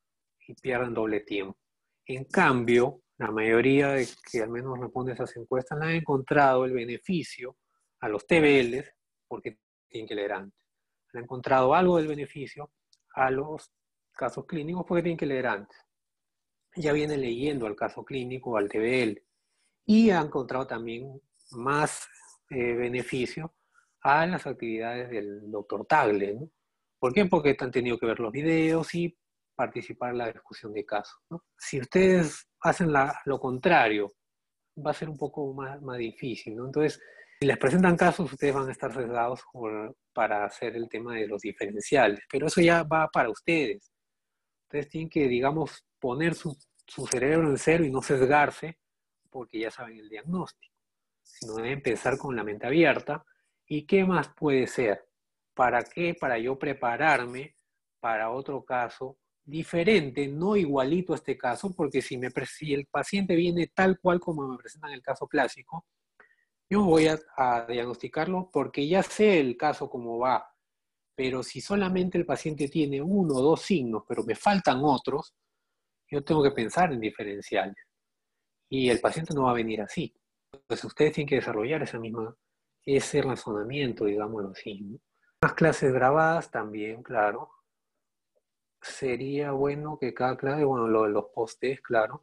A: y pierden doble tiempo. En cambio, la mayoría de que al menos responde a esas encuestas la han encontrado el beneficio a los TBLs, porque tienen que leer antes. Han encontrado algo del beneficio a los casos clínicos, porque tienen que leer antes. Ya viene leyendo al caso clínico, al TBL, y ha encontrado también más beneficio a las actividades del doctor Tagle, ¿no? ¿Por qué? Porque han tenido que ver los videos y participar en la discusión de casos, ¿no? Si ustedes hacen lo contrario, va a ser un poco más difícil, ¿no? Entonces, si les presentan casos, ustedes van a estar sesgados para hacer el tema de los diferenciales, pero eso ya va para ustedes. Ustedes tienen que, digamos, poner su cerebro en cero y no sesgarse porque ya saben el diagnóstico, sino deben empezar con la mente abierta. ¿Y qué más puede ser? ¿Para qué? Para yo prepararme para otro caso diferente, no igualito a este caso, porque si el paciente viene tal cual como me presentan el caso clásico, yo voy a diagnosticarlo porque ya sé el caso cómo va. Pero si solamente el paciente tiene 1 o 2 signos, pero me faltan otros, yo tengo que pensar en diferenciales. Y el paciente no va a venir así. Entonces ustedes tienen que desarrollar ese razonamiento, digámoslo así, ¿no? Más clases grabadas también, claro. Sería bueno que cada clase, bueno, lo de los postes, claro.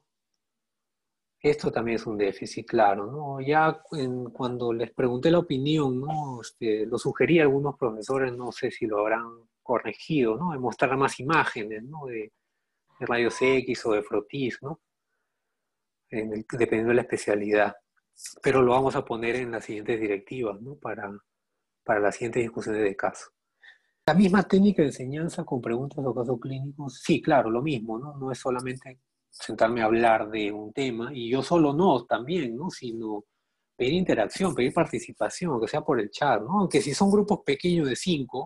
A: Esto también es un déficit, claro, ¿no? Ya cuando les pregunté la opinión, ¿no? Lo sugerí a algunos profesores, no sé si lo habrán corregido, ¿no? De mostrar más imágenes, ¿no? De rayos X o de frotis, ¿no? Dependiendo de la especialidad. Pero lo vamos a poner en las siguientes directivas, ¿no? Para las siguientes discusiones de caso. La misma técnica de enseñanza con preguntas o casos clínicos, sí, claro, lo mismo, ¿no? No es solamente sentarme a hablar de un tema, y yo solo no, también, ¿no? Sino pedir interacción, pedir participación, aunque sea por el chat, ¿no? Aunque si son grupos pequeños de 5,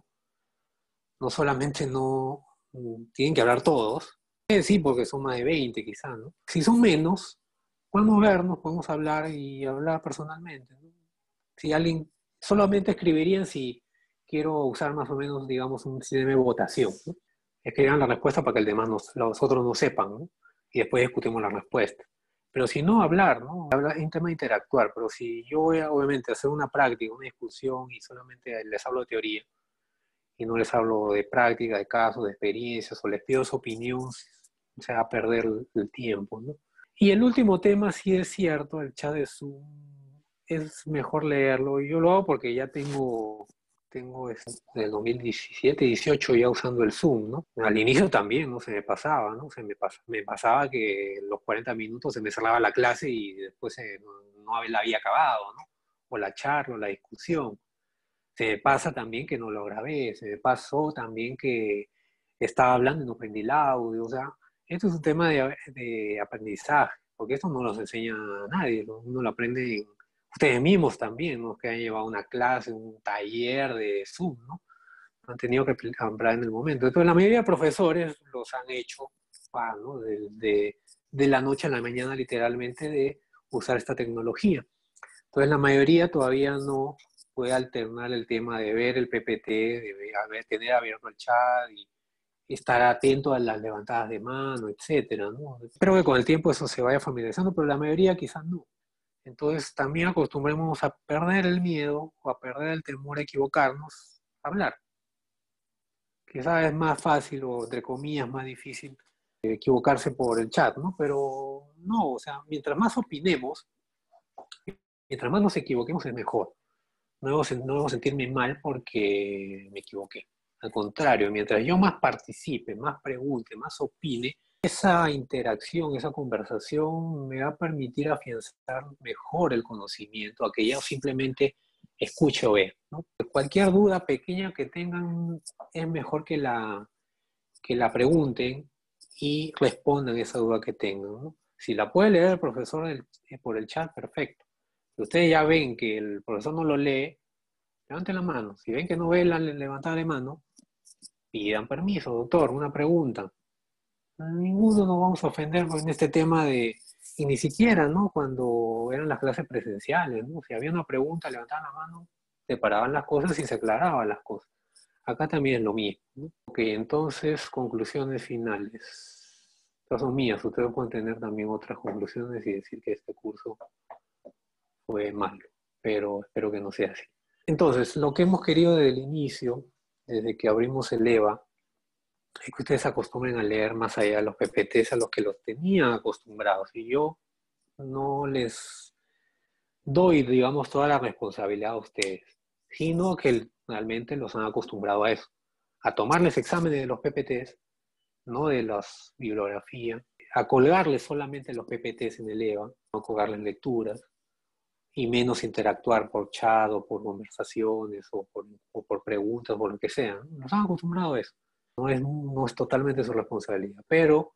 A: no solamente no tienen que hablar todos, sí, porque son más de 20 quizás, ¿no? Si son menos, podemos vernos, podemos hablar y hablar personalmente, ¿no? Si alguien solamente escribirían si quiero usar más o menos, digamos, un sistema de votación, ¿no? Escriban la respuesta para que los otros no sepan, ¿no? Y después discutimos la respuesta. Pero si no, hablar, ¿no? Hablar es un tema de interactuar, pero si yo voy a, obviamente, hacer una práctica, una discusión y solamente les hablo de teoría y no les hablo de práctica, de casos, de experiencias, o les pido su opinión, se va a perder el tiempo, ¿no? Y el último tema, sí es cierto, el chat de Zoom, es mejor leerlo. Y yo lo hago porque ya tengo del 2017, 18 ya usando el Zoom, ¿no? Al inicio también, ¿no? Se me pasaba, ¿no? Me pasaba que los 40 minutos se me cerraba la clase y después no la había acabado, ¿no? O la charla, o la discusión. Se me pasa también que no lo grabé, se me pasó también que estaba hablando y no prendí el audio. O sea, esto es un tema de aprendizaje, porque esto no los enseña a nadie, ¿no? Uno lo aprende ustedes mismos también, ¿no? Que han llevado una clase, un taller de Zoom, ¿no? Han tenido que aplicar en el momento. Entonces, la mayoría de profesores los han hecho, ¿no? De la noche a la mañana, literalmente, de usar esta tecnología. Entonces, la mayoría todavía no puede alternar el tema de ver el PPT, tener abierto el chat y estar atento a las levantadas de mano, etcétera, ¿no? Espero que con el tiempo eso se vaya familiarizando, pero la mayoría quizás no. Entonces también acostumbremos a perder el miedo o a perder el temor a equivocarnos, a hablar. Quizás es más fácil o, entre comillas, más difícil equivocarse por el chat, ¿no? Pero no, o sea, mientras más opinemos, mientras más nos equivoquemos es mejor. No debo sentirme mal porque me equivoqué. Al contrario, mientras yo más participe, más pregunte, más opine, esa interacción, esa conversación me va a permitir afianzar mejor el conocimiento, a que yo simplemente escuche o vea, ¿no? Cualquier duda pequeña que tengan es mejor que la pregunten y respondan esa duda que tengan, ¿no? Si la puede leer el profesor por el chat, perfecto. Si ustedes ya ven que el profesor no lo lee, levanten la mano. Si ven que no ve la levantada de mano, pidan permiso, doctor, una pregunta. Ninguno nos vamos a ofender en este tema y ni siquiera, ¿no? Cuando eran las clases presenciales, ¿no? Si había una pregunta, levantaban la mano, separaban las cosas y se aclaraban las cosas. Acá también es lo mismo, ¿no? Ok, entonces, conclusiones finales. Estas son mías, ustedes pueden tener también otras conclusiones y decir que este curso fue malo, pero espero que no sea así. Entonces, lo que hemos querido desde el inicio, desde que abrimos el EVA, es que ustedes se acostumbren a leer más allá de los PPTs a los que los tenían acostumbrados. Y yo no les doy, digamos, toda la responsabilidad a ustedes, sino que realmente los han acostumbrado a eso, a tomarles exámenes de los PPTs, no de las bibliografías, a colgarles solamente los PPTs en el EVA, no colgarles lecturas, y menos interactuar por chat o por conversaciones o por preguntas o lo que sea. ¿No? Nos han acostumbrado a eso. No es totalmente su responsabilidad, pero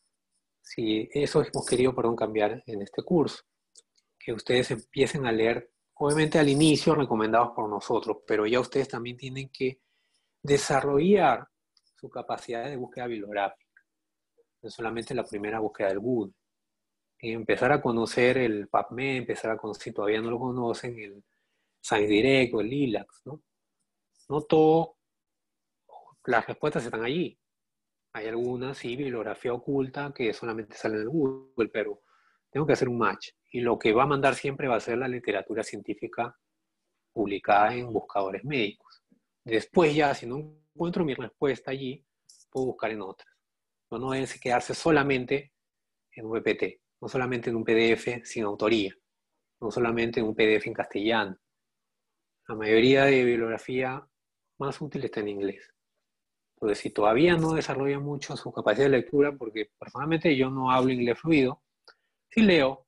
A: si eso hemos querido, cambiar en este curso. Que ustedes empiecen a leer, obviamente al inicio recomendados por nosotros, pero ya ustedes también tienen que desarrollar su capacidad de búsqueda bibliográfica, no solamente la primera búsqueda del Google. Y empezar a conocer el PubMed, empezar a conocer, si todavía no lo conocen, el ScienceDirect o el LILAC, ¿no? No todo, las respuestas están allí. Hay algunas, sí, bibliografía oculta que solamente sale en el Google, pero tengo que hacer un match. Y lo que va a mandar siempre va a ser la literatura científica publicada en buscadores médicos. Después ya, si no encuentro mi respuesta allí, puedo buscar en otras. No deben quedarse solamente en un PPT, no solamente en un PDF sin autoría, no solamente en un PDF en castellano. La mayoría de bibliografía más útil está en inglés. Entonces, si todavía no desarrolla mucho su capacidad de lectura, porque personalmente yo no hablo inglés fluido, sí leo,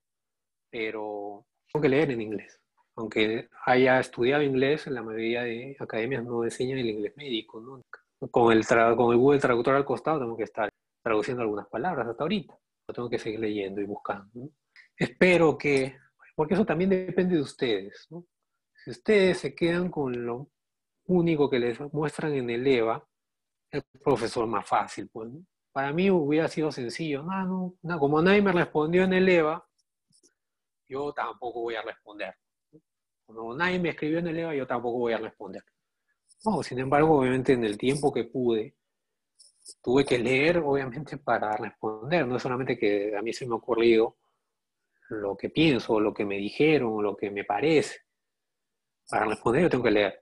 A: pero tengo que leer en inglés. Aunque haya estudiado inglés, la mayoría de academias no enseñan el inglés médico, ¿no? Con el Google Traductor al costado tengo que estar traduciendo algunas palabras hasta ahorita. Lo tengo que seguir leyendo y buscando, ¿no? Espero que, porque eso también depende de ustedes, ¿no? Si ustedes se quedan con lo único que les muestran en el EVA, el profesor más fácil, pues, ¿no? Para mí hubiera sido sencillo. No, como nadie me respondió en el EVA, yo tampoco voy a responder. Como nadie me escribió en el EVA, yo tampoco voy a responder. No, sin embargo, obviamente en el tiempo que pude, tuve que leer, obviamente, para responder. No es solamente que a mí se me ha ocurrido lo que pienso, lo que me dijeron, lo que me parece. Para responder yo tengo que leer.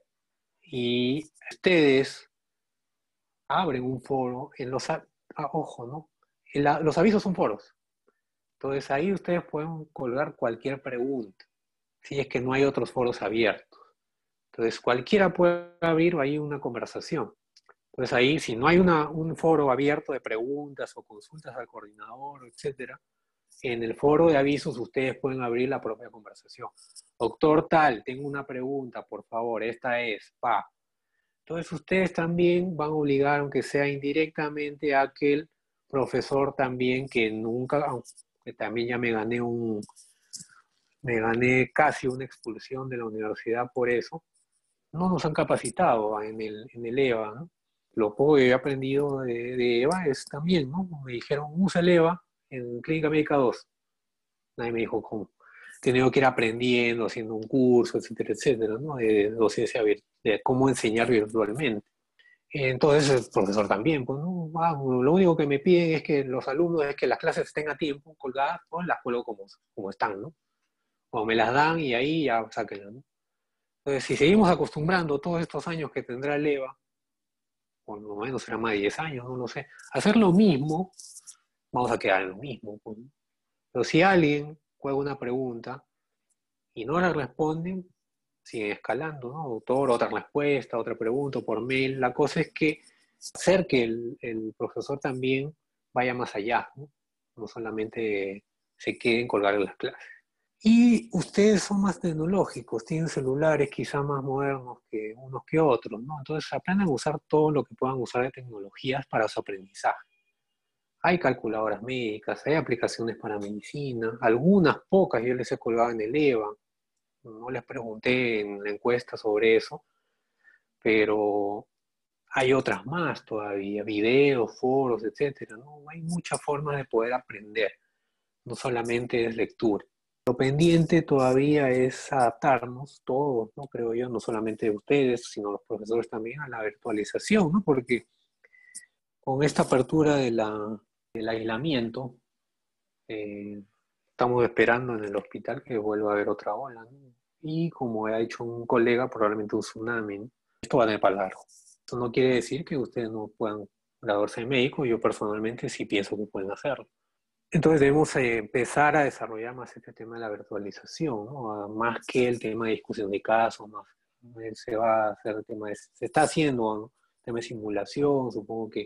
A: Y ustedes abren un foro en los... ojo, ¿no? Los avisos son foros. Entonces ahí ustedes pueden colgar cualquier pregunta, si es que no hay otros foros abiertos. Entonces cualquiera puede abrir ahí una conversación. Entonces ahí, si no hay un foro abierto de preguntas o consultas al coordinador, etcétera, en el foro de avisos ustedes pueden abrir la propia conversación. Doctor tal, tengo una pregunta, por favor, esta es, pa. Entonces ustedes también van a obligar, aunque sea indirectamente, a aquel profesor también que nunca, que también ya me gané casi una expulsión de la universidad por eso, no nos han capacitado en el EVA, ¿no? Lo poco que he aprendido de EVA es también, ¿no? Me dijeron, usa el EVA en Clínica Médica 2. Nadie me dijo cómo. Tengo que ir aprendiendo, haciendo un curso, etcétera, etcétera, ¿no? De docencia, de cómo enseñar virtualmente. Entonces el profesor también, pues, ¿no? Lo único que me piden es que los alumnos, es que las clases estén a tiempo, colgadas, pues las cuelgo como están, ¿no? O me las dan y ahí ya sáquenlas, ¿no? Entonces, si seguimos acostumbrando todos estos años que tendrá el EVA, por lo menos será más de 10 años, no lo sé, a hacer lo mismo, vamos a quedar en lo mismo, pues, ¿no? Pero si alguien juega una pregunta y no la responden, siguen escalando, ¿no? Autor, otra respuesta, otra pregunta por mail. La cosa es que hacer que el profesor también vaya más allá, ¿no? No solamente se queden colgados en las clases. Y ustedes son más tecnológicos, tienen celulares quizá más modernos que unos que otros, ¿no? Entonces aprendan a usar todo lo que puedan usar de tecnologías para su aprendizaje. Hay calculadoras médicas, hay aplicaciones para medicina, algunas pocas yo les he colgado en el EVA. No les pregunté en la encuesta sobre eso, pero hay otras más todavía, videos, foros, etcétera, ¿no? Hay muchas formas de poder aprender, no solamente es lectura. Lo pendiente todavía es adaptarnos todos, ¿no? Creo yo, no solamente ustedes, sino los profesores también a la virtualización, ¿no? Porque con esta apertura del aislamiento, estamos esperando en el hospital que vuelva a haber otra ola, ¿no? y como ha dicho un colega, probablemente un tsunami, ¿no? Esto va a tener para largo. Eso no quiere decir que ustedes no puedan graduarse de médico. Yo personalmente sí pienso que pueden hacerlo. Entonces debemos empezar a desarrollar más este tema de la virtualización, ¿no? Más que el tema de discusión de casos, más se va a hacer el tema se está haciendo, ¿no? Tema de simulación, supongo que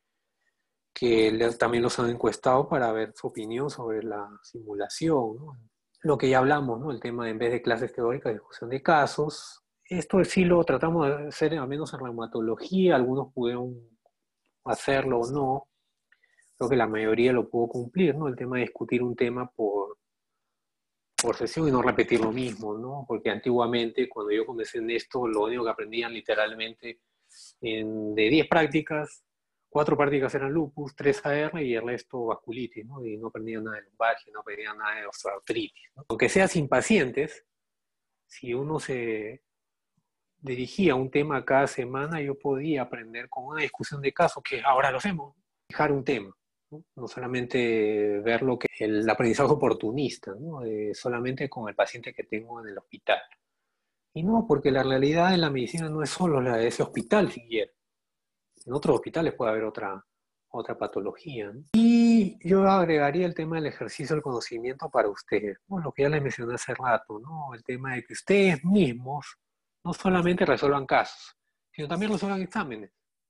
A: también los han encuestado para ver su opinión sobre la simulación, ¿no? Lo que ya hablamos, ¿no? El tema de, en vez de clases teóricas, discusión de casos. Esto sí lo tratamos de hacer, al menos en reumatología, algunos pudieron hacerlo o no. Creo que la mayoría lo pudo cumplir, ¿no? El tema de discutir un tema por sesión y no repetir lo mismo, ¿no? Porque antiguamente, cuando yo comencé en esto, lo único que aprendían literalmente de 10 prácticas, 4 prácticas eran lupus, 3 AR y el resto vasculitis, ¿no? Y no aprendían nada de lumbalgia, no aprendían nada de osteoartritis, ¿no? Aunque sea sin pacientes, si uno se dirigía a un tema cada semana, yo podía aprender con una discusión de casos, que ahora lo hacemos, fijar un tema. No solamente ver lo que el aprendizaje oportunista, ¿no? Solamente con el paciente que tengo en el hospital. Y no, porque la realidad en la medicina no es solo la de ese hospital, siquiera. En otros hospitales puede haber otra patología, ¿no? Y yo agregaría el tema del ejercicio del conocimiento para ustedes, ¿no? Lo que ya les mencioné hace rato, ¿no? El tema de que ustedes mismos no solamente resuelvan casos, sino también resuelvan exámenes.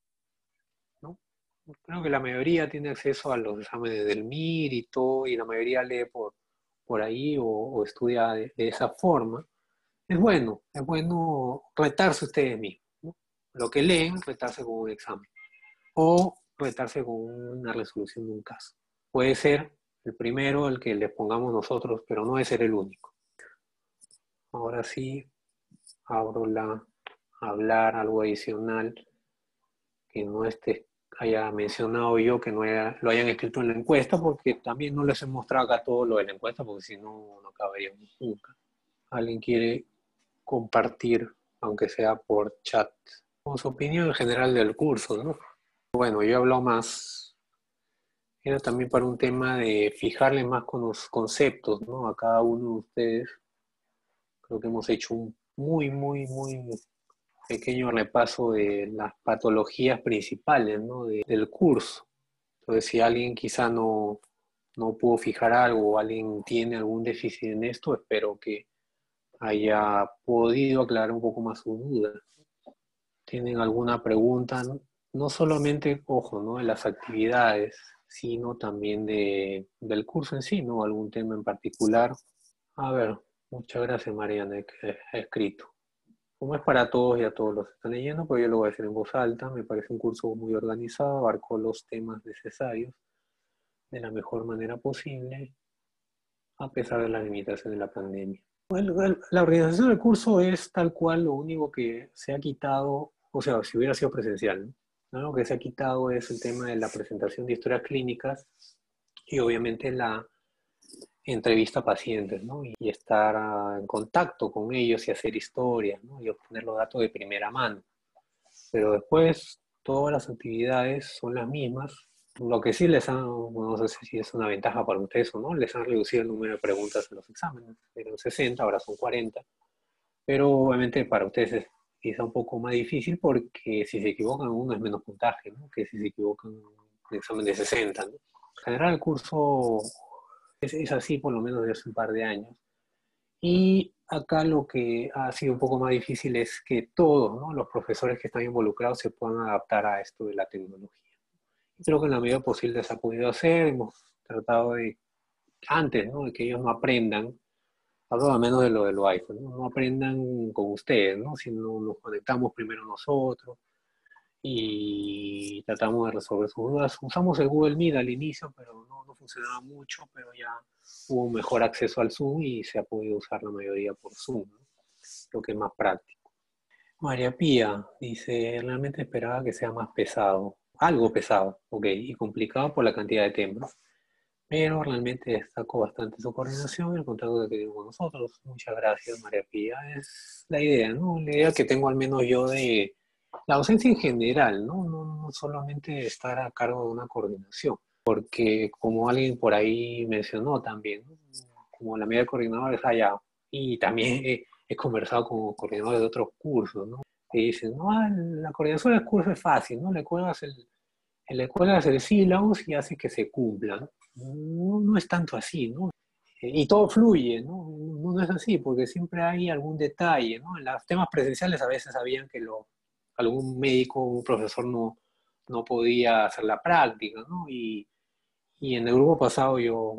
A: Creo que la mayoría tiene acceso a los exámenes del MIR y todo, y la mayoría lee por ahí o estudia de esa forma. Es bueno retarse ustedes mismos, ¿no? Lo que leen, retarse con un examen. O retarse con una resolución de un caso. Puede ser el primero, el que les pongamos nosotros, pero no debe ser el único. Ahora sí, abro hablar algo adicional que no haya mencionado yo, que no lo hayan escrito en la encuesta, porque también no les he mostrado acá todo lo de la encuesta, porque si no, no acabaríamos nunca. ¿Alguien quiere compartir, aunque sea por chat, con su opinión en general del curso, ¿no? Bueno, yo he hablado más, era también para un tema de fijarle más con los conceptos, ¿no? A cada uno de ustedes. Creo que hemos hecho un muy pequeño repaso de las patologías principales, ¿no? del curso. Entonces, si alguien quizá no pudo fijar algo o alguien tiene algún déficit en esto, espero que haya podido aclarar un poco más su duda. ¿Tienen alguna pregunta? No solamente, ojo, ¿no? De las actividades, sino también del curso en sí, ¿no? Algún tema en particular. A ver, muchas gracias, Mariana, que ha escrito. Como es para todos y a todos los que están leyendo, pues yo lo voy a decir en voz alta. Me parece un curso muy organizado, abarcó los temas necesarios de la mejor manera posible, a pesar de las limitaciones de la pandemia. Bueno, la organización del curso es tal cual, lo único que se ha quitado, o sea, si hubiera sido presencial, ¿no? Lo que se ha quitado es el tema de la presentación de historias clínicas y obviamente la entrevista a pacientes, ¿no? Y estar en contacto con ellos y hacer historias, ¿no? Y obtener los datos de primera mano. Pero después todas las actividades son las mismas. Lo que sí les han, no sé si es una ventaja para ustedes o no, les han reducido el número de preguntas en los exámenes. Eran 60, ahora son 40. Pero obviamente para ustedes es quizá un poco más difícil porque si se equivocan uno es menos puntaje, ¿no? Que si se equivocan en un examen de 60, ¿no? En general el curso es así por lo menos desde hace un par de años. Y acá lo que ha sido un poco más difícil es que todos, ¿no? Los profesores que están involucrados se puedan adaptar a esto de la tecnología. Y creo que en la medida posible se ha podido hacer. Hemos tratado de, antes, ¿no? De que ellos no aprendan, hablo al menos de lo del Wi-Fi, ¿no? No aprendan con ustedes, ¿no? Sino nos conectamos primero nosotros y tratamos de resolver sus dudas. Usamos el Google Meet al inicio, pero no funcionaba mucho, pero ya hubo un mejor acceso al Zoom y se ha podido usar la mayoría por Zoom, ¿no? Lo que es más práctico. María Pía dice, realmente esperaba que sea más pesado, algo pesado, ok, y complicado por la cantidad de temas, pero realmente destaco bastante su coordinación y el contacto que tiene con nosotros. Muchas gracias, María Pía. Es la idea, ¿no? La idea que tengo al menos yo de la docencia en general, ¿no? No solamente estar a cargo de una coordinación, porque como alguien por ahí mencionó también, ¿no? Como la medida de coordinador es allá, y también he conversado con coordinadores de otros cursos, ¿no? Y dicen, no, la coordinación del curso es fácil, ¿no? Le cuelgas el sílabus y hace que se cumpla, ¿no? No, no es tanto así, ¿no? Y todo fluye, ¿no? No, no es así, porque siempre hay algún detalle, ¿no? En los temas presenciales a veces sabían que algún médico o un profesor no podía hacer la práctica, ¿no? Y en el grupo pasado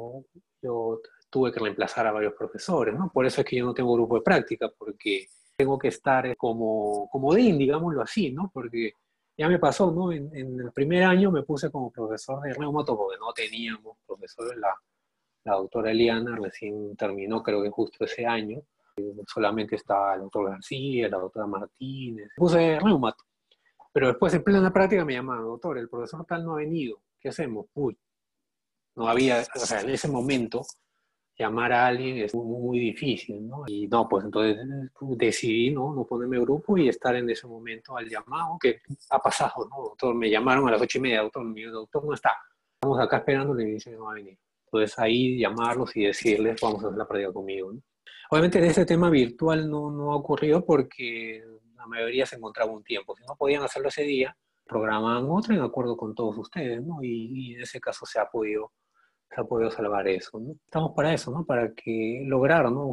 A: yo tuve que reemplazar a varios profesores, ¿no? Por eso es que yo no tengo grupo de práctica, porque tengo que estar como comodín, digámoslo así, ¿no? Porque ya me pasó, ¿no? En el primer año me puse como profesor de reumato porque no teníamos profesores. La doctora Eliana recién terminó, creo que justo ese año. Solamente estaba el doctor García, la doctora Martínez. Puse reumato. Pero después, en plena práctica, me llamaron, doctor, el profesor tal no ha venido. ¿Qué hacemos? Uy, no había, o sea, en ese momento, llamar a alguien es muy difícil, ¿no? Y no, pues entonces decidí, ¿no? No ponerme grupo y estar en ese momento al llamado, que ha pasado, ¿no? Doctor, me llamaron a las 8:30, doctor, mi doctor no está. Estamos acá esperando, le dicen que no va a venir. Entonces ahí llamarlos y decirles, vamos a hacer la práctica conmigo, ¿no? Obviamente en este tema virtual no ha ocurrido porque la mayoría se encontraba un tiempo. Si no podían hacerlo ese día, programaban otro en acuerdo con todos ustedes, ¿no? Y en ese caso se ha podido salvar eso, ¿no? Estamos para eso, ¿no? Para que lograr, ¿no?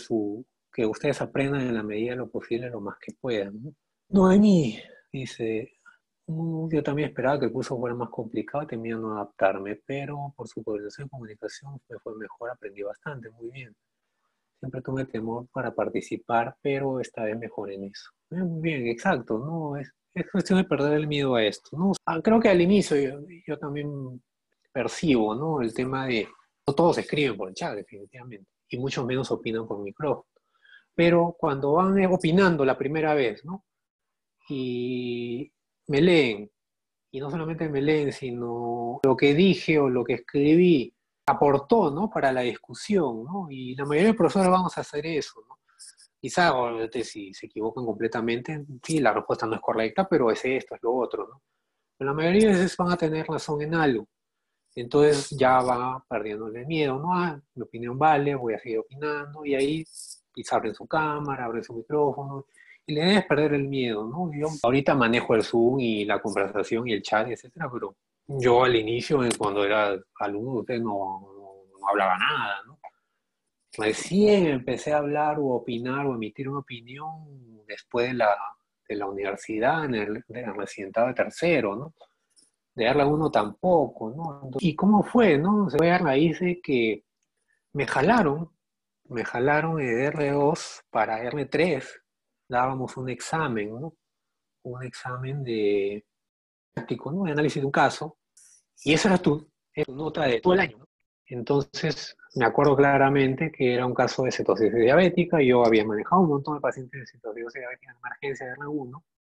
A: Que ustedes aprendan en la medida de lo posible lo más que puedan, ¿no? Noemí dice, yo también esperaba que el curso fuera más complicado y temía no adaptarme, pero por su coordinación y comunicación me fue mejor, aprendí bastante, muy bien. Siempre tuve temor para participar, pero esta vez mejor en eso. Muy bien, exacto, ¿no? Es cuestión de perder el miedo a esto, ¿no? Creo que al inicio yo también percibo, ¿no? El tema de no todos escriben por el chat, definitivamente, y muchos menos opinan por micrófono. Pero cuando van opinando la primera vez, ¿no? Y me leen, y no solamente me leen, sino lo que dije o lo que escribí aportó, ¿no? Para la discusión, ¿no? Y la mayoría de profesores vamos a hacer eso, ¿no? Quizá obviamente, si se equivocan completamente, sí, la respuesta no es correcta, pero es esto, es lo otro, ¿no? Pero la mayoría de veces van a tener razón en algo. Entonces ya va perdiéndole miedo, ¿no? Mi opinión vale, voy a seguir opinando, y ahí quizá abren su cámara, abren su micrófono, y la idea es perder el miedo, ¿no? Yo ahorita manejo el Zoom y la conversación y el chat, etcétera, pero yo al inicio, cuando era alumno, usted no hablaba nada, ¿no? Recién empecé a hablar o opinar o emitir una opinión después de la universidad, en el residentado de tercero, ¿no? De darle a uno tampoco, ¿no? ¿Y cómo fue, no? Se fue a raíz de que me jalaron de R2 para R3, dábamos un examen, ¿no? Un examen de práctico, ¿no? De análisis de un caso, y esa era tu nota de todo el año, ¿no? Entonces, me acuerdo claramente que era un caso de cetosis diabética, y yo había manejado un montón de pacientes de cetosis diabética en emergencia de R1,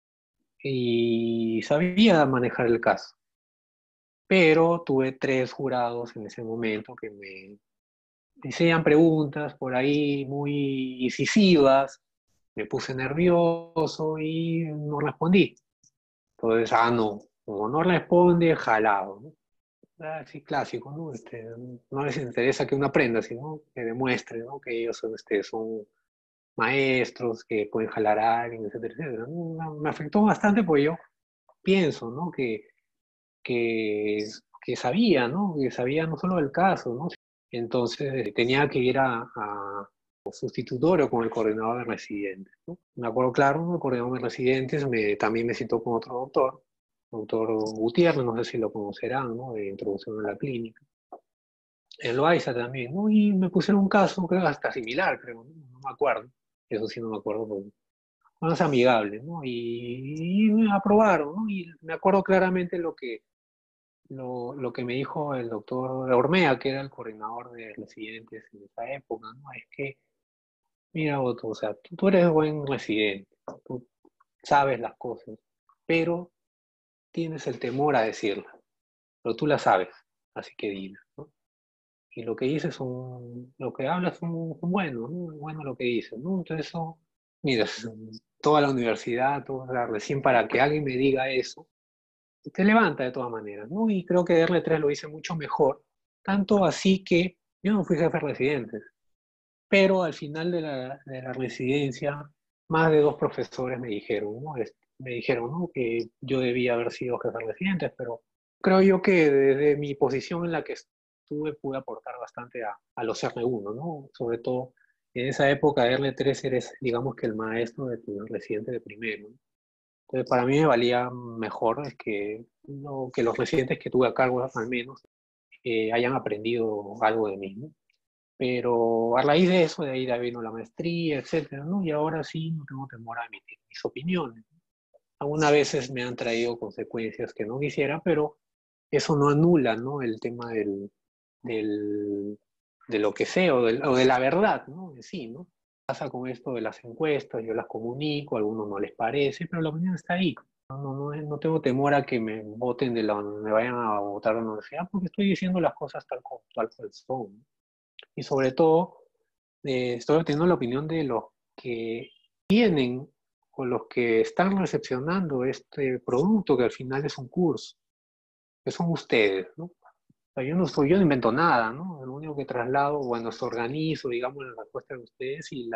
A: y sabía manejar el caso. Pero tuve 3 jurados en ese momento que me hacían preguntas por ahí muy incisivas, me puse nervioso y no respondí. Entonces, no, como no responde, jalado, ¿no? Así clásico, ¿no? No les interesa que uno aprenda, sino que demuestre, ¿no? Que ellos son maestros, que pueden jalar a alguien, etcétera, etcétera. Me afectó bastante porque yo pienso, ¿no? Que, que sabía, ¿no? Que sabía no solo del caso, ¿no? Entonces tenía que ir a sustitutorio con el coordinador de residentes, ¿no? Me acuerdo claro, el coordinador de residentes también me citó con otro doctor Gutiérrez, no sé si lo conocerán, ¿no? De introducción a la clínica. En Loaiza también, ¿no? Y me pusieron un caso, creo, hasta similar, creo, no me acuerdo. Eso sí no me acuerdo, porque más amigable, ¿no? Y me aprobaron, ¿no? Y me acuerdo claramente lo que me dijo el doctor Ormea, que era el coordinador de residentes en esa época, ¿no? Es que, mira, Otto, o sea, tú eres buen residente, tú sabes las cosas, pero tienes el temor a decirlas, pero tú las sabes, así que dilas, ¿no? Y lo que dices lo que hablas son buenos, ¿no? Es bueno lo que dices, ¿no? Entonces eso, mira, toda la universidad, recién para que alguien me diga eso, te levanta de todas maneras, ¿no? Y creo que R3 lo hice mucho mejor, tanto así que yo no fui jefe de residentes. Pero al final de la residencia, más de 2 profesores me dijeron, ¿no? Me dijeron, ¿no? Que yo debía haber sido jefe de residentes, pero creo yo que desde mi posición en la que estuve pude aportar bastante a los R1, ¿no? Sobre todo en esa época R3 eres, digamos que el maestro de tu residente de primero, ¿no? Entonces para mí me valía mejor es que, no, que los residentes que tuve a cargo al menos hayan aprendido algo de mí, ¿no? Pero a raíz de eso, de ahí ya vino la maestría, etcétera, ¿no? Y ahora sí no tengo temor a emitir mis opiniones. Algunas veces me han traído consecuencias que no quisiera, pero eso no anula, ¿no? El tema del, de lo que sé o de la verdad, ¿no? En sí, ¿no? Pasa con esto de las encuestas, yo las comunico, a algunos no les parece, pero la opinión está ahí. No tengo temor a que me voten me vayan a votar de la universidad, porque estoy diciendo las cosas tal cual son, ¿no? Y sobre todo, estoy obteniendo la opinión de los que tienen o los que están recepcionando este producto, que al final es un curso, que son ustedes, ¿no? O sea, yo no invento nada, ¿no? Lo único que traslado, bueno, es organizo, digamos, las respuestas de ustedes y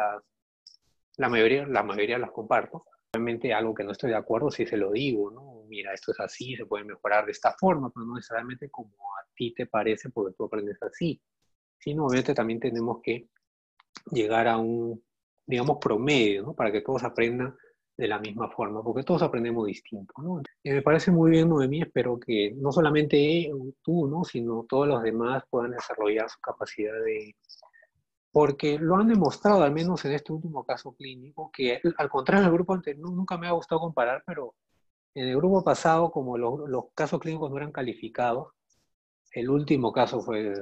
A: la mayoría las comparto. Obviamente algo que no estoy de acuerdo, si se lo digo, ¿no? Mira, esto es así, se puede mejorar de esta forma, pero no necesariamente como a ti te parece porque tú aprendes así. Sino, obviamente también tenemos que llegar a un, digamos, promedio, ¿no? Para que todos aprendan de la misma forma, porque todos aprendemos distinto, ¿no? Y me parece muy bien, Noemí, espero que no solamente tú, ¿no? Sino todos los demás puedan desarrollar su capacidad de... Porque lo han demostrado, al menos en este último caso clínico, que al contrario del grupo anterior, nunca me ha gustado comparar, pero en el grupo pasado, como los casos clínicos no eran calificados, el último caso fue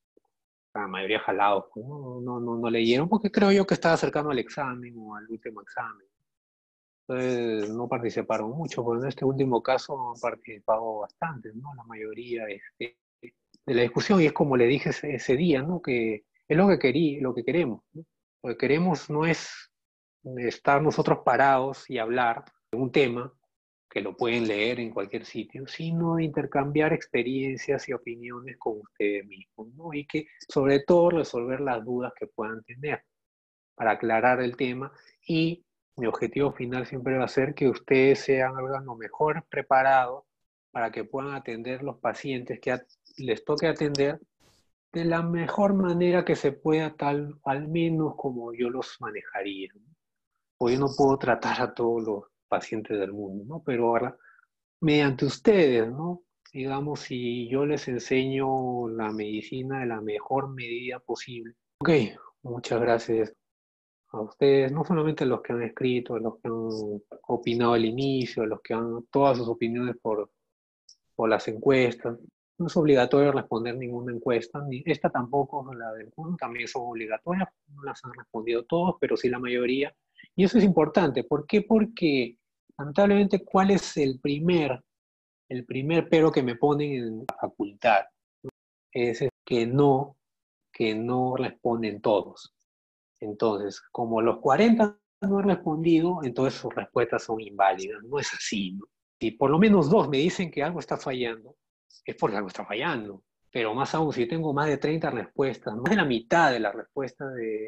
A: la mayoría jalados, no leyeron porque creo yo que estaba cercano al examen o al último examen. Entonces no participaron mucho, pero en este último caso han participado bastante, ¿no? La mayoría de la discusión, y es como le dije ese día, ¿no? Que es lo que queremos, ¿no? Lo que queremos no es estar nosotros parados y hablar de un tema que lo pueden leer en cualquier sitio, sino intercambiar experiencias y opiniones con ustedes mismos, ¿no? Y que sobre todo resolver las dudas que puedan tener para aclarar el tema, y mi objetivo final siempre va a ser que ustedes sean lo mejor preparados para que puedan atender los pacientes que les toque atender de la mejor manera que se pueda, tal al menos como yo los manejaría, ¿no? Pues yo no puedo tratar a todos los pacientes del mundo, ¿no? Pero ahora, mediante ustedes, ¿no? Digamos, si yo les enseño la medicina de la mejor medida posible. Ok, muchas gracias a ustedes, no solamente los que han escrito, los que han opinado al inicio, los que han todas sus opiniones por las encuestas. No es obligatorio responder ninguna encuesta, ni esta tampoco, la del curso, también son obligatorias, no las han respondido todos, pero sí la mayoría. Y eso es importante. ¿Por qué? Porque, lamentablemente, ¿cuál es el primer pero que me ponen en la facultad? Es que no responden todos. Entonces, como los 40 no han respondido, entonces sus respuestas son inválidas. No es así, ¿no? Si por lo menos 2 me dicen que algo está fallando, es porque algo está fallando. Pero más aún, si tengo más de 30 respuestas, más de la mitad de las respuestas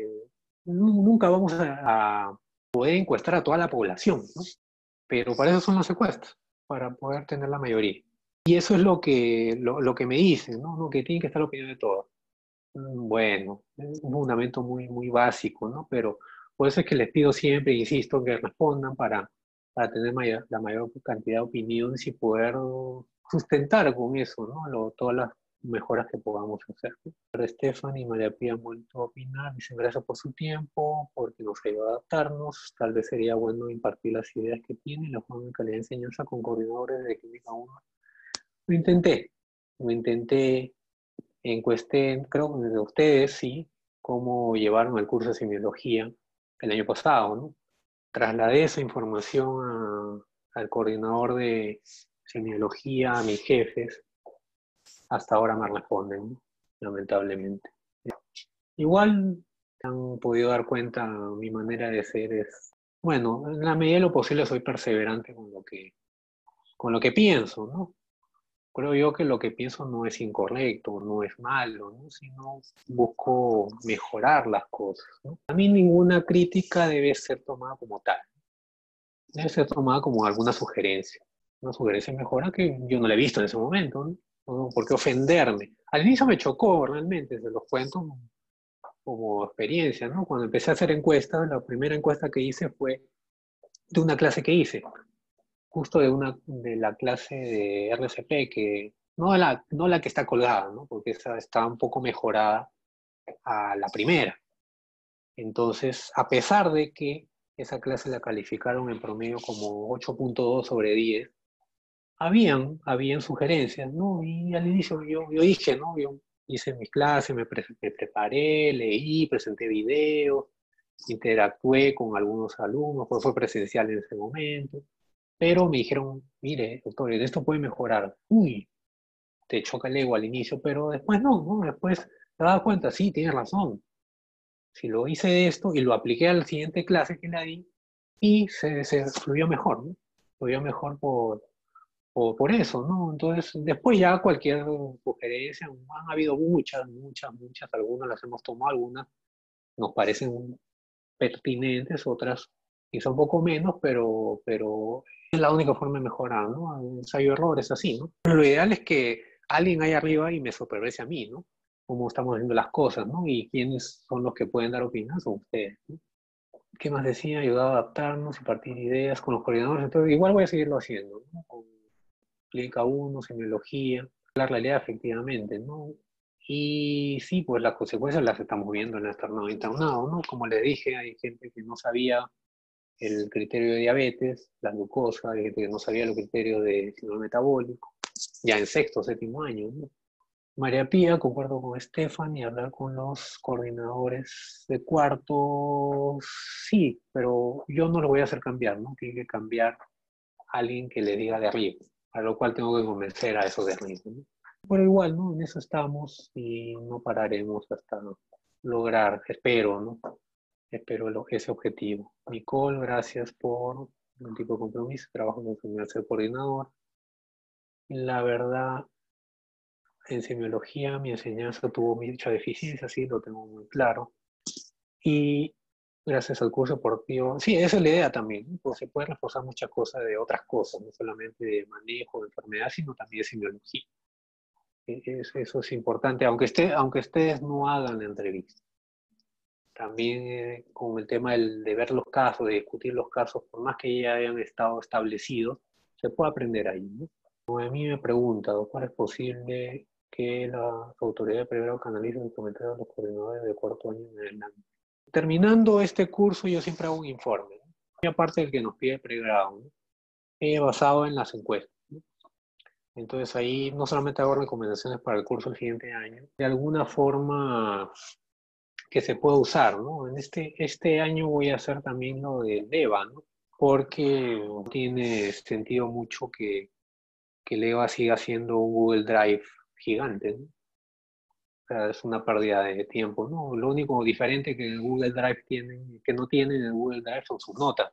A: nunca vamos a poder encuestar a toda la población, ¿no? Pero para eso son las encuestas, para poder tener la mayoría. Y eso es lo que me dicen, ¿no? No, que tiene que estar la opinión de todos. Bueno, es un fundamento muy, muy básico, ¿no? Pero por eso es que les pido siempre, insisto, que respondan para tener la mayor cantidad de opiniones y poder sustentar con eso, ¿no? Todas las mejoras que podamos hacer. Stephanie y María Pía han vuelto a opinar, dicen gracias por su tiempo, porque nos ayuda a adaptarnos. Tal vez sería bueno impartir las ideas que tienen, la forma de calidad de enseñanza con coordinadores de clínica 1. Lo intenté. Encuesté, creo que de ustedes, sí, cómo llevaron el curso de semiología el año pasado, ¿no? Trasladé esa información al coordinador de semiología, a mis jefes. Hasta ahora me responden, ¿no? Lamentablemente. Igual han podido dar cuenta, mi manera de ser es, bueno, en la medida de lo posible soy perseverante con lo que pienso, ¿no? creo yo que lo que pienso no es incorrecto, no es malo, ¿no? Sino busco mejorar las cosas, ¿no? A mí ninguna crítica debe ser tomada como tal, debe ser tomada como alguna sugerencia. Una sugerencia de mejora que yo no la he visto en ese momento, ¿no? No, ¿por qué ofenderme? Al inicio me chocó realmente, se los cuento como experiencia, ¿no? Cuando empecé a hacer encuestas, la primera encuesta que hice fue de una clase que hice, justo de la clase de RCP, que no la que está colgada, ¿no? Porque esa está un poco mejorada a la primera. Entonces, a pesar de que esa clase la calificaron en promedio como 8.2 sobre 10, habían sugerencias, ¿no? Y al inicio yo dije, ¿no? Yo hice mis clases, me preparé, leí, presenté videos, interactué con algunos alumnos, pues fue presencial en ese momento, pero me dijeron, mire, doctor, esto puede mejorar. Uy, te choca el ego al inicio, pero después no, después te das cuenta, sí, tienes razón. Si lo hice de esto y lo apliqué a la siguiente clase que la di, y se fluyó mejor, ¿no? Fluyó mejor por eso, ¿no? Entonces, después ya cualquier sugerencia, han habido muchas, algunas las hemos tomado, algunas nos parecen pertinentes, otras quizá un poco menos, pero es la única forma de mejorar, ¿no? Ensayo-error es así, ¿no? Pero lo ideal es que alguien ahí arriba y me supervise a mí, ¿no? Cómo estamos haciendo las cosas, ¿no? Y quiénes son los que pueden dar opinión son ustedes, ¿no? ¿Qué más decía? Ayudar a adaptarnos y partir ideas con los coordinadores. Entonces, igual voy a seguirlo haciendo, ¿no? Con Clínica 1, semiología, la realidad efectivamente, ¿no? Y sí, pues las consecuencias las estamos viendo en el externado internado, ¿no? Como les dije, hay gente que no sabía el criterio de diabetes, la glucosa, hay gente que no sabía los criterios de síndrome metabólico, ya en sexto, séptimo año, ¿no? María Pía, concuerdo con Estefan, y hablar con los coordinadores de cuarto, sí, pero yo no lo voy a hacer cambiar, ¿no? Tiene que cambiar alguien que le diga de arriba, a lo cual tengo que convencer a esos de arriba, ¿no? Pero igual, ¿no? En eso estamos y no pararemos hasta lograr, espero, ¿no? Espero ese objetivo. Nicole, gracias por un tipo de compromiso, trabajo con su ser coordinador. La verdad, en semiología mi enseñanza tuvo mucha deficiencia, sí, lo tengo muy claro. Y gracias al curso deportivo, sí, esa es la idea también, ¿no? Pues se puede reforzar muchas cosas de otras cosas, no solamente de manejo de enfermedad, sino también de semiología. Eso es importante, aunque ustedes no hagan la entrevista. También con el tema de ver los casos, de discutir los casos, por más que ya hayan estado establecidos, se puede aprender ahí, ¿no? Como a mí me pregunta, doctor, ¿es posible que las autoridades primero canalicen los comentarios de los coordinadores de cuarto año en adelante? Terminando este curso, yo siempre hago un informe, ¿no? Y aparte del que nos pide pregrado, ¿no? Basado en las encuestas, ¿no? Entonces ahí no solamente hago recomendaciones para el curso del siguiente año, de alguna forma que se puede usar, ¿no? En este año voy a hacer también lo del EVA, ¿no? Porque tiene sentido mucho que el EVA siga siendo un Google Drive gigante, ¿no? O sea, es una pérdida de tiempo, ¿no? Lo único diferente que el Google Drive tiene, que no tiene en el Google Drive son sus notas.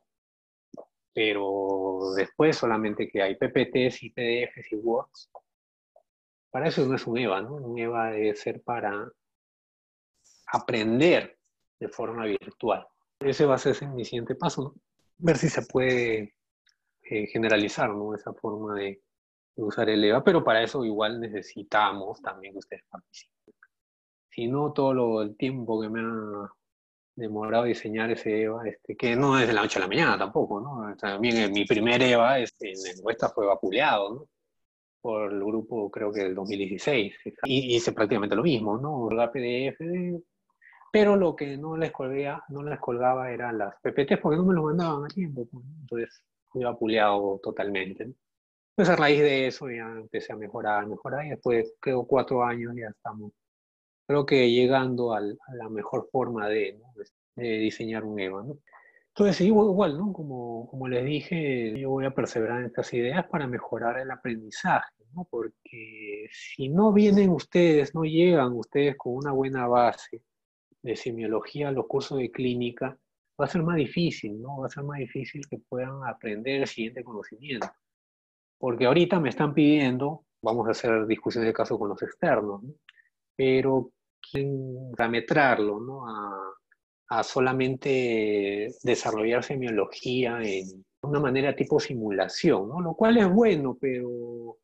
A: Pero después solamente que hay PPTs y PDFs y Words. Para eso no es un EVA, ¿no? Un EVA debe ser para aprender de forma virtual. Ese va a ser mi siguiente paso, ¿no? Ver si se puede generalizar, ¿no? Esa forma de usar el EVA, pero para eso igual necesitamos también que ustedes participen. Si no, el tiempo que me ha demorado diseñar ese EVA, que no es de la noche a la mañana tampoco, ¿no? También en mi primer EVA en encuesta fue vapuleado, ¿no? Por el grupo, creo que del 2016. Y hice prácticamente lo mismo, ¿no? La PDF, pero lo que no les colgaba eran las PPTs porque no me lo mandaban a tiempo, pues, ¿no? Entonces fui vapuleado totalmente, ¿no? Pues a raíz de eso ya empecé a mejorar, y después, creo, 4 años ya estamos, creo que llegando a la mejor forma ¿no? de diseñar un EVA, ¿no? Entonces, sí, igual, ¿no? Como les dije, yo voy a perseverar en estas ideas para mejorar el aprendizaje, ¿no? Porque si no vienen ustedes, no llegan ustedes con una buena base de semiología a los cursos de clínica, va a ser más difícil, ¿no? Va a ser más difícil que puedan aprender el siguiente conocimiento. Porque ahorita me están pidiendo vamos a hacer discusiones de caso con los externos, ¿no? Pero quieren parametrarlo, ¿no? A solamente desarrollar semiología en una manera tipo simulación, ¿no? Lo cual es bueno, pero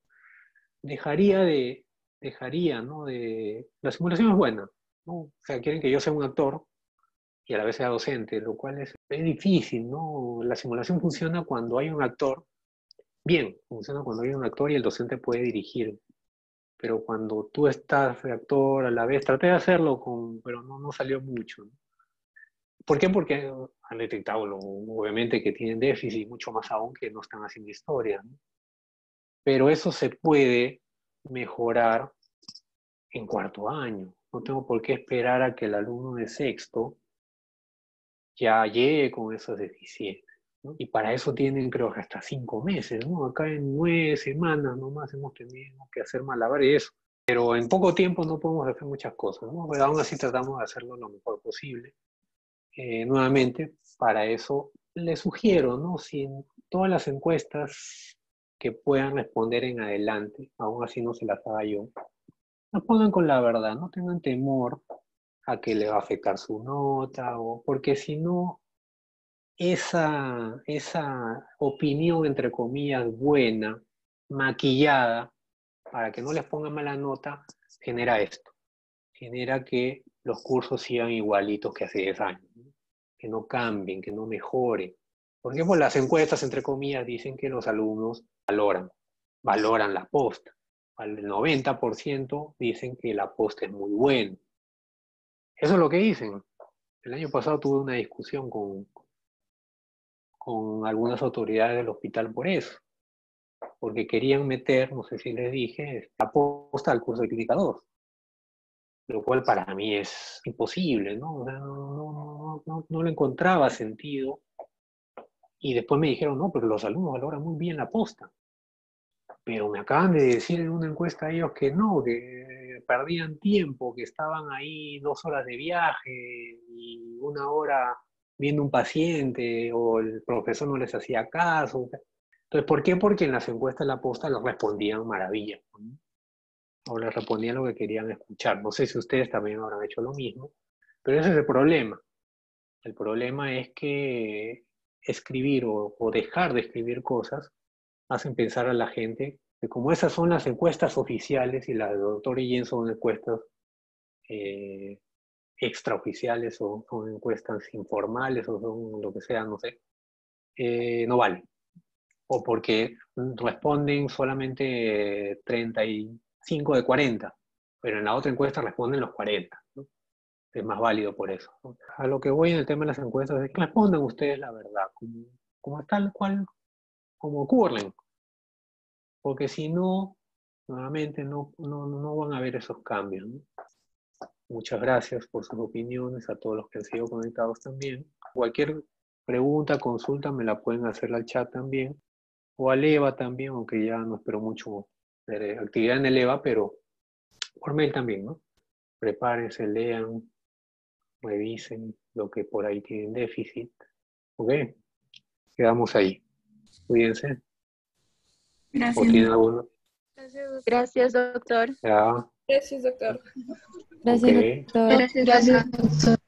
A: dejaría, ¿no? La simulación es buena, ¿no? O sea, quieren que yo sea un actor y a la vez sea docente, lo cual es difícil, ¿no? La simulación funciona cuando hay un actor, bien, funciona cuando hay un actor y el docente puede dirigir, pero cuando tú estás de actor a la vez, traté de hacerlo, pero no salió mucho, ¿no? ¿Por qué? Porque han detectado, obviamente, que tienen déficit, mucho más aún que no están haciendo historia, ¿no? Pero eso se puede mejorar en cuarto año. No tengo por qué esperar a que el alumno de sexto ya llegue con esas deficiencias, ¿no? Y para eso tienen, creo que hasta 5 meses, ¿no? Acá en 9 semanas nomás hemos tenido que hacer malabares eso. Pero en poco tiempo no podemos hacer muchas cosas, ¿no? Pero aún así tratamos de hacerlo lo mejor posible. Nuevamente, para eso les sugiero, ¿no? Si en todas las encuestas que puedan responder en adelante, aún así no se las haga yo, respondan con la verdad, no tengan temor a que le va a afectar su nota, porque si no, esa opinión, entre comillas, buena, maquillada, para que no les pongan mala nota, genera esto. Genera que los cursos sigan igualitos que hace 10 años, ¿no? Que no cambien, que no mejoren. Porque pues, las encuestas, entre comillas, dicen que los alumnos valoran la posta. Al 90% dicen que la posta es muy buena. Eso es lo que dicen. El año pasado tuve una discusión con algunas autoridades del hospital por eso. Porque querían meter, no sé si les dije, la posta al curso de Clínica 2. Lo cual para mí es imposible, ¿no? O sea, no le encontraba sentido. Y después me dijeron, no, pero los alumnos valoran muy bien la posta. Pero me acaban de decir en una encuesta ellos que no, que perdían tiempo, que estaban ahí 2 horas de viaje y 1 hora viendo un paciente o el profesor no les hacía caso. Entonces, ¿por qué? Porque en las encuestas de la posta les respondían maravilla, ¿no? O les respondían lo que querían escuchar. No sé si ustedes también habrán hecho lo mismo, pero ese es el problema. El problema es que escribir o dejar de escribir cosas hacen pensar a la gente que como esas son las encuestas oficiales y las del doctor Guillén son encuestas extraoficiales o son encuestas informales o son lo que sea, no sé, no vale. O porque responden solamente 35 de 40, pero en la otra encuesta responden los 40, ¿no? Es más válido por eso, ¿no? A lo que voy en el tema de las encuestas es que respondan ustedes la verdad, como tal cual, como ocurren. Porque si no, nuevamente no van a haber esos cambios, ¿no? Muchas gracias por sus opiniones, a todos los que han sido conectados también. Cualquier pregunta, consulta, me la pueden hacer al chat también, o al EVA también, aunque ya no espero mucho actividad en el EVA, pero por mail también, ¿no? Prepárense, lean, revisen lo que por ahí tienen déficit. ¿Ok? Quedamos ahí. Cuídense. ¿O
F: Gracias.
A: tienen alguno?
E: Gracias, doctor.
A: Ya.
B: Gracias, doctor.
E: Gracias,
A: Ok.
E: doctor.
C: Gracias, doctor.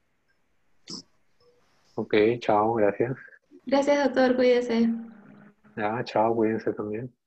A: Ok, chao, gracias.
C: Gracias, doctor. Cuídese.
A: Ya, chao, cuídense también.